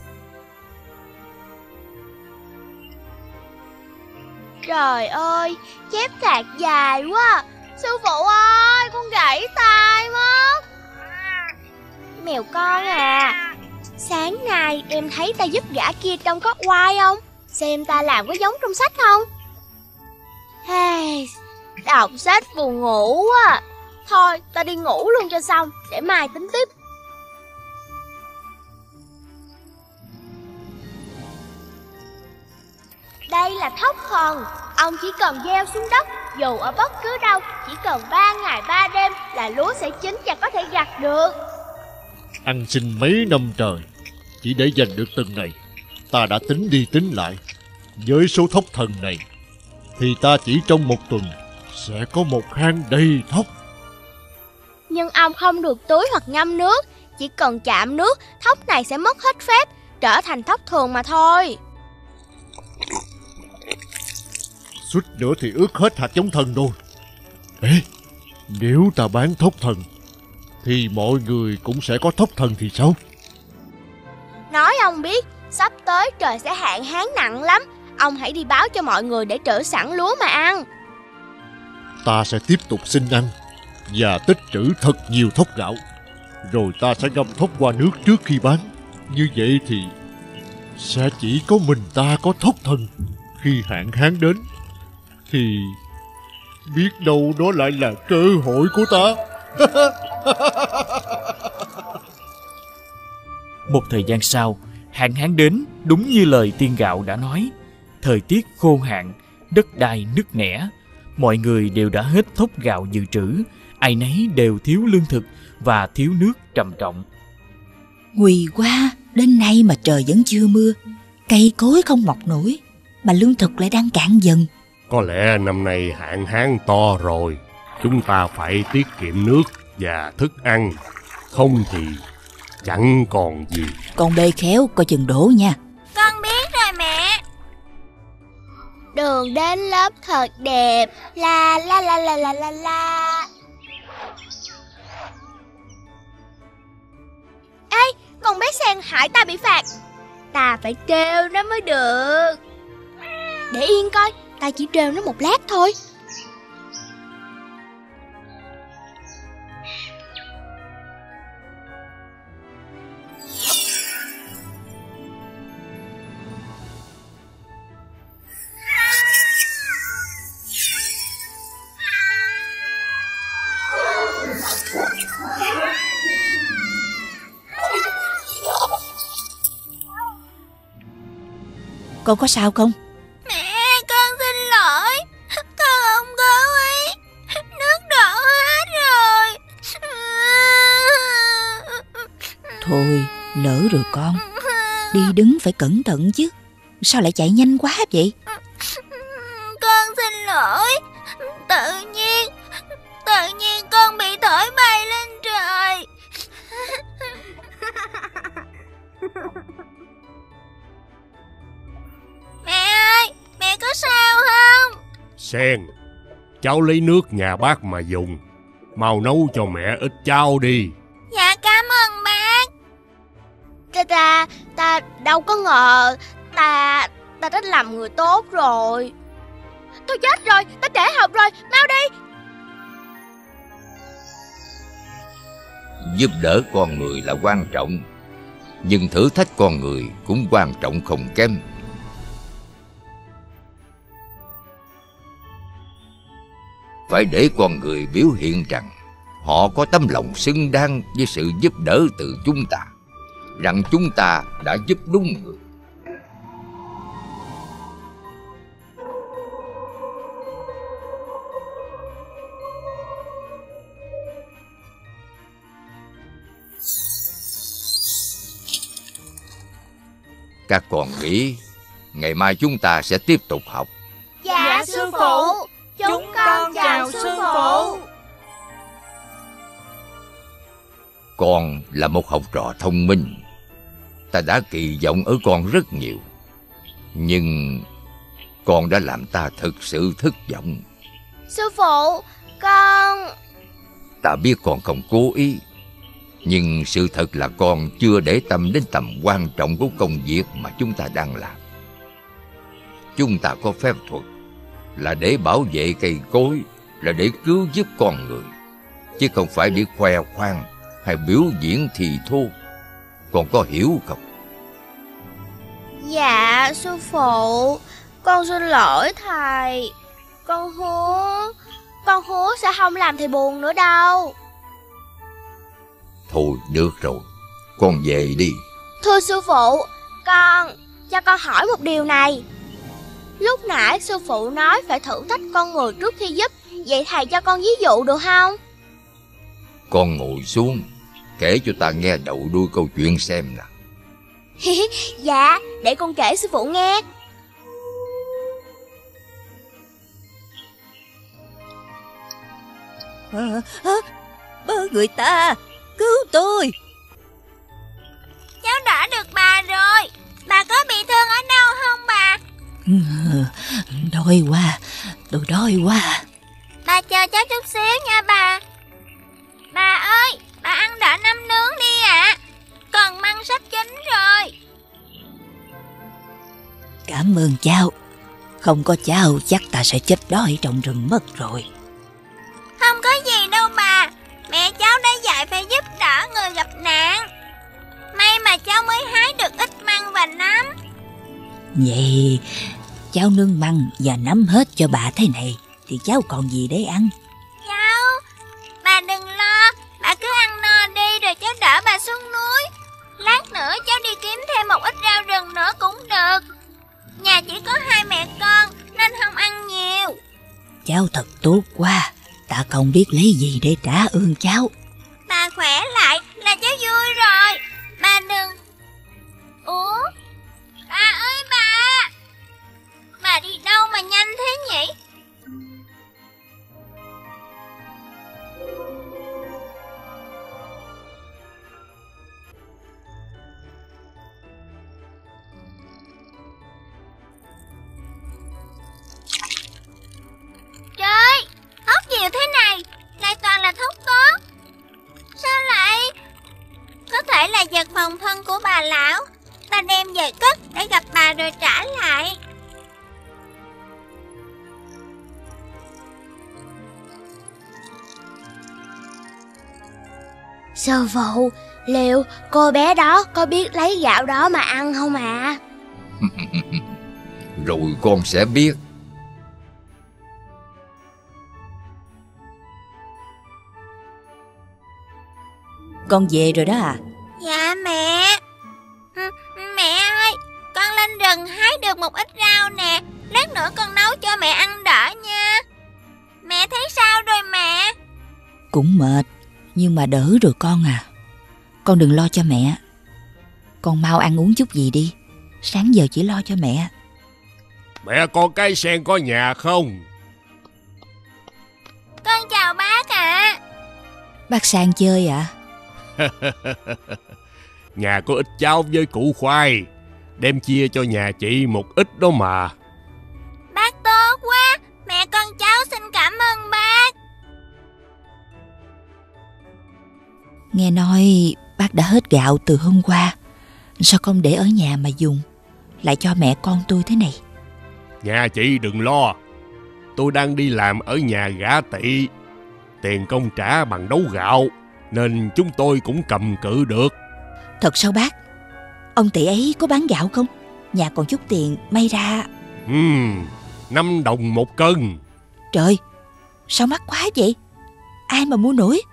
Trời ơi, chép thạc dài quá. Sư phụ ơi, con gãy tay mất. Mèo con à, sáng nay em thấy ta giúp gã kia trông có oai không? Xem ta làm có giống trong sách không? Hey, đọc sách buồn ngủ quá. Thôi ta đi ngủ luôn cho xong, để mai tính tiếp. Đây là thóc thần. Ông chỉ cần gieo xuống đất, dù ở bất cứ đâu, chỉ cần ba ngày ba đêm là lúa sẽ chín và có thể gặt được. Ăn xin mấy năm trời, chỉ để giành được từng ngày. Ta đã tính đi tính lại, với số thóc thần này thì ta chỉ trong một tuần sẽ có một hang đầy thóc. Nhưng ông không được tưới hoặc ngâm nước. Chỉ cần chạm nước, thóc này sẽ mất hết phép, trở thành thóc thường mà thôi. Suýt nữa thì ướt hết hạt giống thần rồi. Ê, nếu ta bán thóc thần thì mọi người cũng sẽ có thóc thần thì sao? Nói ông biết, sắp tới trời sẽ hạn hán nặng lắm. Ông hãy đi báo cho mọi người để trữ sẵn lúa mà ăn. Ta sẽ tiếp tục xin ăn và tích trữ thật nhiều thóc gạo. Rồi ta sẽ ngâm thóc qua nước trước khi bán. Như vậy thì sẽ chỉ có mình ta có thóc thần. Khi hạn hán đến thì biết đâu đó lại là cơ hội của ta. Một thời gian sau, hạn hán đến đúng như lời tiên gạo đã nói. Thời tiết khô hạn, đất đai nứt nẻ, mọi người đều đã hết thóc gạo dự trữ, ai nấy đều thiếu lương thực và thiếu nước trầm trọng. Nguy quá, đến nay mà trời vẫn chưa mưa, cây cối không mọc nổi, mà lương thực lại đang cạn dần. Có lẽ năm nay hạn hán to rồi, chúng ta phải tiết kiệm nước và thức ăn, không thì chẳng còn gì. Con bê khéo coi chừng đổ nha. Con biết rồi mẹ. Đường đến lớp thật đẹp. La la la la la la la. Ê, con bé Sen hại ta bị phạt. Ta phải trêu nó mới được. Để yên coi, ta chỉ trêu nó một lát thôi. Con có sao không? Mẹ, con xin lỗi. Con không có ý. Nước đổ hết rồi. Thôi, lỡ rồi con. Đi đứng phải cẩn thận chứ. Sao lại chạy nhanh quá vậy? Con xin lỗi. Tự nhiên Tự nhiên con bị thổi bay lên trời. Mẹ ơi, mẹ có sao không? Sen, cháu lấy nước nhà bác mà dùng. Mau nấu cho mẹ ít cháo đi. Dạ cảm ơn bác. Ta ta ta đâu có ngờ. Ta ta đã làm người tốt rồi. Tôi chết rồi, ta trễ học rồi, mau đi. Giúp đỡ con người là quan trọng, nhưng thử thách con người cũng quan trọng không kém. Phải để con người biểu hiện rằng họ có tấm lòng xứng đáng với sự giúp đỡ từ chúng ta, rằng chúng ta đã giúp đúng người. Các con nghĩ ngày mai chúng ta sẽ tiếp tục học. Dạ sư phụ. Chúng con chào sư phụ. Con là một học trò thông minh. Ta đã kỳ vọng ở con rất nhiều, nhưng con đã làm ta thực sự thất vọng. Sư phụ, con... Ta biết con không cố ý, nhưng sự thật là con chưa để tâm đến tầm quan trọng của công việc mà chúng ta đang làm. Chúng ta có phép thuật là để bảo vệ cây cối, là để cứu giúp con người, chứ không phải để khoe khoang hay biểu diễn thì thô. Con có hiểu không? Dạ sư phụ, con xin lỗi thầy. Con hứa Con hứa sẽ không làm thầy buồn nữa đâu. Thôi được rồi, con về đi. Thưa sư phụ, con cho con hỏi một điều này. Lúc nãy sư phụ nói phải thử thách con người trước khi giúp. Vậy thầy cho con ví dụ được không? Con ngồi xuống, kể cho ta nghe đầu đuôi câu chuyện xem nè. Dạ, để con kể sư phụ nghe. à, à, Bớ người ta, cứu tôi. Cháu đỡ được bà rồi. Bà có bị thương ở đâu không bà? Đói quá, tôi đói quá. Bà chờ cháu chút xíu nha bà. Bà ơi, bà ăn đỡ nấm nướng đi ạ. À. Còn măng sắp chín rồi. Cảm ơn cháu. Không có cháu chắc ta sẽ chết đói trong rừng mất rồi. Không có gì đâu bà. Mẹ cháu đã dạy phải giúp đỡ người gặp nạn. May mà cháu mới hái được ít măng và nấm. Vậy cháu nướng măng và nấm hết cho bà thế này thì cháu còn gì để ăn? Cháu, bà đừng lo. Bà cứ ăn no đi rồi cháu đỡ bà xuống núi. Lát nữa cháu đi kiếm thêm một ít rau rừng nữa cũng được. Nhà chỉ có hai mẹ con nên không ăn nhiều. Cháu thật tốt quá. Ta không biết lấy gì để trả ơn cháu. Bà khỏe lại là cháu vui rồi. Bà đừng... Ủa? Bà ơi bà! Bà đi đâu mà nhanh thế nhỉ? phòng thân của bà lão. Ta đem về cất để gặp bà rồi trả lại. Sư phụ, liệu cô bé đó có biết lấy gạo đó mà ăn không ạ? À? Rồi con sẽ biết. Con về rồi đó à? Dạ mẹ. Mẹ ơi, con lên rừng hái được một ít rau nè. Lát nữa con nấu cho mẹ ăn đỡ nha. Mẹ thấy sao rồi mẹ? Cũng mệt, nhưng mà đỡ rồi con à. Con đừng lo cho mẹ. Con mau ăn uống chút gì đi. Sáng giờ chỉ lo cho mẹ. Mẹ con cái sen có nhà không? Con chào bác ạ. À. Bác sang chơi ạ? À? Nhà có ít cháo với củ khoai, đem chia cho nhà chị một ít đó mà. Bác tốt quá. Mẹ con cháu xin cảm ơn bác. Nghe nói bác đã hết gạo từ hôm qua. Sao không để ở nhà mà dùng, lại cho mẹ con tôi thế này? Nhà chị đừng lo, tôi đang đi làm ở nhà gã Tị. Tiền công trả bằng đấu gạo, nên chúng tôi cũng cầm cự được. Thật sao bác? Ông Tị ấy có bán gạo không? Nhà còn chút tiền, may ra... Ừm, năm đồng một cân. Trời, sao mắc quá vậy? Ai mà mua nổi?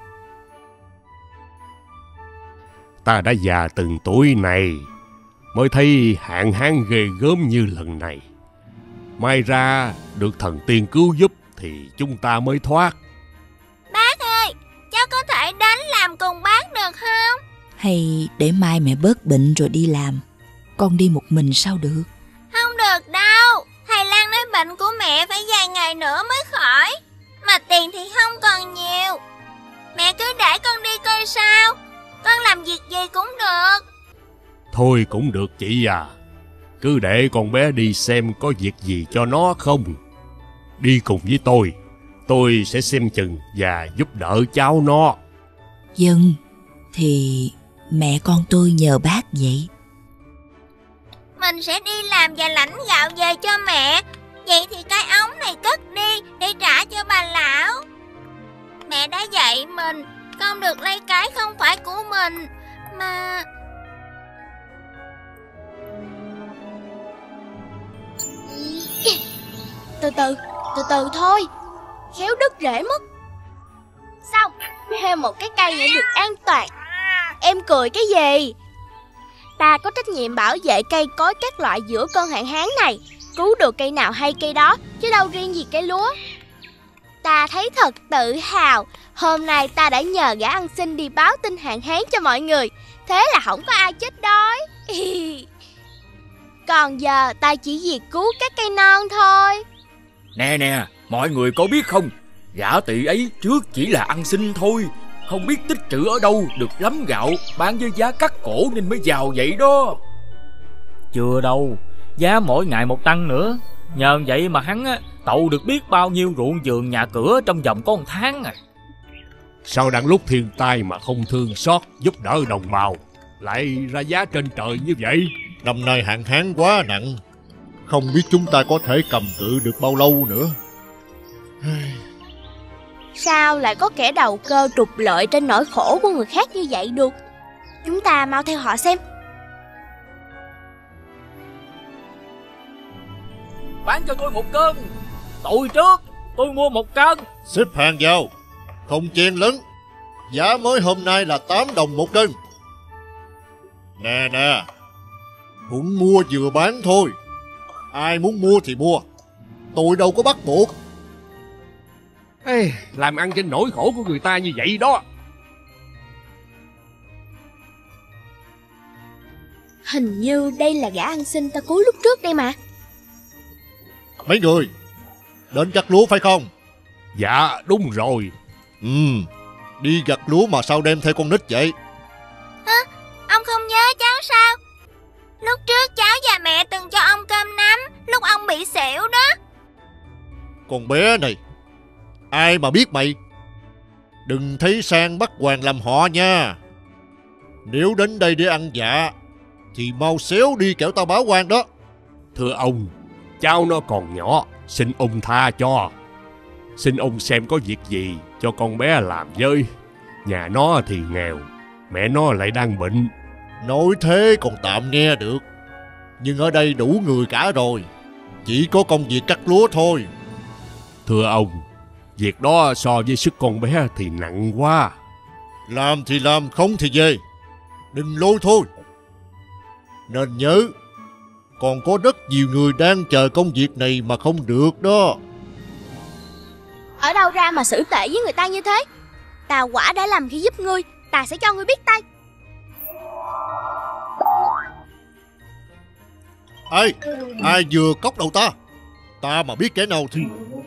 Ta đã già từng tuổi này, mới thấy hạn hán ghê gớm như lần này. May ra được thần tiên cứu giúp thì chúng ta mới thoát. Bác ơi, cháu có thể đến làm cùng bác được không? Hay để mai mẹ bớt bệnh rồi đi làm, con đi một mình sao được? Không được đâu. Thầy Lan nói bệnh của mẹ phải vài ngày nữa mới khỏi. Mà tiền thì không còn nhiều. Mẹ cứ để con đi coi sao. Con làm việc gì cũng được. Thôi cũng được chị à. Cứ để con bé đi xem có việc gì cho nó không. Đi cùng với tôi, tôi sẽ xem chừng và giúp đỡ cháu nó. Dân, thì mẹ con tôi nhờ bác vậy. Mình sẽ đi làm và lãnh gạo về cho mẹ. Vậy thì cái ống này cất đi để trả cho bà lão. Mẹ đã dạy mình không được lấy cái không phải của mình mà... Từ từ, từ từ thôi, khéo đứt rễ mất. Xong, thêm một cái cây nữa được an toàn. Em cười cái gì? Ta có trách nhiệm bảo vệ cây cối các loại giữa cơn hạn hán này. Cứu được cây nào hay cây đó, chứ đâu riêng gì cây lúa. Ta thấy thật tự hào. Hôm nay ta đã nhờ gã ăn xin đi báo tin hạn hán cho mọi người. Thế là không có ai chết đói. Còn giờ ta chỉ việc cứu các cây non thôi. Nè nè, mọi người có biết không, gã Tị ấy trước chỉ là ăn xin thôi, không biết tích trữ ở đâu được lắm gạo bán với giá cắt cổ nên mới giàu vậy đó. Chưa đâu, giá mỗi ngày một tăng nữa. Nhờ vậy mà hắn á, tậu được biết bao nhiêu ruộng vườn nhà cửa trong vòng có một tháng à. Sao đang lúc thiên tai mà không thương xót giúp đỡ đồng bào, lại ra giá trên trời như vậy? Năm nay hạn hán quá nặng, không biết chúng ta có thể cầm cự được bao lâu nữa. Sao lại có kẻ đầu cơ trục lợi trên nỗi khổ của người khác như vậy được? Chúng ta mau theo họ xem. Bán cho tôi một cân. Tôi trước, tôi mua một cân. Xếp hàng vào, không chen lấn. Giá mới hôm nay là tám đồng một cân. Nè nè, muốn mua vừa bán thôi. Ai muốn mua thì mua, tôi đâu có bắt buộc. Ê, làm ăn trên nỗi khổ của người ta như vậy đó. Hình như đây là gã ăn xin ta cứu lúc trước đây mà. Mấy người đến gặt lúa phải không? Dạ đúng rồi. Ừ, đi gặt lúa mà sao đem theo con nít vậy? Hả? Ông không nhớ cháu sao? Lúc trước cháu và mẹ từng cho ông cơm nắm lúc ông bị xỉu đó. Con bé này, ai mà biết mày. Đừng thấy sang bắt hoàng làm họ nha. Nếu đến đây để ăn dạ thì mau xéo đi kẻo tao báo quan đó. Thưa ông, cháu nó còn nhỏ, xin ông tha cho. Xin ông xem có việc gì cho con bé làm với. Nhà nó thì nghèo, mẹ nó lại đang bệnh. Nói thế còn tạm nghe được, nhưng ở đây đủ người cả rồi, chỉ có công việc cắt lúa thôi. Thưa ông, việc đó so với sức con bé thì nặng quá. Làm thì làm, không thì về, đừng lôi thôi. Nên nhớ, còn có rất nhiều người đang chờ công việc này mà không được đó. Ở đâu ra mà xử tệ với người ta như thế? Ta quả đã làm khi giúp ngươi, ta sẽ cho ngươi biết tay. Ai, ai vừa cốc đầu ta? Ta mà biết kẻ nào thì...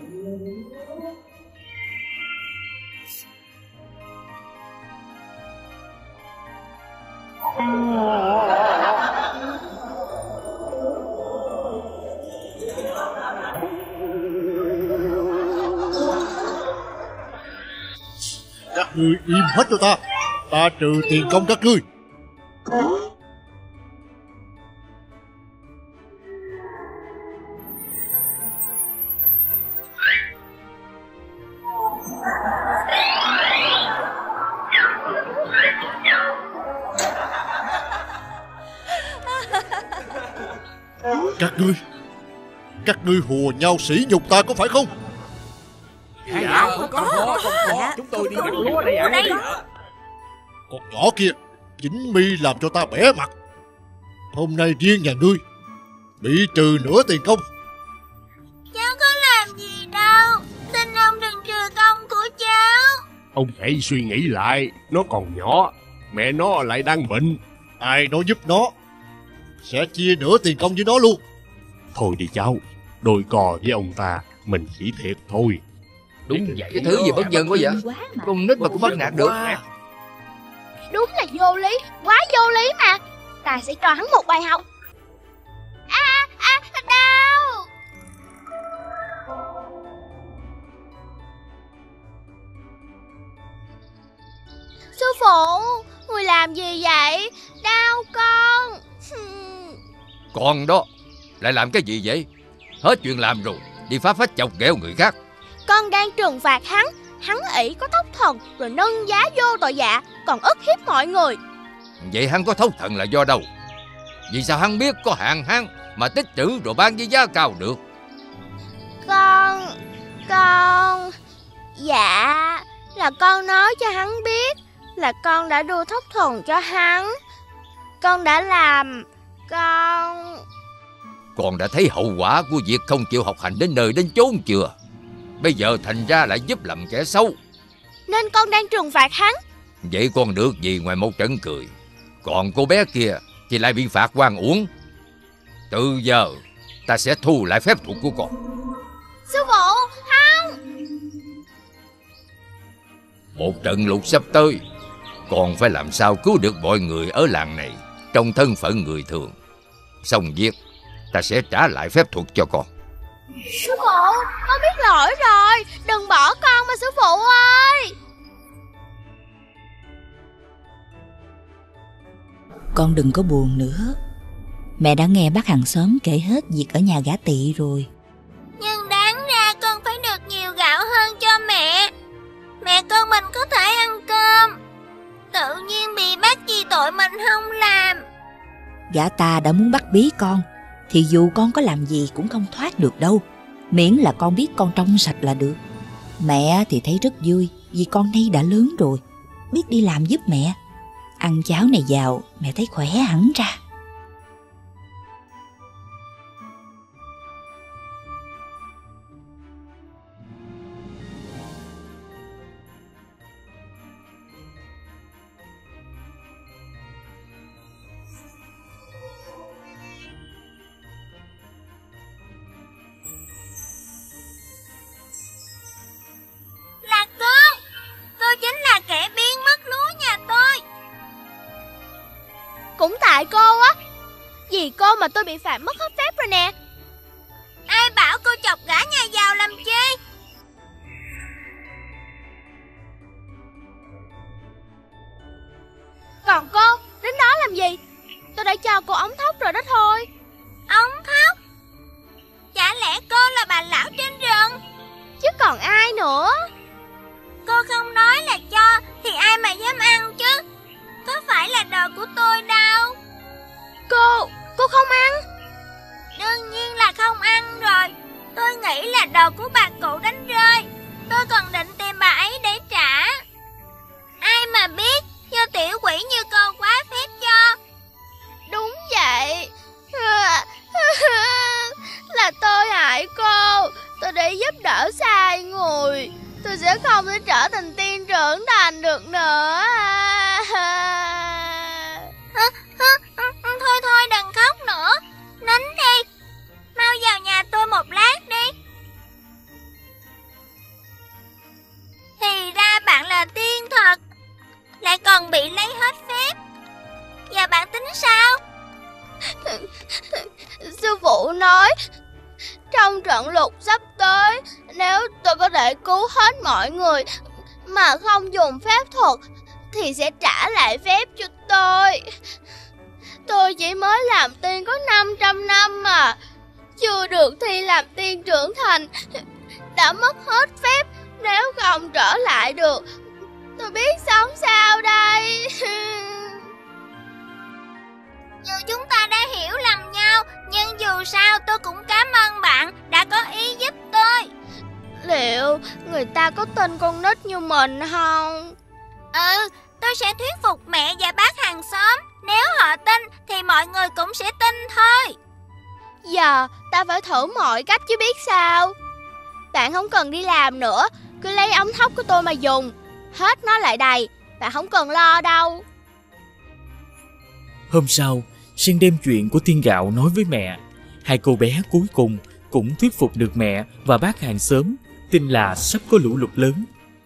Các ngươi im hết cho ta. Ta trừ tiền công các ngươi. Các ngươi Các ngươi hùa nhau sỉ nhục ta có phải không? Dạ không có, không có. Chúng tôi đi nhặt lúa đây ạ. Con nhỏ kia chính mi làm cho ta bẻ mặt. Hôm nay riêng nhà ngươi bị trừ nửa tiền công. Cháu có làm gì đâu, xin ông đừng trừ công của cháu. Ông hãy suy nghĩ lại, nó còn nhỏ, mẹ nó lại đang bệnh. Ai nói giúp nó, sẽ chia nửa tiền công với nó luôn. Thôi đi cháu, đôi cò với ông ta mình chỉ thiệt thôi. Đúng vậy, cái thứ gì bất nhân quá vậy? Con nít mà cũng bắt nạt được. Đúng là vô lý, quá vô lý mà. Ta sẽ cho hắn một bài học. À, à, đau. Sư phụ, người làm gì vậy? Đau con. Con đó, lại làm cái gì vậy? Hết chuyện làm rồi, đi phá phách chọc ghẹo người khác. Con đang trừng phạt hắn. Hắn ỷ có thất thần rồi nâng giá vô tội dạ, còn ức hiếp mọi người. Vậy hắn có thấu thần là do đâu? Vì sao hắn biết có hạn hán mà tích trữ rồi bán với giá cao được? Con... Con... Dạ... Là con nói cho hắn biết là con đã đưa thất thần cho hắn. Con đã làm... Con... Con đã thấy hậu quả của việc không chịu học hành đến nơi đến chốn chưa? Bây giờ thành ra lại giúp làm kẻ xấu. Nên con đang trừng phạt hắn. Vậy con được gì ngoài một trận cười? Còn cô bé kia thì lại bị phạt oan uổng. Từ giờ ta sẽ thu lại phép thuật của con. Sư phụ, không. Một trận lụt sắp tới, con phải làm sao cứu được mọi người ở làng này trong thân phận người thường. Xong việc, ta sẽ trả lại phép thuật cho con. Sư phụ, con biết lỗi rồi. Đừng bỏ con mà sư phụ ơi. Con đừng có buồn nữa. Mẹ đã nghe bác hàng xóm kể hết việc ở nhà gã tị rồi. Nhưng đáng ra con phải được nhiều gạo hơn cho mẹ. Mẹ con mình có thể ăn cơm. Tự nhiên bị bắt vì tội mình không làm. Gã ta đã muốn bắt bí con thì dù con có làm gì cũng không thoát được đâu. Miễn là con biết con trong sạch là được. Mẹ thì thấy rất vui vì con nay đã lớn rồi, biết đi làm giúp mẹ. Ăn cháo này vào mẹ thấy khỏe hẳn ra. Là con. Cô chính là kẻ biến mất lúa nhà tôi. Cũng tại cô á. Vì cô mà tôi bị phạm mất hết phép rồi nè. Ai bảo cô chọc gã nhà giàu làm chi? Còn cô, đã cho cô ống thóc rồi đó thôi. Ống thóc? Chả lẽ cô là bà lão trên rừng? Chứ còn ai nữa. Cô không nói là cho thì ai mà dám ăn chứ. Có phải là đồ của tôi đâu. Cô, cô không ăn? Đương nhiên là không ăn rồi. Tôi nghĩ là đồ của bà cụ đánh rơi. Tôi còn định tìm bà ấy để trả. Ai mà biết, do tiểu quỷ như cô quá phép cho. Đúng vậy. Là tôi hại cô. Tôi để giúp đỡ sai người. Tôi sẽ không thể trở thành tiên trưởng thành được nữa. Thôi thôi đừng khóc nữa. Nín đi. Mau vào nhà tôi một lát đi. Thì ra bạn là tiên thật, lại còn bị lấy hết phép. Giờ bạn tính sao? Sư phụ nói trong trận lụt sắp tới, nếu tôi có thể cứu hết mọi người mà không dùng phép thuật thì sẽ trả lại phép cho tôi. Tôi chỉ mới làm tiên có năm trăm năm mà, chưa được thi làm tiên trưởng thành, đã mất hết phép. Nếu không trở lại được, tôi biết sống sao đây. Dù chúng ta đã hiểu lầm nhau, nhưng dù sao tôi cũng cảm ơn bạn đã có ý giúp tôi. Liệu người ta có tin con nít như mình không? Ừ, tôi sẽ thuyết phục mẹ và bác hàng xóm. Nếu họ tin thì mọi người cũng sẽ tin thôi. Giờ ta phải thử mọi cách chứ biết sao. Bạn không cần đi làm nữa, cứ lấy ống thóc của tôi mà dùng. Hết nó lại đầy, bạn không cần lo đâu. Hôm sau, Sen đem chuyện của tiên gạo nói với mẹ. Hai cô bé cuối cùng cũng thuyết phục được mẹ và bác hàng xóm tin là sắp có lũ lụt lớn.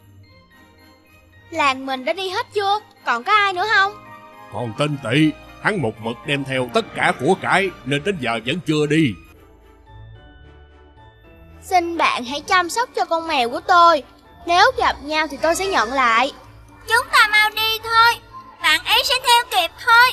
Làng mình đã đi hết chưa? Còn có ai nữa không? Còn tên Tị, hắn một mực đem theo tất cả của cải nên đến giờ vẫn chưa đi. Xin bạn hãy chăm sóc cho con mèo của tôi. Nếu gặp nhau thì tôi sẽ nhận lại. Chúng ta mau đi thôi, bạn ấy sẽ theo kịp thôi.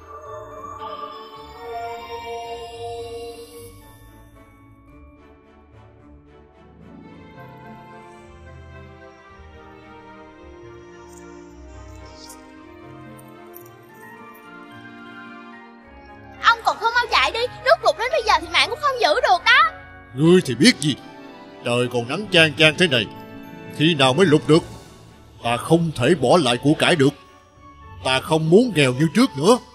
Ông còn không mau chạy đi, nước lụt đến bây giờ thì mạng cũng không giữ được đó. Ngươi thì biết gì, trời còn nắng chang chang thế này, khi nào mới lụt được? Ta không thể bỏ lại của cải được. Ta không muốn nghèo như trước nữa.